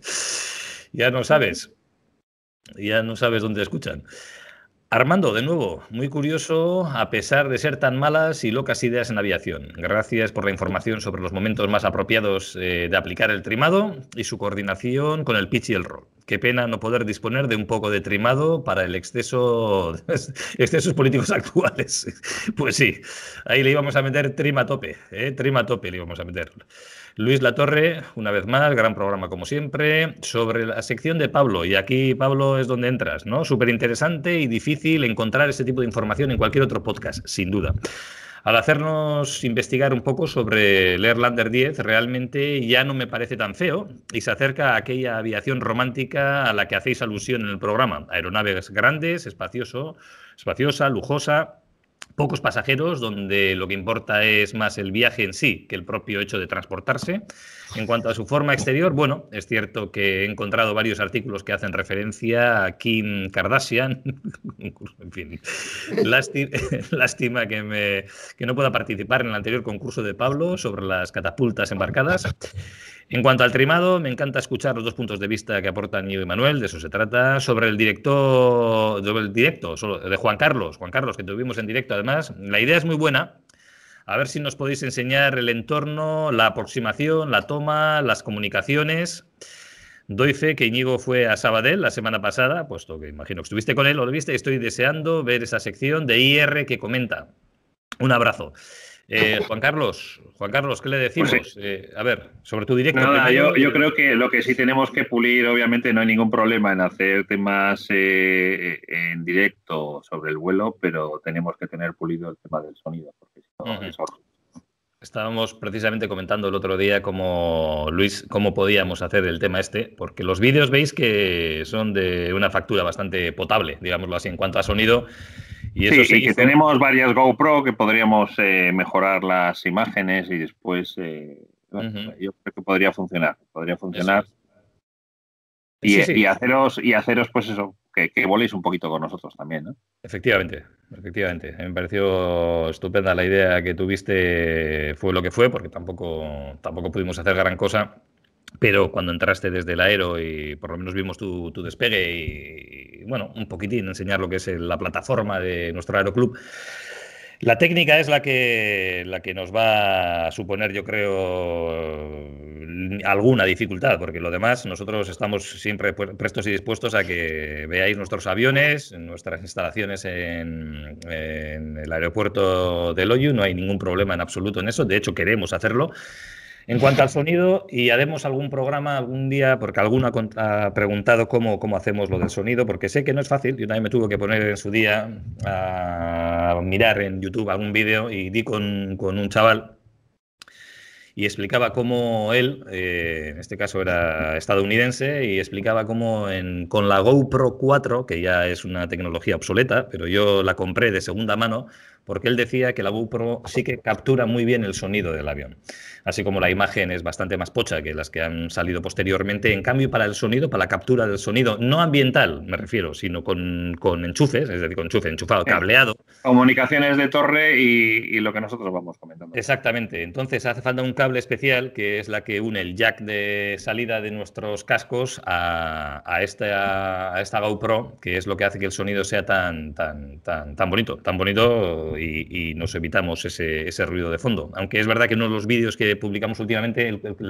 no sabes. Ya no sabes dónde escuchan. Armando, de nuevo, muy curioso, a pesar de ser tan malas y locas ideas en aviación. Gracias por la información sobre los momentos más apropiados de aplicar el trimado y su coordinación con el pitch y el roll. Qué pena no poder disponer de un poco de trimado para el excesos políticos actuales. Pues sí, ahí le íbamos a meter trima a tope le íbamos a meter. Luis Latorre, una vez más, gran programa como siempre, sobre la sección de Pablo, y aquí, Pablo, es donde entras, ¿no? Súper interesante y difícil encontrar ese tipo de información en cualquier otro podcast, sin duda. Al hacernos investigar un poco sobre el Airlander 10, realmente ya no me parece tan feo y se acerca a aquella aviación romántica a la que hacéis alusión en el programa. Aeronaves grandes, espaciosa, lujosa, pocos pasajeros, donde lo que importa es más el viaje en sí que el propio hecho de transportarse. En cuanto a su forma exterior, bueno, es cierto que he encontrado varios artículos que hacen referencia a Kim Kardashian. En fin, lástima que no pueda participar en el anterior concurso de Pablo sobre las catapultas embarcadas. En cuanto al trimado, me encanta escuchar los dos puntos de vista que aportan Íñigo y Manuel, de eso se trata. Sobre el directo de Juan Carlos, que tuvimos en directo además, la idea es muy buena. A ver si nos podéis enseñar el entorno, la aproximación, la toma, las comunicaciones. Doy fe que Íñigo fue a Sabadell la semana pasada, puesto que imagino que estuviste con él o lo viste, y estoy deseando ver esa sección de IR que comenta. Un abrazo. Juan Carlos, ¿qué le decimos? Pues sí. A ver, sobre tu directo. Nada, yo creo que lo que sí tenemos que pulir, obviamente no hay ningún problema en hacer temas en directo sobre el vuelo, pero tenemos que tener pulido el tema del sonido, porque si no es horrible. Estábamos precisamente comentando el otro día Luis, cómo podíamos hacer el tema porque los vídeos veis que son de una factura bastante potable, digámoslo así, en cuanto a sonido. Y eso que tenemos varias GoPro que podríamos mejorar las imágenes y después Yo creo que podría funcionar. Sí. Y haceros, pues eso, que voléis un poquito con nosotros también, ¿no? Efectivamente. Me pareció estupenda la idea que tuviste, fue lo que fue, porque tampoco pudimos hacer gran cosa, pero cuando entraste desde el aero y por lo menos vimos tu despegue y, bueno, un poquitín enseñar lo que es la plataforma de nuestro aeroclub. La técnica es la que nos va a suponer, yo creo, alguna dificultad, porque lo demás nosotros estamos siempre prestos y dispuestos a que veáis nuestros aviones, nuestras instalaciones en el aeropuerto de Loiu. No hay ningún problema en absoluto en eso. De hecho, queremos hacerlo. En cuanto al sonido, y haremos algún programa algún día, porque alguno ha preguntado cómo hacemos lo del sonido, porque sé que no es fácil. Yo también me tuve que poner en su día a mirar en YouTube algún vídeo y di con un chaval y explicaba cómo él, en este caso era estadounidense, y explicaba cómo con la GoPro 4, que ya es una tecnología obsoleta, pero yo la compré de segunda mano, porque él decía que la GoPro sí que captura muy bien el sonido del avión. Así como la imagen es bastante más pocha que las que han salido posteriormente. En cambio, para el sonido, para la captura del sonido, no ambiental, me refiero, sino con enchufes, es decir, con enchufado, cableado. Comunicaciones de torre y lo que nosotros vamos comentando. Exactamente. Entonces hace falta un cable especial que es la que une el jack de salida de nuestros cascos a esta GoPro, que es lo que hace que el sonido sea tan bonito y nos evitamos ese ruido de fondo. Aunque es verdad que en uno de los vídeos que publicamos últimamente,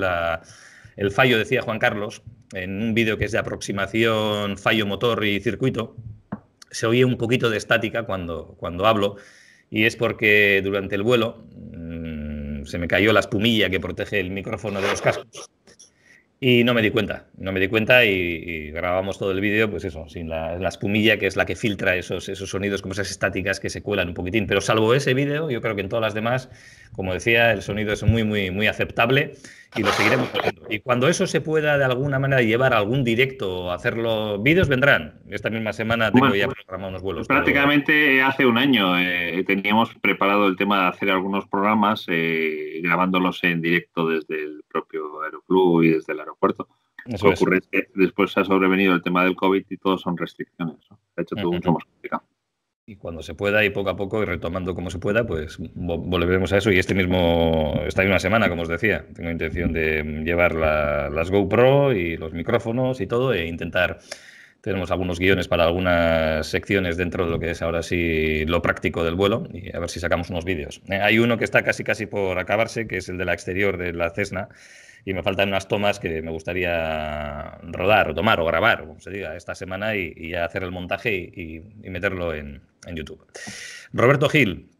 el fallo, decía Juan Carlos, en un vídeo que es de aproximación fallo motor y circuito, se oye un poquito de estática cuando hablo, y es porque durante el vuelo se me cayó la espumilla que protege el micrófono de los cascos. Y no me di cuenta y grabamos todo el vídeo, pues eso, sin la espumilla, que es la que filtra esos sonidos, como esas estáticas que se cuelan un poquitín. Pero salvo ese vídeo, yo creo que en todas las demás, como decía, el sonido es muy aceptable y lo seguiremos haciendo. Y cuando eso se pueda de alguna manera llevar a algún directo o hacerlo, vídeos vendrán. Esta misma semana tengo ya programado unos vuelos. Prácticamente hace un año teníamos preparado el tema de hacer algunos programas grabándolos en directo desde el propio aeroclub y desde el aeropuerto. Lo que ocurre es que después ha sobrevenido el tema del COVID y todo son restricciones, ¿no? Ha hecho todo mucho más complicado. Y cuando se pueda y poco a poco y retomando como se pueda, pues volveremos a eso. Y esta misma semana, como os decía, tengo intención de llevar las GoPro y los micrófonos y todo e intentar... Tenemos algunos guiones para algunas secciones dentro de lo que es ahora sí lo práctico del vuelo y a ver si sacamos unos vídeos. Hay uno que está casi por acabarse, que es el de la exterior de la Cessna, y me faltan unas tomas que me gustaría rodar o tomar o grabar, como se diga, esta semana y ya hacer el montaje y meterlo en YouTube. Roberto Gil.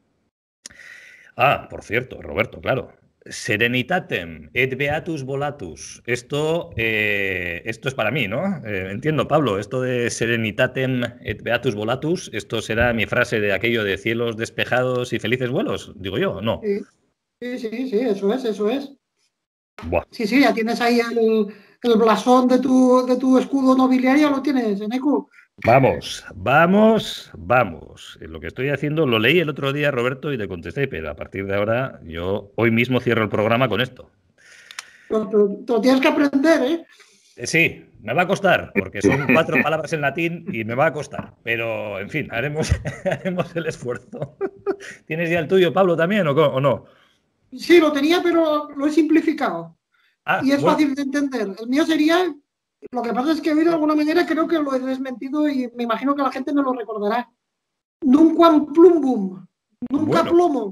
Por cierto, Roberto, claro. Serenitatem et beatus volatus. Esto es para mí, ¿no? Entiendo, Pablo, esto de Serenitatem et beatus volatus, esto será mi frase de aquello de cielos despejados y felices vuelos, digo yo, ¿no? Sí, eso es. Buah. Sí, ya tienes ahí el blasón de tu escudo nobiliario, lo tienes, Eneco. Vamos. Lo que estoy haciendo, lo leí el otro día, Roberto, y te contesté, pero a partir de ahora, yo hoy mismo cierro el programa con esto. Pero te lo tienes que aprender, ¿eh? Sí, me va a costar, porque son 4 palabras en latín y me va a costar. Pero, en fin, haremos el esfuerzo. ¿Tienes ya el tuyo, Pablo, también o no? Sí, lo tenía, pero lo he simplificado. Y es fácil de entender. El mío sería... Lo que pasa es que hoy de alguna manera creo que lo he desmentido y me imagino que la gente no lo recordará. Nunquam plumbum. Nunca plomo.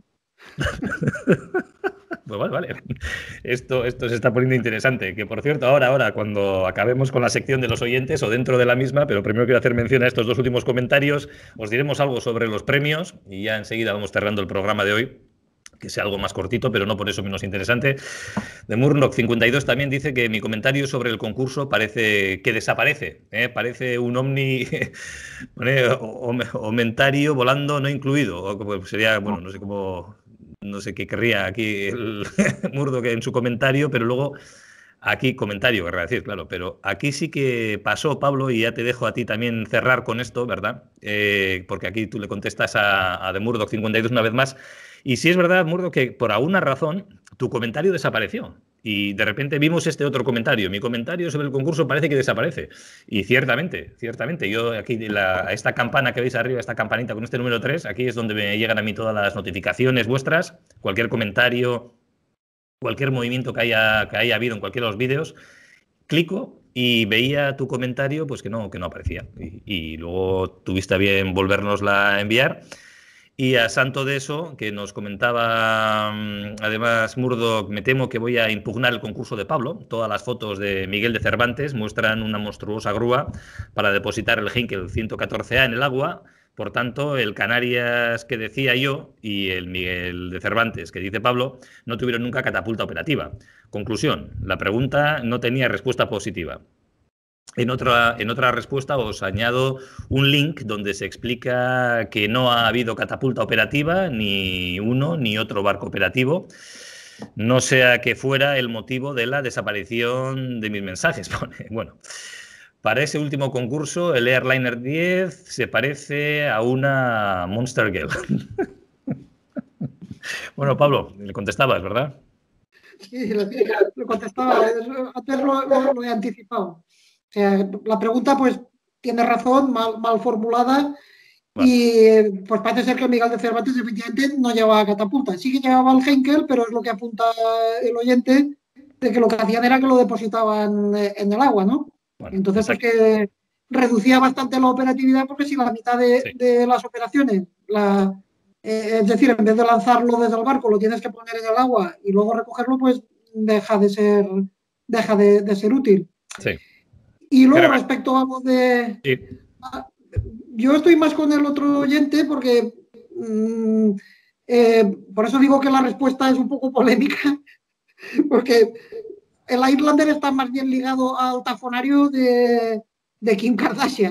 Pues vale. Esto se está poniendo interesante. Que por cierto, ahora, cuando acabemos con la sección de los oyentes o dentro de la misma, pero primero quiero hacer mención a estos 2 últimos comentarios, os diremos algo sobre los premios y ya enseguida vamos cerrando el programa de hoy, que sea algo más cortito, pero no por eso menos interesante. De Murnock 52 también dice que mi comentario sobre el concurso parece que desaparece. Parece un ovni omentario volando no incluido. O sería, bueno, no sé qué querría aquí el Murdoch en su comentario, pero luego aquí comentario, querrá decir, claro, pero aquí sí que pasó, Pablo, y ya te dejo a ti también cerrar con esto, ¿verdad? Porque aquí tú le contestas a The Murdoch 52 una vez más. Y sí es verdad, Murdoch, que por alguna razón tu comentario desapareció. Y de repente vimos este otro comentario. Mi comentario sobre el concurso parece que desaparece. Y ciertamente. Yo aquí, esta campana que veis arriba, esta campanita con este número 3, aquí es donde me llegan a mí todas las notificaciones vuestras. Cualquier comentario, cualquier movimiento que haya habido en cualquiera de los vídeos, clico y veía tu comentario, pues que no aparecía. Y luego tuviste a bien volvernosla a enviar. Y a santo de eso, que nos comentaba, además, Murdoch, me temo que voy a impugnar el concurso de Pablo. Todas las fotos de Miguel de Cervantes muestran una monstruosa grúa para depositar el Heinkel 114A en el agua. Por tanto, el Canarias que decía yo y el Miguel de Cervantes que dice Pablo no tuvieron nunca catapulta operativa. Conclusión, la pregunta no tenía respuesta positiva. En otra respuesta os añado un link donde se explica que no ha habido catapulta operativa, ni uno ni otro barco operativo, no sea que fuera el motivo de la desaparición de mis mensajes. Bueno, para ese último concurso, el Airliner 10 se parece a una Monster Girl. Bueno, Pablo, le contestabas, ¿verdad? Sí, le contestaba. Antes lo he anticipado. O sea, la pregunta, pues, tiene razón, mal formulada, vale. Y pues parece ser que Miguel de Cervantes efectivamente no llevaba catapulta. Sí que llevaba el Heinkel, pero es lo que apunta el oyente, de que lo que hacían era que lo depositaban en el agua, ¿no? Bueno, entonces, pues que reducía bastante la operatividad, porque si la mitad de las operaciones, es decir, en vez de lanzarlo desde el barco, lo tienes que poner en el agua y luego recogerlo, pues deja de ser útil. Sí. Y luego, respecto a lo de... Sí. Yo estoy más con el otro oyente porque por eso digo que la respuesta es un poco polémica, porque el Airlander está más bien ligado al tafonario de Kim Kardashian.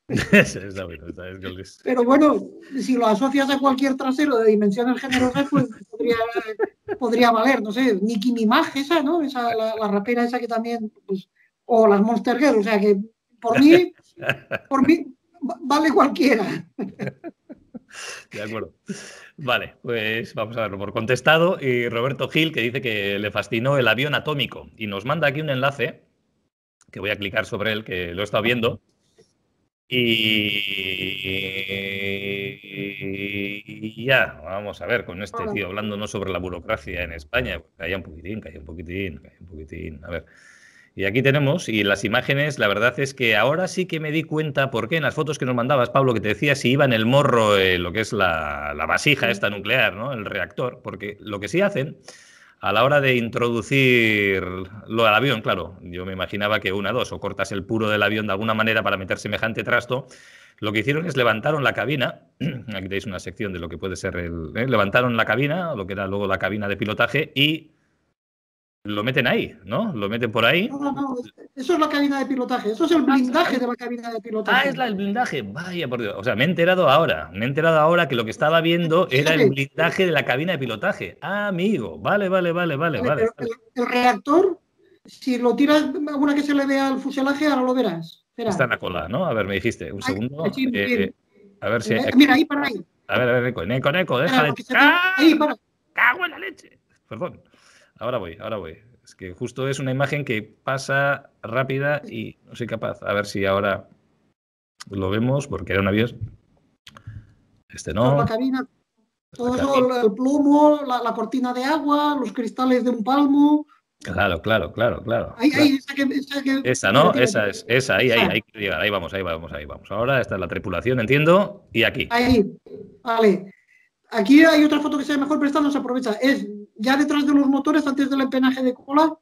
Pero bueno, si lo asocias a cualquier trasero de dimensiones generosas, pues podría valer, no sé, Nicki Minaj, esa, ¿no? La rapera esa que también... Pues, o las Monster Girl, o sea que por mí vale cualquiera. De acuerdo. Vale, pues vamos a verlo por contestado. Y Roberto Gil, que dice que le fascinó el avión atómico y nos manda aquí un enlace, que voy a clicar sobre él, que lo he estado viendo. Y ya, vamos a ver, con este tío hablándonos sobre la burocracia en España. Calla un poquitín. A ver. Y aquí tenemos, y las imágenes, la verdad es que ahora sí que me di cuenta por qué en las fotos que nos mandabas, Pablo, que te decía si iba en el morro lo que es la vasija esta nuclear, ¿no? El reactor, porque lo que sí hacen a la hora de introducirlo al avión, claro, yo me imaginaba que o cortas el puro del avión de alguna manera para meter semejante trasto. Lo que hicieron es levantaron la cabina, aquí tenéis una sección de lo que puede ser levantaron la cabina, lo que era luego la cabina de pilotaje, y lo meten ahí, ¿no? Lo meten por ahí. No, eso es la cabina de pilotaje. Eso es el blindaje de la cabina de pilotaje. Es el blindaje. Vaya, por Dios. O sea, me he enterado ahora que lo que estaba viendo era el blindaje de la cabina de pilotaje. Ah, amigo. Vale. El reactor, si lo tiras alguna que se le vea al fuselaje, ahora lo verás. Espera. Está en la cola, ¿no? A ver, me dijiste. Un segundo. A ver si... Mira, ahí para ahí. A ver, Eco, deja de... Ahí, para. ¡Cago en la leche! Perdón. Ahora voy. Es que justo es una imagen que pasa rápida y no soy capaz. A ver si ahora lo vemos, porque era un avión. Este no. La cabina, todo eso, el plomo, la cortina de agua, los cristales de un palmo. Claro. Ahí, esa, ¿no? Esa, ahí quiero llegar. Ahí vamos. Ahora esta es la tripulación, entiendo, y aquí. Ahí, vale. Aquí hay otra foto que se ve mejor, pero esta no se aprovecha. Es ya detrás de los motores, antes del empenaje de cola.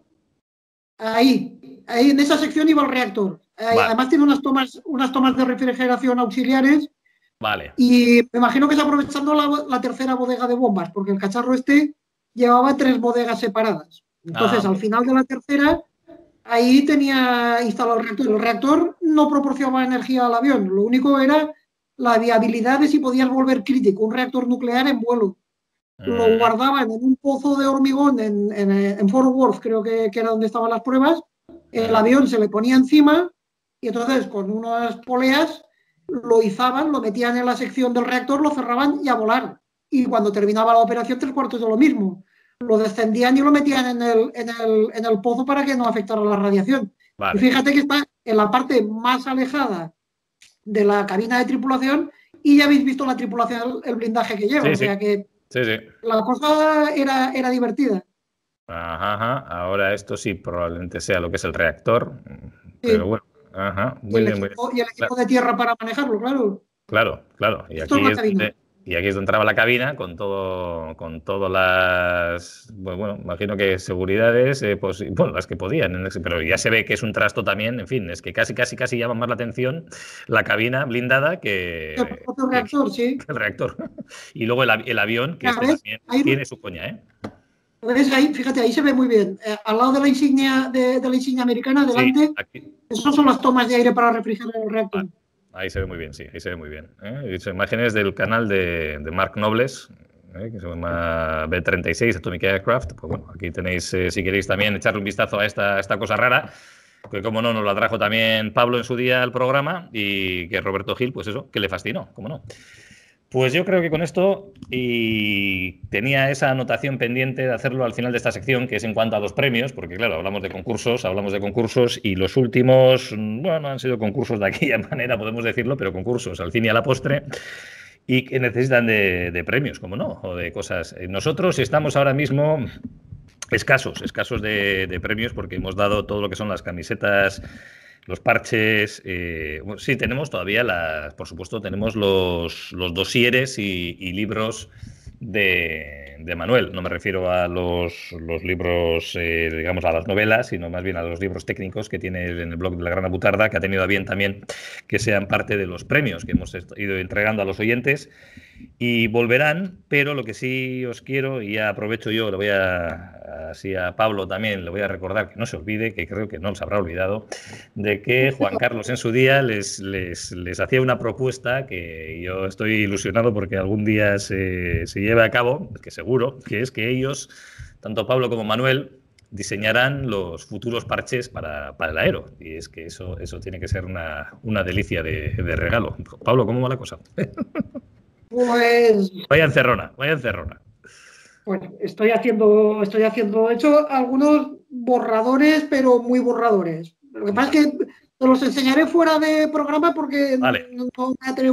Ahí en esa sección iba el reactor. Vale. Además tiene unas tomas de refrigeración auxiliares. Vale. Y me imagino que está aprovechando la tercera bodega de bombas, porque el cacharro este llevaba 3 bodegas separadas. Entonces, al final de la tercera, ahí tenía instalado el reactor. El reactor no proporcionaba energía al avión. Lo único era la viabilidad de si podías volver crítico un reactor nuclear en vuelo. Lo guardaban en un pozo de hormigón en Fort Worth, creo que era donde estaban las pruebas. El avión se le ponía encima y entonces con unas poleas lo izaban, lo metían en la sección del reactor, lo cerraban y a volar. Y cuando terminaba la operación, 3/4 de lo mismo. lo descendían y lo metían en el pozo para que no afectara la radiación. Vale. Y fíjate que está en la parte más alejada de la cabina de tripulación y ya habéis visto la tripulación, el blindaje que lleva. Sí, o sea que sí. la cosa era divertida. Ajá. Ahora esto sí probablemente sea lo que es el reactor. Sí. Pero bueno, ajá. Muy bien. Y el equipo de tierra para manejarlo, claro. Claro. Y aquí es donde entraba la cabina con todas las, bueno, imagino que seguridades, pues, bueno, las que podían, pero ya se ve que es un trasto también, en fin, es que casi llama más la atención la cabina blindada que el reactor, sí. El reactor. Y luego el avión, que también tiene su coña, ¿eh? ¿Ves? Ahí, fíjate, ahí se ve muy bien. Al lado de la insignia americana, delante, esas son las tomas de aire para refrigerar el reactor. Ahí se ve muy bien, sí, ahí se ve muy bien. Son imágenes del canal de Mark Nobles, que se llama B36, Atomic Aircraft. Pues bueno, aquí tenéis, si queréis también echarle un vistazo a esta cosa rara, que como no, nos la trajo también Pablo en su día al programa y que Roberto Gil, pues eso, que le fascinó, cómo no. Pues yo creo que con esto, y tenía esa anotación pendiente de hacerlo al final de esta sección, que es en cuanto a los premios, porque claro, hablamos de concursos y los últimos, bueno, han sido concursos de aquella manera, podemos decirlo, pero concursos al fin y a la postre, y que necesitan de premios, como no, o de cosas. Nosotros estamos ahora mismo escasos de premios porque hemos dado todo lo que son las camisetas, los parches, bueno, sí, tenemos todavía por supuesto, tenemos los dosieres y libros de Manuel. No me refiero a los libros, digamos, a las novelas, sino más bien a los libros técnicos que tiene en el blog de La Gran Abutarda, que ha tenido a bien también que sean parte de los premios que hemos ido entregando a los oyentes. Y volverán, pero lo que sí os quiero, y ya aprovecho yo, le voy así a Pablo también, le voy a recordar que no se olvide, que creo que no se habrá olvidado, de que Juan Carlos en su día les hacía una propuesta que yo estoy ilusionado porque algún día se lleve a cabo, que seguro, que es que ellos, tanto Pablo como Manuel, diseñarán los futuros parches para el Aero. Y es que eso tiene que ser una delicia de regalo. Pablo, ¿cómo va la cosa? Pues vaya encerrona. Bueno, estoy haciendo, he hecho algunos borradores, pero muy borradores. Lo que pasa es que te los enseñaré fuera de programa porque vale. no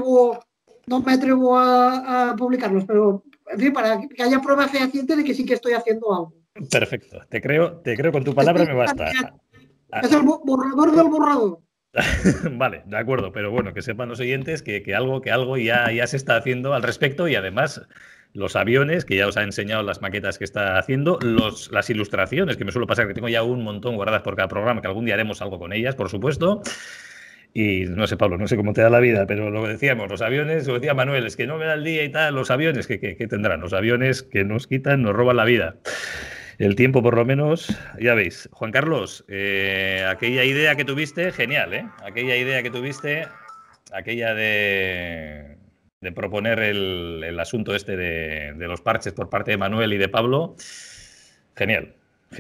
me atrevo a publicarlos, pero en fin, para que haya prueba fehaciente de que sí que estoy haciendo algo. Perfecto, te creo con tu palabra, me basta. Es el borrador del borrador. Vale, de acuerdo, pero bueno, que sepan los oyentes que algo ya se está haciendo al respecto y además los aviones, que ya os ha enseñado las maquetas que está haciendo, las ilustraciones, que me suele pasar que tengo ya un montón guardadas por cada programa, que algún día haremos algo con ellas, por supuesto. Y no sé, Pablo, no sé cómo te da la vida, pero lo que decíamos, los aviones, lo decía Manuel, es que no me da el día y tal, los aviones, ¿qué tendrán? Los aviones que nos quitan, nos roban la vida. El tiempo, por lo menos, ya veis. Juan Carlos, aquella idea que tuviste, genial, ¿eh? Aquella idea que tuviste, aquella de proponer el asunto este de los parches por parte de Manuel y de Pablo, genial.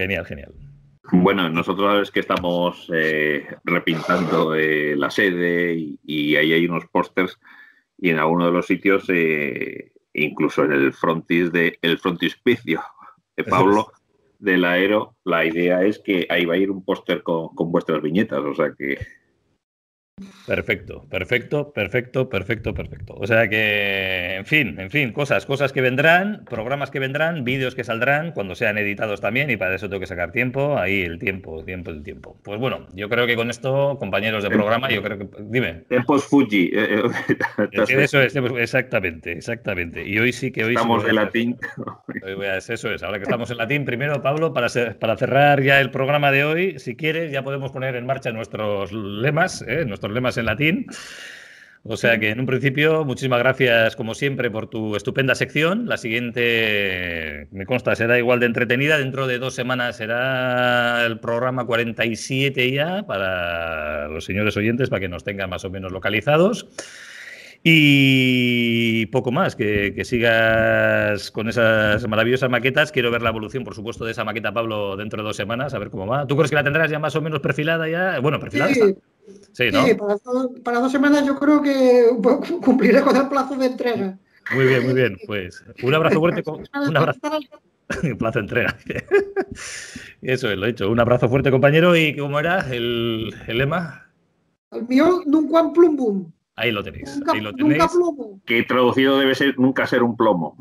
Bueno, nosotros sabes que estamos repintando la sede y ahí hay unos pósters y en alguno de los sitios, incluso en el frontispicio de Pablo del Aero, la idea es que ahí va a ir un póster con vuestras viñetas, o sea que... Perfecto. O sea que, en fin, cosas que vendrán, programas que vendrán, vídeos que saldrán cuando sean editados también y para eso tengo que sacar tiempo, ahí el tiempo. Pues bueno, yo creo que con esto, compañeros de programa, yo creo que... Dime. Tempos Fuji. Eso es, exactamente. Y hoy sí que... Estamos en latín. Eso es, ahora que estamos en latín, primero, Pablo, para cerrar ya el programa de hoy, si quieres, ya podemos poner en marcha nuestros lemas, nuestros lemas en latín. O sea que en un principio, muchísimas gracias como siempre por tu estupenda sección. La siguiente, me consta, será igual de entretenida. Dentro de 2 semanas será el programa 47 ya para los señores oyentes, para que nos tengan más o menos localizados. Y poco más, que sigas con esas maravillosas maquetas. Quiero ver la evolución, por supuesto, de esa maqueta, Pablo, dentro de 2 semanas, a ver cómo va. ¿Tú crees que la tendrás ya más o menos perfilada ya? Bueno, perfilada sí. Está. Sí, ¿no? Sí, para 2 semanas yo creo que cumpliré con el plazo de entrega. Muy bien. Pues un abrazo fuerte. Un abrazo. Plazo entrega. Eso es, lo he dicho. Un abrazo fuerte, compañero. ¿Y cómo era el lema? El mío, nunca plumbum. Ahí lo tenéis. Nunca, Ahí lo tenéis. nunca plomo. Que traducido debe ser nunca ser un plomo.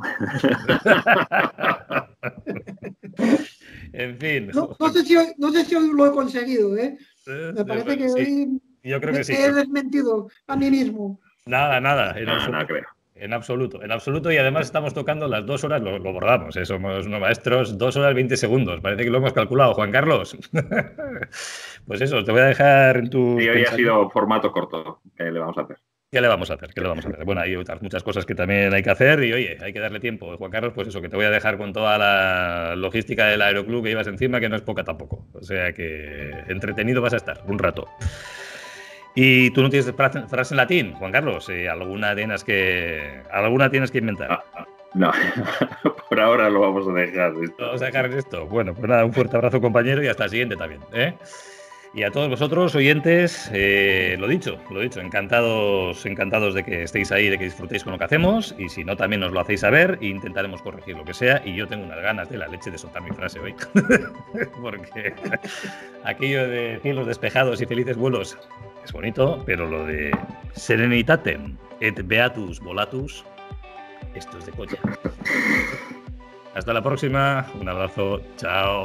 En fin. No sé si hoy lo he conseguido, ¿eh? Me parece que sí. hoy Yo creo que sí. he desmentido a mí mismo. Nada. No creo. En absoluto. Y además estamos tocando las 2 horas, lo bordamos, somos unos maestros, 2 horas 20 segundos. Parece que lo hemos calculado, Juan Carlos. Pues eso, te voy a dejar en tu... Y hoy ha sido formato corto. ¿Qué le vamos a hacer? ¿Qué le vamos a hacer? Bueno, hay otras muchas cosas que también hay que hacer y, oye, hay que darle tiempo. Juan Carlos, pues eso, que te voy a dejar con toda la logística del aeroclub que llevas encima, que no es poca tampoco. O sea que entretenido vas a estar un rato. ¿Y tú no tienes frase en latín, Juan Carlos? ¿Alguna tienes que inventar? No, por ahora lo vamos a dejar. Vamos a dejar esto. Bueno, pues nada, un fuerte abrazo, compañero, y hasta el siguiente también, ¿eh? Y a todos vosotros, oyentes, lo dicho, encantados de que estéis ahí, de que disfrutéis con lo que hacemos, y si no, también nos lo hacéis saber e intentaremos corregir lo que sea, y yo tengo unas ganas de la leche de soltar mi frase hoy, porque aquello de cielos despejados y felices vuelos es bonito, pero lo de serenitatem et beatus volatus, esto es de coña. Hasta la próxima, un abrazo, chao.